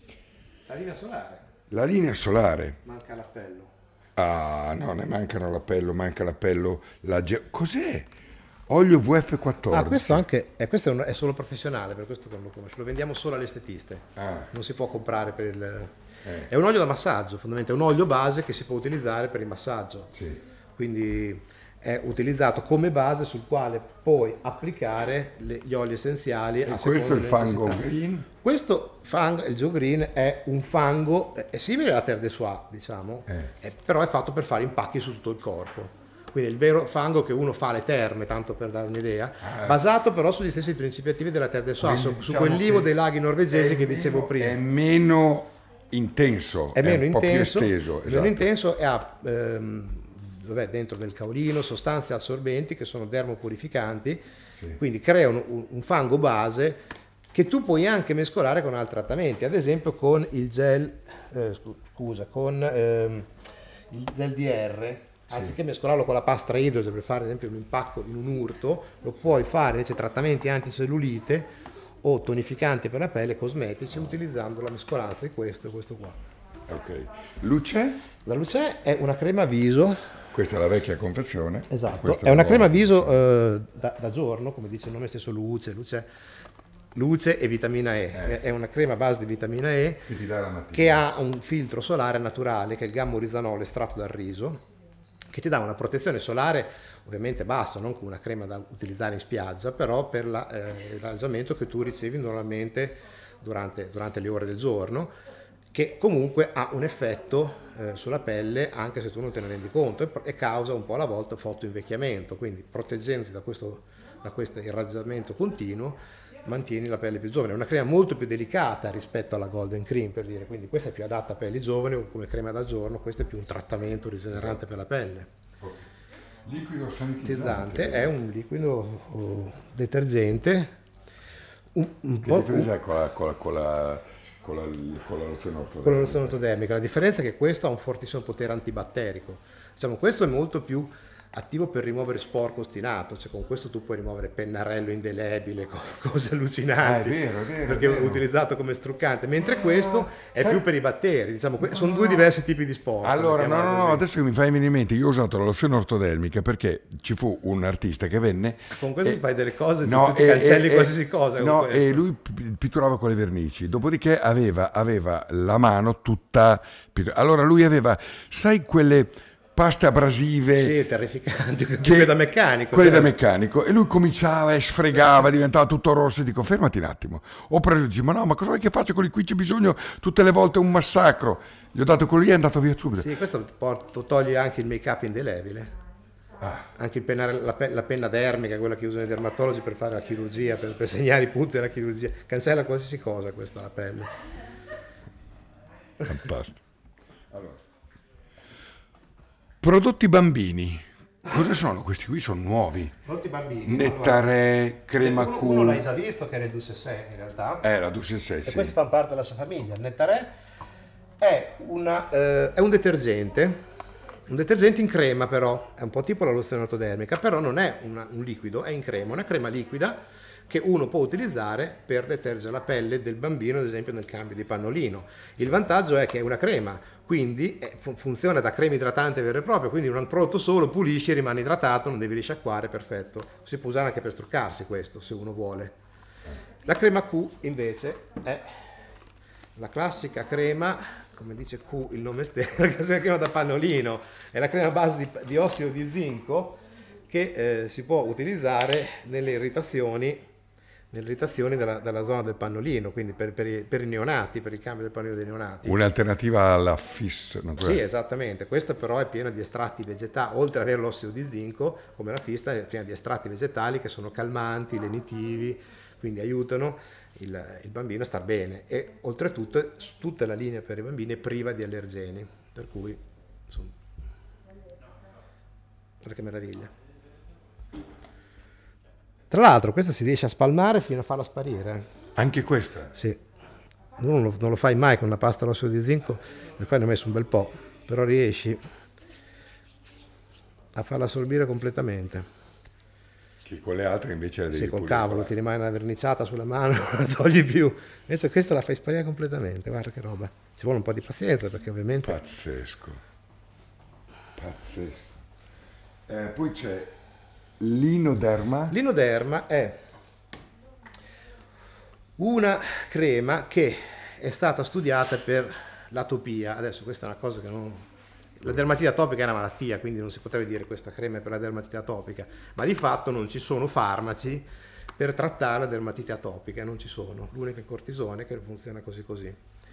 La linea solare. La linea solare. Manca l'appello. Ah, no, ne mancano l'appello, manca l'appello. La ge- Cos'è? Olio V F quattordici. Ah, questo anche, eh, questo è, un, è solo professionale, per questo che non lo conosco. Lo vendiamo solo alle estetiste. Ah. Non si può comprare per il... Eh. È un olio da massaggio, fondamentalmente, è un olio base che si può utilizzare per il massaggio. Sì. Quindi è utilizzato come base sul quale puoi applicare le, gli oli essenziali. E a questo è il fango necessità. green? Questo fango, il Joe Green, è un fango, è simile alla Terre de Soie, diciamo, Eh. è, però è fatto per fare impacchi su tutto il corpo. Quindi il vero fango che uno fa alle terme, tanto per dare un'idea, Ah. basato però sugli stessi principi attivi della Terre de Soie, su, Quindi su diciamo quel limo che dei laghi norvegesi che meno- dicevo prima. È meno intenso, È meno un po' più intenso, esteso. è Esatto. meno intenso e ha ehm, vabbè, dentro del caolino sostanze assorbenti che sono dermopurificanti, Sì. quindi creano un, un fango base che tu puoi anche mescolare con altri trattamenti, ad esempio con il gel, eh, scusa, con ehm, il gel D R. Anziché mescolarlo con la pasta idrogel per fare ad esempio un impacco in un urto, lo puoi fare invece trattamenti anticellulite o tonificanti per la pelle, cosmetici, utilizzando la mescolanza di questo e questo qua. Ok. Luce? La Luce è una crema viso. Questa è la vecchia confezione. Esatto. Questa È una la crema nuova. viso eh, da, da giorno, come dice il nome stesso, Luce, Luce, luce e vitamina E. Eh. È una crema a base di vitamina E Che ti dà la mattina. che ha un filtro solare naturale, che è il gamma-orizanolo estratto dal riso, che ti dà una protezione solare ovviamente bassa, non come una crema da utilizzare in spiaggia, però per la, eh, il raggio che tu ricevi normalmente durante, durante le ore del giorno, che comunque ha un effetto eh, sulla pelle anche se tu non te ne rendi conto e, e causa un po' alla volta fotoinvecchiamento, quindi proteggendoti da questo, da questo irraggiamento continuo mantieni la pelle più giovane. È una crema molto più delicata rispetto alla Golden Cream, per dire, quindi questa è più adatta a pelli giovani come crema da giorno, questo è più un trattamento rigenerante per la pelle. Liquido sanitizzante è un liquido oh, detergente un, un Che po' differenza è con la, con la, con la, con la, con la lozione ortodermica? con la lozione ortodermica. La differenza è che questo ha un fortissimo potere antibatterico. Diciamo, questo è molto più attivo per rimuovere sporco ostinato, cioè con questo tu puoi rimuovere pennarello indelebile, co- cose allucinanti, Ah, è vero, è vero, perché è vero. è utilizzato come struccante, mentre questo è sai- più per i batteri, diciamo, que- sono due diversi tipi di sporco. Allora, no, mettiamola no, no, così. adesso che mi fai venire in mente, io ho usato la lozione ortodermica perché ci fu un artista che venne... Con questo e- fai delle cose, no, tu ti e- cancelli e- qualsiasi cosa con No, questo. e lui pi- pitturava con le vernici, dopodiché aveva, aveva la mano tutta... pittur- Allora lui aveva, sai quelle paste abrasive... Sì, terrificanti, quelle da meccanico. Quelle sai. da meccanico, e lui cominciava e sfregava, diventava tutto rosso, e dico fermati un attimo, ho preso e dico ma no, ma cosa vuoi che faccia con i qui, c'è bisogno tutte le volte un massacro, gli ho dato quello lì e è andato via subito. Sì, questo port- toglie anche il make-up indelebile. Ah. Anche il pennare- la, pe- la penna dermica, quella che usano i dermatologi per fare la chirurgia, per, per segnare i punti della chirurgia, cancella qualsiasi cosa questa la pelle. Fantastico. Allora. Prodotti bambini, cosa sono questi qui? Sono nuovi. Prodotti bambini. Nettare, crema uno, Q. uno l'hai già visto che è il Douce Sé in realtà. Eh, la Douce Sé, E sì. questi fanno parte della sua famiglia. Il Nettare è, una, eh, è un detergente, un detergente in crema però, è un po' tipo la lozione ortodermica, però non è una- un liquido, è in crema, una crema liquida che uno può utilizzare per detergere la pelle del bambino, ad esempio nel cambio di pannolino. Il vantaggio è che è una crema, quindi è- fu- funziona da crema idratante vero e proprio, quindi un prodotto solo, pulisci, rimane idratato, non devi risciacquare, perfetto. Si può usare anche per struccarsi questo, se uno vuole. La crema Q invece è la classica crema, come dice Q il nome stesso, la classica crema da pannolino, è la crema a base di, di ossido di zinco che eh, si può utilizzare nelle irritazioni, nelle irritazioni della, della zona del pannolino, quindi per, per, i, per i neonati, per il cambio del pannolino dei neonati. Un'alternativa alla F I S. No, Sì, esattamente, questa però è piena di estratti vegetali, oltre ad avere l'ossido di zinco, come la fista è piena di estratti vegetali che sono calmanti, lenitivi, quindi aiutano il, il bambino a star bene e oltretutto tutta la linea per i bambini è priva di allergeni, per cui insomma, guarda che meraviglia. Tra l'altro questa si riesce a spalmare fino a farla sparire. Anche questa? Sì, non lo, non lo fai mai con una pasta all'ossido di zinco, nel quale ne ho messo un bel po'. però riesci a farla assorbire completamente. Che con le altre invece le devi Sì, col pulire. cavolo ti rimane una verniciata sulla mano, non la togli più. Invece questa la fai sparire completamente, guarda che roba. Ci vuole un po' di pazienza perché ovviamente... Pazzesco. Pazzesco. Eh, poi c'è l'inoderma. L'inoderma è una crema che è stata studiata per l'atopia. Adesso questa è una cosa che non... La dermatite atopica è una malattia, quindi non si potrebbe dire questa crema è per la dermatite atopica, ma di fatto non ci sono farmaci per trattare la dermatite atopica, non ci sono. L'unico è il cortisone che funziona così così.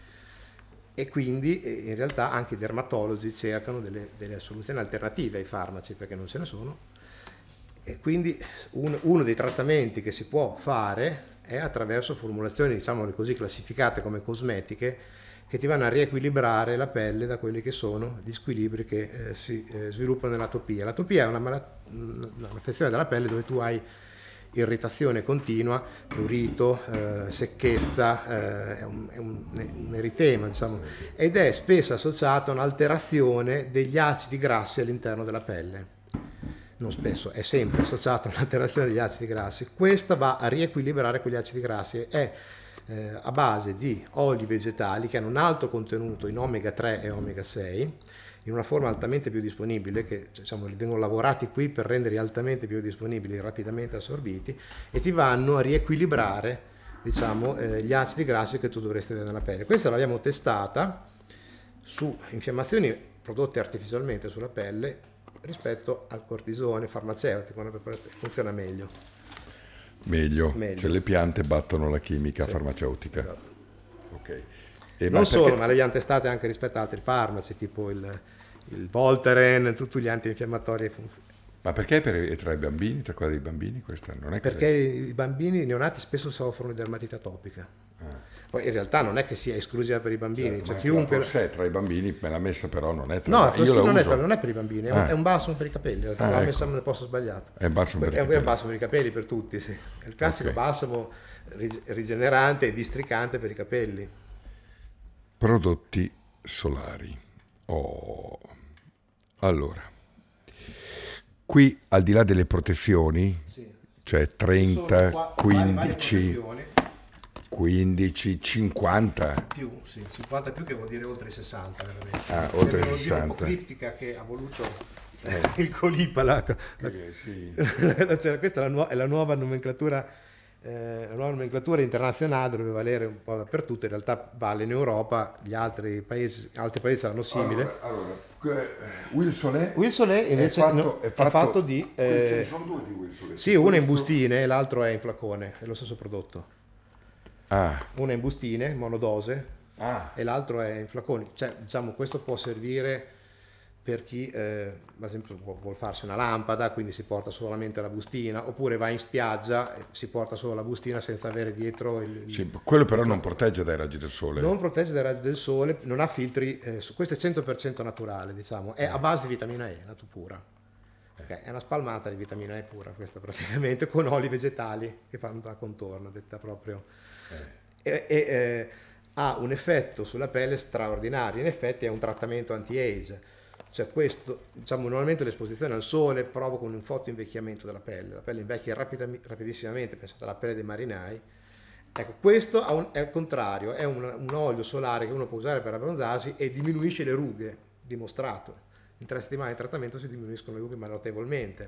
E quindi in realtà anche i dermatologi cercano delle, delle soluzioni alternative ai farmaci perché non ce ne sono. E quindi un, uno dei trattamenti che si può fare è attraverso formulazioni, diciamo così, classificate come cosmetiche, che ti vanno a riequilibrare la pelle da quelli che sono gli squilibri che eh, si eh, sviluppano nell'atopia. L'atopia è una malat- un'affezione della pelle dove tu hai irritazione continua, prurito, eh, secchezza, eh, è, un, è un, un eritema, diciamo, ed è spesso associato a un'alterazione degli acidi grassi all'interno della pelle. Non spesso, è sempre associato a un'alterazione degli acidi grassi. Questa va a riequilibrare quegli acidi grassi. È Eh, a base di oli vegetali che hanno un alto contenuto in omega tre e omega sei in una forma altamente biodisponibile che diciamo, vengono lavorati qui per renderli altamente biodisponibili, rapidamente assorbiti, e ti vanno a riequilibrare diciamo, eh, gli acidi grassi che tu dovresti avere nella pelle. Questa l'abbiamo testata su infiammazioni prodotte artificialmente sulla pelle rispetto al cortisone farmaceutico, una preparazione funziona meglio. Meglio. Meglio. Cioè le piante battono la chimica Sì, farmaceutica. esatto. Ok. E non ma solo, perché... ma le abbiamo testate anche rispetto ad altri farmaci, tipo il, il Voltaren, tutti gli antinfiammatori. Ma perché per, tra i bambini, tra quelli dei bambini, questa non è che... Perché i bambini i neonati spesso soffrono di dermatite atopica. Ah. Poi in realtà non è che sia esclusiva per i bambini, certo, cioè chiunque... Forse tra i bambini me l'ha messa, però non è tra no, i bambini. forse non è, per, non è per i bambini, è, ah. un, è un balsamo per i capelli, in realtà ah, l'ho ecco. messa nel posto sbagliato. È un balsamo per i capelli. capelli. È un balsamo per i capelli per tutti, sì. È il classico okay. balsamo rigenerante e districante per i capelli. Prodotti solari. Oh. Allora, qui al di là delle protezioni, sì. cioè trenta, qua, quindici, quindici, cinquanta. Più, sì, cinquanta più che vuol dire oltre i sessanta veramente. Ah, oltre i sessanta. Un po' criptica che ha voluto eh. il Colipa. La, la, eh, sì. Cioè, questa è la, nu- è la nuova nomenclatura. Eh, la nuova nomenclatura internazionale dovrebbe valere un po' dappertutto, in realtà vale in Europa, gli altri paesi, altri paesi saranno simili. Allora, allora Huile Soleil, Huile Soleil invece è fatto, no, è fatto, è fatto di... Eh, ce ne sono due di Huile Soleil. Sì, uno è in bustine e l'altro è in flacone, è lo stesso prodotto. Ah. Uno è in bustine, monodose, ah. e l'altro è in flaconi. Cioè, diciamo, questo può servire per chi, eh, ad esempio, vuol farsi una lampada, quindi si porta solamente la bustina, oppure va in spiaggia e si porta solo la bustina senza avere dietro il... Sì, quello però non protegge dai raggi del sole. Non protegge dai raggi del sole, non ha filtri, eh, questo è cento per cento naturale, diciamo, è a base di vitamina E, nato pura. Okay, è una spalmata di vitamina E pura questa praticamente, con oli vegetali che fanno da contorno, detta proprio. Eh. E, e eh, ha un effetto sulla pelle straordinario, in effetti è un trattamento anti-age. Cioè questo, diciamo, normalmente l'esposizione al sole provoca un forte invecchiamento della pelle, la pelle invecchia rapid- rapidissimamente, pensate alla pelle dei marinai. Ecco, questo ha un, è il contrario, è un, un olio solare che uno può usare per abbronzarsi e diminuisce le rughe, dimostrato. In tre settimane di trattamento si diminuiscono le rughe ma notevolmente.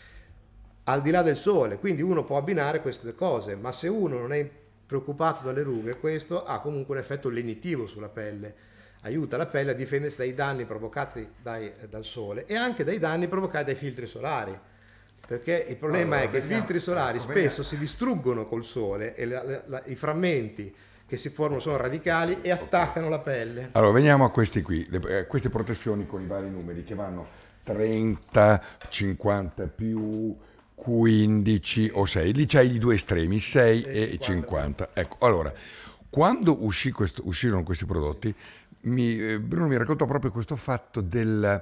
Al di là del sole, quindi uno può abbinare queste due cose, ma se uno non è preoccupato dalle rughe, questo ha comunque un effetto lenitivo sulla pelle. Aiuta la pelle a difendersi dai danni provocati dai, dal sole e anche dai danni provocati dai filtri solari, perché il problema allora, è che veniamo, i filtri solari ecco, spesso veniamo. si distruggono col sole e la, la, la, i frammenti che si formano sono radicali e attaccano la pelle. Allora veniamo a questi qui, le, queste protezioni con i vari numeri che vanno trenta, cinquanta più, quindici sì. o sei, lì c'hai i due estremi, sei e, e cinquanta. Ecco, allora, quando uscì questo, uscirono questi prodotti, Mi, Bruno mi raccontò proprio questo fatto del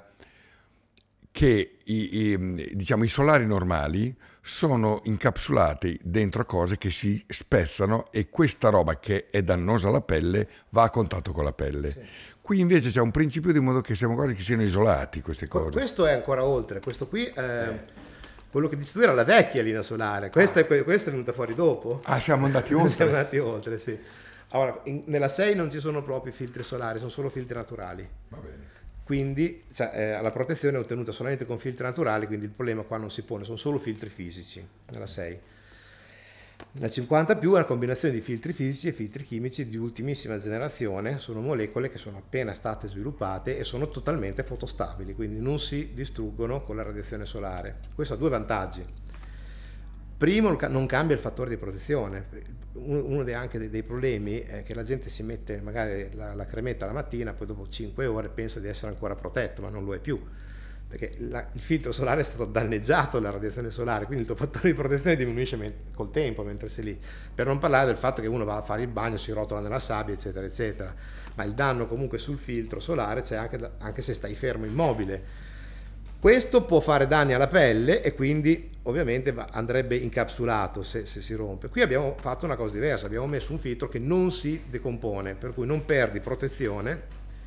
che i, i, diciamo, i solari normali sono incapsulati dentro cose che si spezzano e questa roba che è dannosa alla pelle va a contatto con la pelle. Sì. Qui invece c'è un principio di modo che siamo quasi che siano isolati queste cose. Questo è ancora oltre, questo qui è... Eh. Quello che dici tu era la vecchia linea solare, questa, ah. è, questa è venuta fuori dopo. Ah, siamo andati oltre? Siamo andati oltre, sì. Allora, in, nella sei non ci sono proprio filtri solari, sono solo filtri naturali. Va bene. Quindi cioè, eh, la protezione è ottenuta solamente con filtri naturali, quindi il problema qua non si pone, sono solo filtri fisici, nella sei. Nella cinquanta più è una combinazione di filtri fisici e filtri chimici di ultimissima generazione, sono molecole che sono appena state sviluppate e sono totalmente fotostabili, quindi non si distruggono con la radiazione solare. Questo ha due vantaggi. Primo, non cambia il fattore di protezione. Uno dei, anche dei, dei problemi è che la gente si mette magari la, la cremetta la mattina, poi dopo cinque ore pensa di essere ancora protetto, ma non lo è più. Perché la, il filtro solare è stato danneggiato dalla radiazione solare, quindi il tuo fattore di protezione diminuisce men- col tempo mentre sei lì, per non parlare del fatto che uno va a fare il bagno, si rotola nella sabbia, eccetera eccetera, ma il danno comunque sul filtro solare c'è anche, da, anche se stai fermo immobile. Questo può fare danni alla pelle e quindi ovviamente va, andrebbe incapsulato se, se si rompe. Qui abbiamo fatto una cosa diversa, abbiamo messo un filtro che non si decompone, per cui non perdi protezione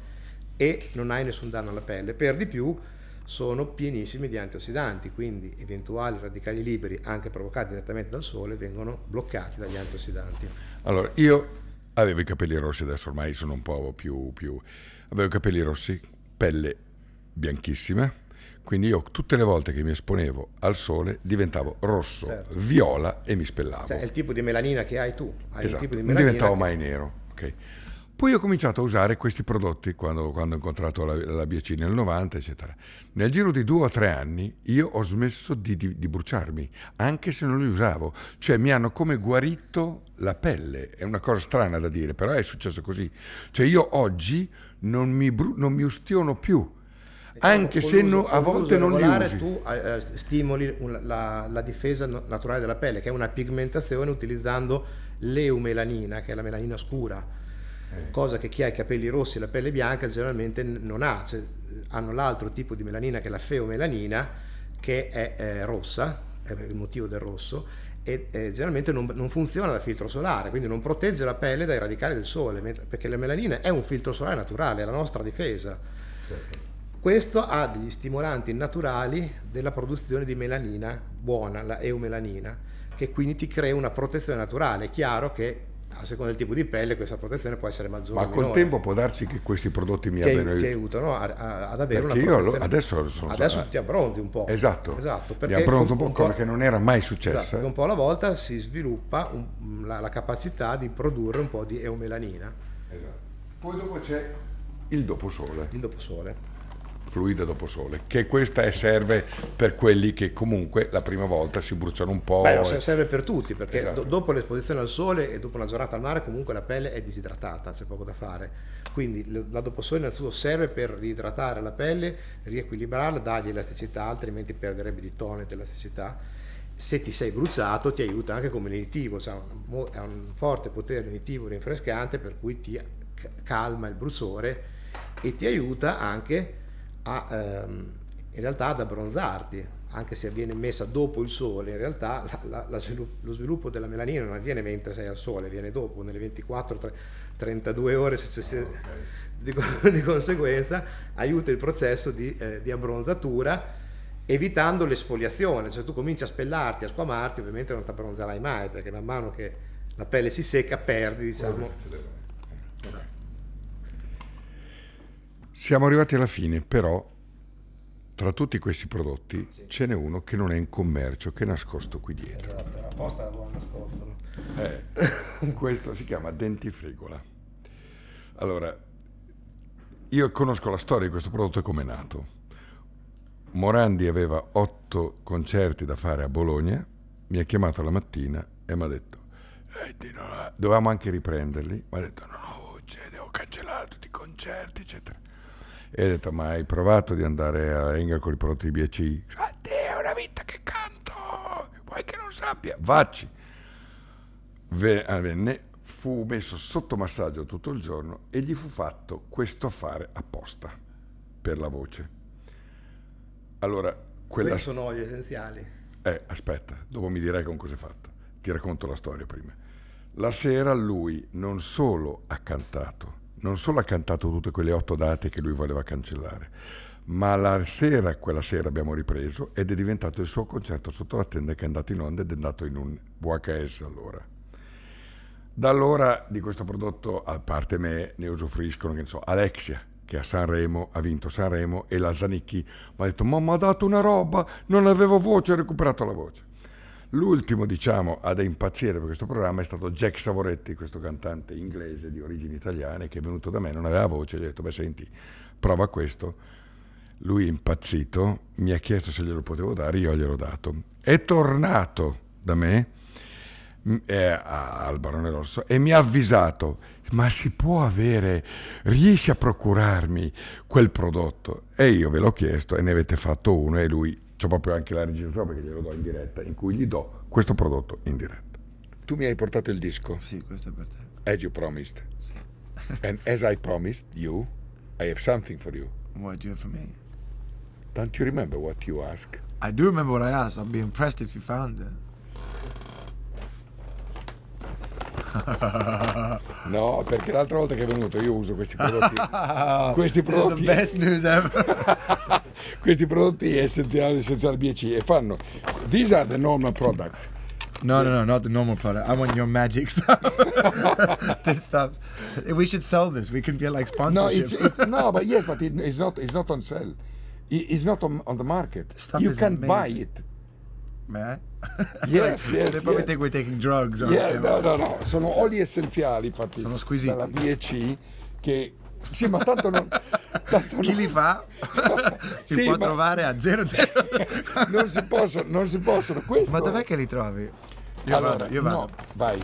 e non hai nessun danno alla pelle, per di più sono pienissimi di antiossidanti, quindi eventuali radicali liberi, anche provocati direttamente dal sole, vengono bloccati dagli antiossidanti. Allora, io avevo i capelli rossi, adesso ormai sono un po' più... più... avevo i capelli rossi, pelle bianchissima, quindi io tutte le volte che mi esponevo al sole diventavo rosso, certo, viola e mi spellavo. Cioè, è il tipo di melanina che hai tu. Hai esatto, il tipo di non melanina diventavo che... mai nero, ok. Poi ho cominciato a usare questi prodotti quando, quando ho incontrato la, la B C nel novanta, eccetera. Nel giro di due o tre anni io ho smesso di, di, di bruciarmi, anche se non li usavo. Cioè mi hanno come guarito la pelle. È una cosa strana da dire, però è successo così. Cioè io oggi non mi, bru- non mi ustiono più, anche se no, a volte non li usi. Tu eh, stimoli un, la, la difesa naturale della pelle, che è una pigmentazione utilizzando l'eumelanina, che è la melanina scura. Cosa che chi ha i capelli rossi e la pelle bianca generalmente non ha, cioè, hanno l'altro tipo di melanina che è la feomelanina, che è eh, rossa, è il motivo del rosso, e eh, generalmente non, non funziona da filtro solare, quindi non protegge la pelle dai radicali del sole, perché la melanina è un filtro solare naturale, è la nostra difesa. Certo. Questo ha degli stimolanti naturali della produzione di melanina buona, la eumelanina, che quindi ti crea una protezione naturale. È chiaro che a seconda del tipo di pelle questa protezione può essere maggiore o minore. Ma col tempo può darsi che questi prodotti mi ti, abbiano... ti aiutano a, a, ad avere perché una protezione. Io adesso sono adesso so... tu ti abbronzi un po'. Esatto, esatto mi abbronzo un po', cosa che non era mai successa. Esatto, un po' alla volta si sviluppa un, la, la capacità di produrre un po' di eumelanina. Esatto. Poi dopo c'è il doposole. Il doposole. Fluido doposole, che questa è, serve per quelli che comunque la prima volta si bruciano un po'. Beh, serve per tutti, perché esatto. do, dopo l'esposizione al sole e dopo una giornata al mare comunque la pelle è disidratata, c'è poco da fare. Quindi la doposole innanzitutto serve per riidratare la pelle, riequilibrarla, dargli elasticità, altrimenti perderebbe di tono e di elasticità. Se ti sei bruciato ti aiuta anche come lenitivo, cioè ha un forte potere lenitivo rinfrescante, per cui ti calma il bruciore e ti aiuta anche a, ehm, in realtà ad abbronzarti, anche se viene messa dopo il sole. In realtà la, la, la svilupp- lo sviluppo della melanina non avviene mentre sei al sole, viene dopo, nelle ventiquattro trentadue ore successive. Okay. Di, di conseguenza aiuta il processo di, eh, di abbronzatura, evitando l'esfoliazione. Cioè tu cominci a spellarti, a squamarti, ovviamente non ti abbronzerai mai, perché man mano che la pelle si secca perdi, diciamo. Okay. Siamo arrivati alla fine, però tra tutti questi prodotti sì. ce n'è uno che non è in commercio, che è nascosto qui dietro. Esatto, la posta la buona nascosta. Eh, questo si chiama dentifrigola. Allora, io conosco la storia di questo prodotto e come è nato. Morandi aveva otto concerti da fare a Bologna, mi ha chiamato la mattina e mi ha detto, eh, dovevamo anche riprenderli, mi ha detto no, no, cioè, devo cancellare tutti i concerti, eccetera. E ho detto, ma hai provato di andare a Engel con i prodotti di B C? Ah, te, è una vita che canto, vuoi che non sappia? Vacci. Venne, fu messo sotto massaggio tutto il giorno e gli fu fatto questo affare apposta per la voce. Allora, quella... Questi sono gli essenziali. Eh, aspetta, dopo mi dirai con cosa è fatta. Ti racconto la storia prima. La sera lui non solo ha cantato, non solo ha cantato tutte quelle otto date che lui voleva cancellare, ma la sera, quella sera abbiamo ripreso ed è diventato il suo concerto sotto la tenda, che è andato in onda ed è andato in un V H S allora. Da allora di questo prodotto, a parte me, ne usufruiscono, che ne so, Alexia, che a Sanremo ha vinto Sanremo, e la Zanicchi mi ha detto: ma mi ha dato una roba, non avevo voce, ho recuperato la voce. L'ultimo, diciamo, ad impazzire per questo programma è stato Jack Savoretti, questo cantante inglese di origini italiane che è venuto da me, non aveva voce, gli ho detto: beh, senti, prova questo. Lui, impazzito, mi ha chiesto se glielo potevo dare, io gliel'ho dato. È tornato da me eh, al Barone Rosso e mi ha avvisato: ma si può avere, riesci a procurarmi quel prodotto? E io ve l'ho chiesto e ne avete fatto uno, e lui, c'ho proprio anche la registrazione perché glielo do in diretta, in cui gli do questo prodotto in diretta. Tu mi hai portato il disco? Sì, questo è per te. As you promised. Sì. And as I promised you, I have something for you. What do you have for me? Don't you remember what you asked? I do remember what I asked. I'd be impressed if you found it. No, perché l'altra volta che è venuto io uso questi prodotti. Questi This prodotti. is the best news ever. Questi prodotti essenziali, essenziali B C e fanno. These are the normal products. No, no, no, not the normal product. I want your magic stuff. This stuff. We should sell this. We can get like sponsorship. No, it's, it's, no, but yes, but it, it's not. It's not on sale. It, it's not on, on the market. The stuff you is can amazing. buy it. May I? Yes, like, yes. They probably yes. think we're taking drugs. Yeah, no, no, no. Sono oli essenziali fatti Sono squisiti. dalla B E C che sì, ma tanto non. Tanto Chi non... li fa? Si Sì, può ma... trovare a zero zero. non si possono, non si possono. Questo... Ma dov'è che li trovi? Io allora, vado, io vado. No, vai.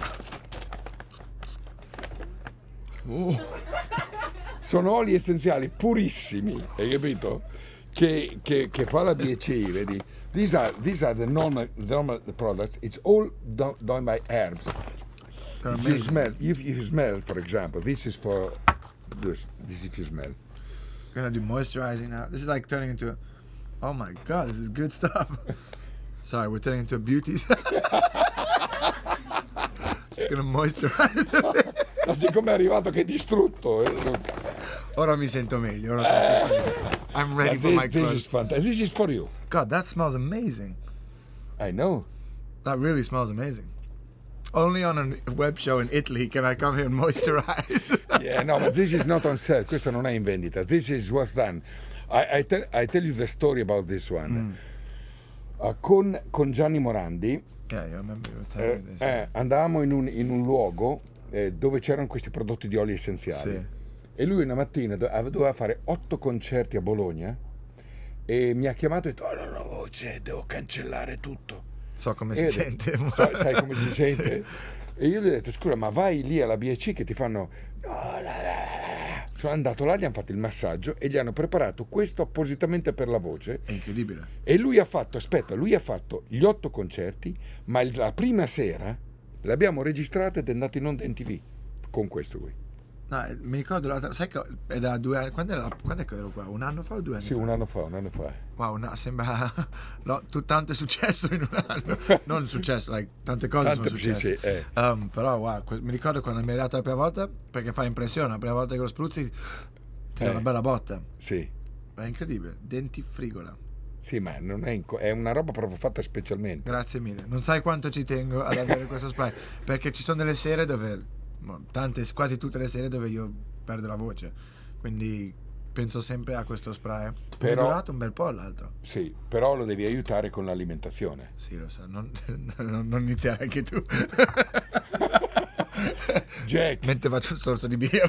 Uh. Sono oli essenziali purissimi, hai capito? Che, che, che fa la B E C, vedi? These are, these are the normal, the normal products. It's all done, done by herbs. They're If you amazing. smell, if, if you smell, for example, this is for this. This if you smell. We're gonna do moisturizing now. This is like turning into a, oh my god, this is good stuff. Sorry, we're turning into a beauty. Just gonna moisturize a bit. Ma siccome è arrivato che è distrutto. Eh, Ora mi sento meglio. Ora sono più felice. I'm ready for this, my this clothes. is fantastic. This is for you. God, that smells amazing. I know. That really smells amazing. Only on a web show in Italy can I come here and moisturize. Yeah, no, but this is not on sale. Questo non è in vendita. This is what's done. I, I, tell, I tell you the story about this one. Mm. Uh, con, con Gianni Morandi Yeah, you remember you were eh, telling me this. eh, andavamo in un, in un luogo eh, dove c'erano questi prodotti di oli essenziali. Sì. E lui una mattina do- doveva fare otto concerti a Bologna e mi ha chiamato e ha detto: oh, non ho voce, devo cancellare tutto. So come E si io ho detto, sente. "So- sai come si sente? E io gli ho detto: scusa, ma vai lì alla B E C che ti fanno. No, la, la, la. Sono andato là, gli hanno fatto il massaggio e gli hanno preparato questo appositamente per la voce. È incredibile. E lui ha fatto, aspetta, lui ha fatto gli otto concerti, ma il- la prima sera l'abbiamo registrato ed è andato in onda in T V con questo qui. No, eh, mi ricordo, l'altra- sai che è da due anni, quando, era, quando è che ero qua? Un anno fa o due anni Sì, fa? un anno fa, un anno fa. Wow, no, sembra no, tu, tanto è successo in un anno. Non successo, like, tante cose Tante- sono sì, successe. sì, eh. Um, però wow, que- mi ricordo quando mi è arrivato la prima volta, perché fa impressione, la prima volta che lo spruzzi ti dà Eh. una bella botta. Sì. È incredibile, dentifrigola. Sì, ma non è, in co- è una roba proprio fatta specialmente. Grazie mille. Non sai quanto ci tengo ad avere questo spray, perché ci sono delle sere dove, no, tante, quasi tutte le sere dove io perdo la voce, quindi penso sempre a questo spray. Però- è durato un bel po' l'altro. Sì, però lo devi aiutare con l'alimentazione. Sì, lo so, non, non, non iniziare anche tu. Jack. Mentre faccio il sorso di birra.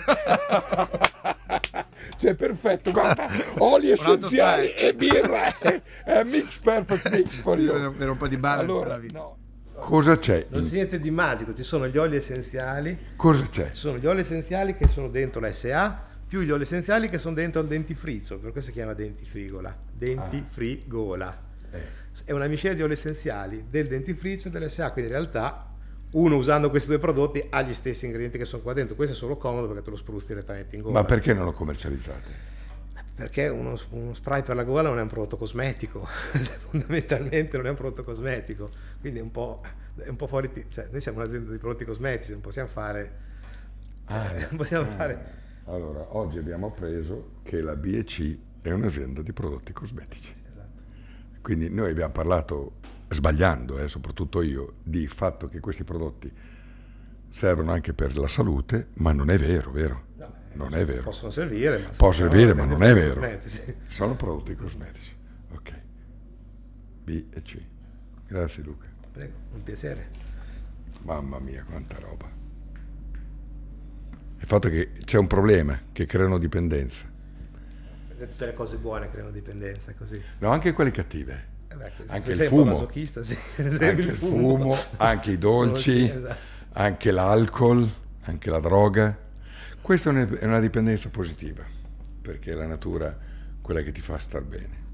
Cioè, perfetto, guarda, oli altro essenziali spray. e birra. È un mix, perfect mix for you. Per un po' di balance Allora, nella vita. no. Cosa c'è? Non c'è niente di magico, ci sono gli oli essenziali. Cosa c'è? Ci sono gli oli essenziali che sono dentro la S A più gli oli essenziali che sono dentro il dentifrizo, per questo si chiama dentifrigola. Dentifrigola. È una miscela di oli essenziali del dentifricio e dell'S A, quindi in realtà uno usando questi due prodotti ha gli stessi ingredienti che sono qua dentro. Questo è solo comodo perché te lo spruzzi direttamente in gola. Ma perché non lo commercializzate? Perché uno, uno spray per la gola non è un prodotto cosmetico, fondamentalmente non è un prodotto cosmetico, quindi è un po', è un po' fuori, ti- cioè, noi siamo un'azienda di prodotti cosmetici, non possiamo fare, Ah, eh, non possiamo ah. fare Allora, oggi abbiamo appreso che la B e C è un'azienda di prodotti cosmetici. Sì, esatto. Quindi noi abbiamo parlato, sbagliando, eh, soprattutto io, di fatto che questi prodotti servono anche per la salute, ma non è vero, vero? No, non cioè, è vero. Possono servire, ma, Può servire, ma non è vero. Cosmetici. Sono prodotti cosmetici. Ok. B e C. Grazie Luca. Prego, un piacere. Mamma mia, quanta roba. Il fatto che c'è un problema, che creano dipendenza. Tutte le cose buone creano dipendenza, così. No, anche quelle cattive. Eh beh, anche il fumo, sì. Anche il fumo, anche i dolci, Sì, esatto. Anche l'alcol, anche la droga. Questa è una dipendenza positiva, perché è la natura quella che ti fa star bene.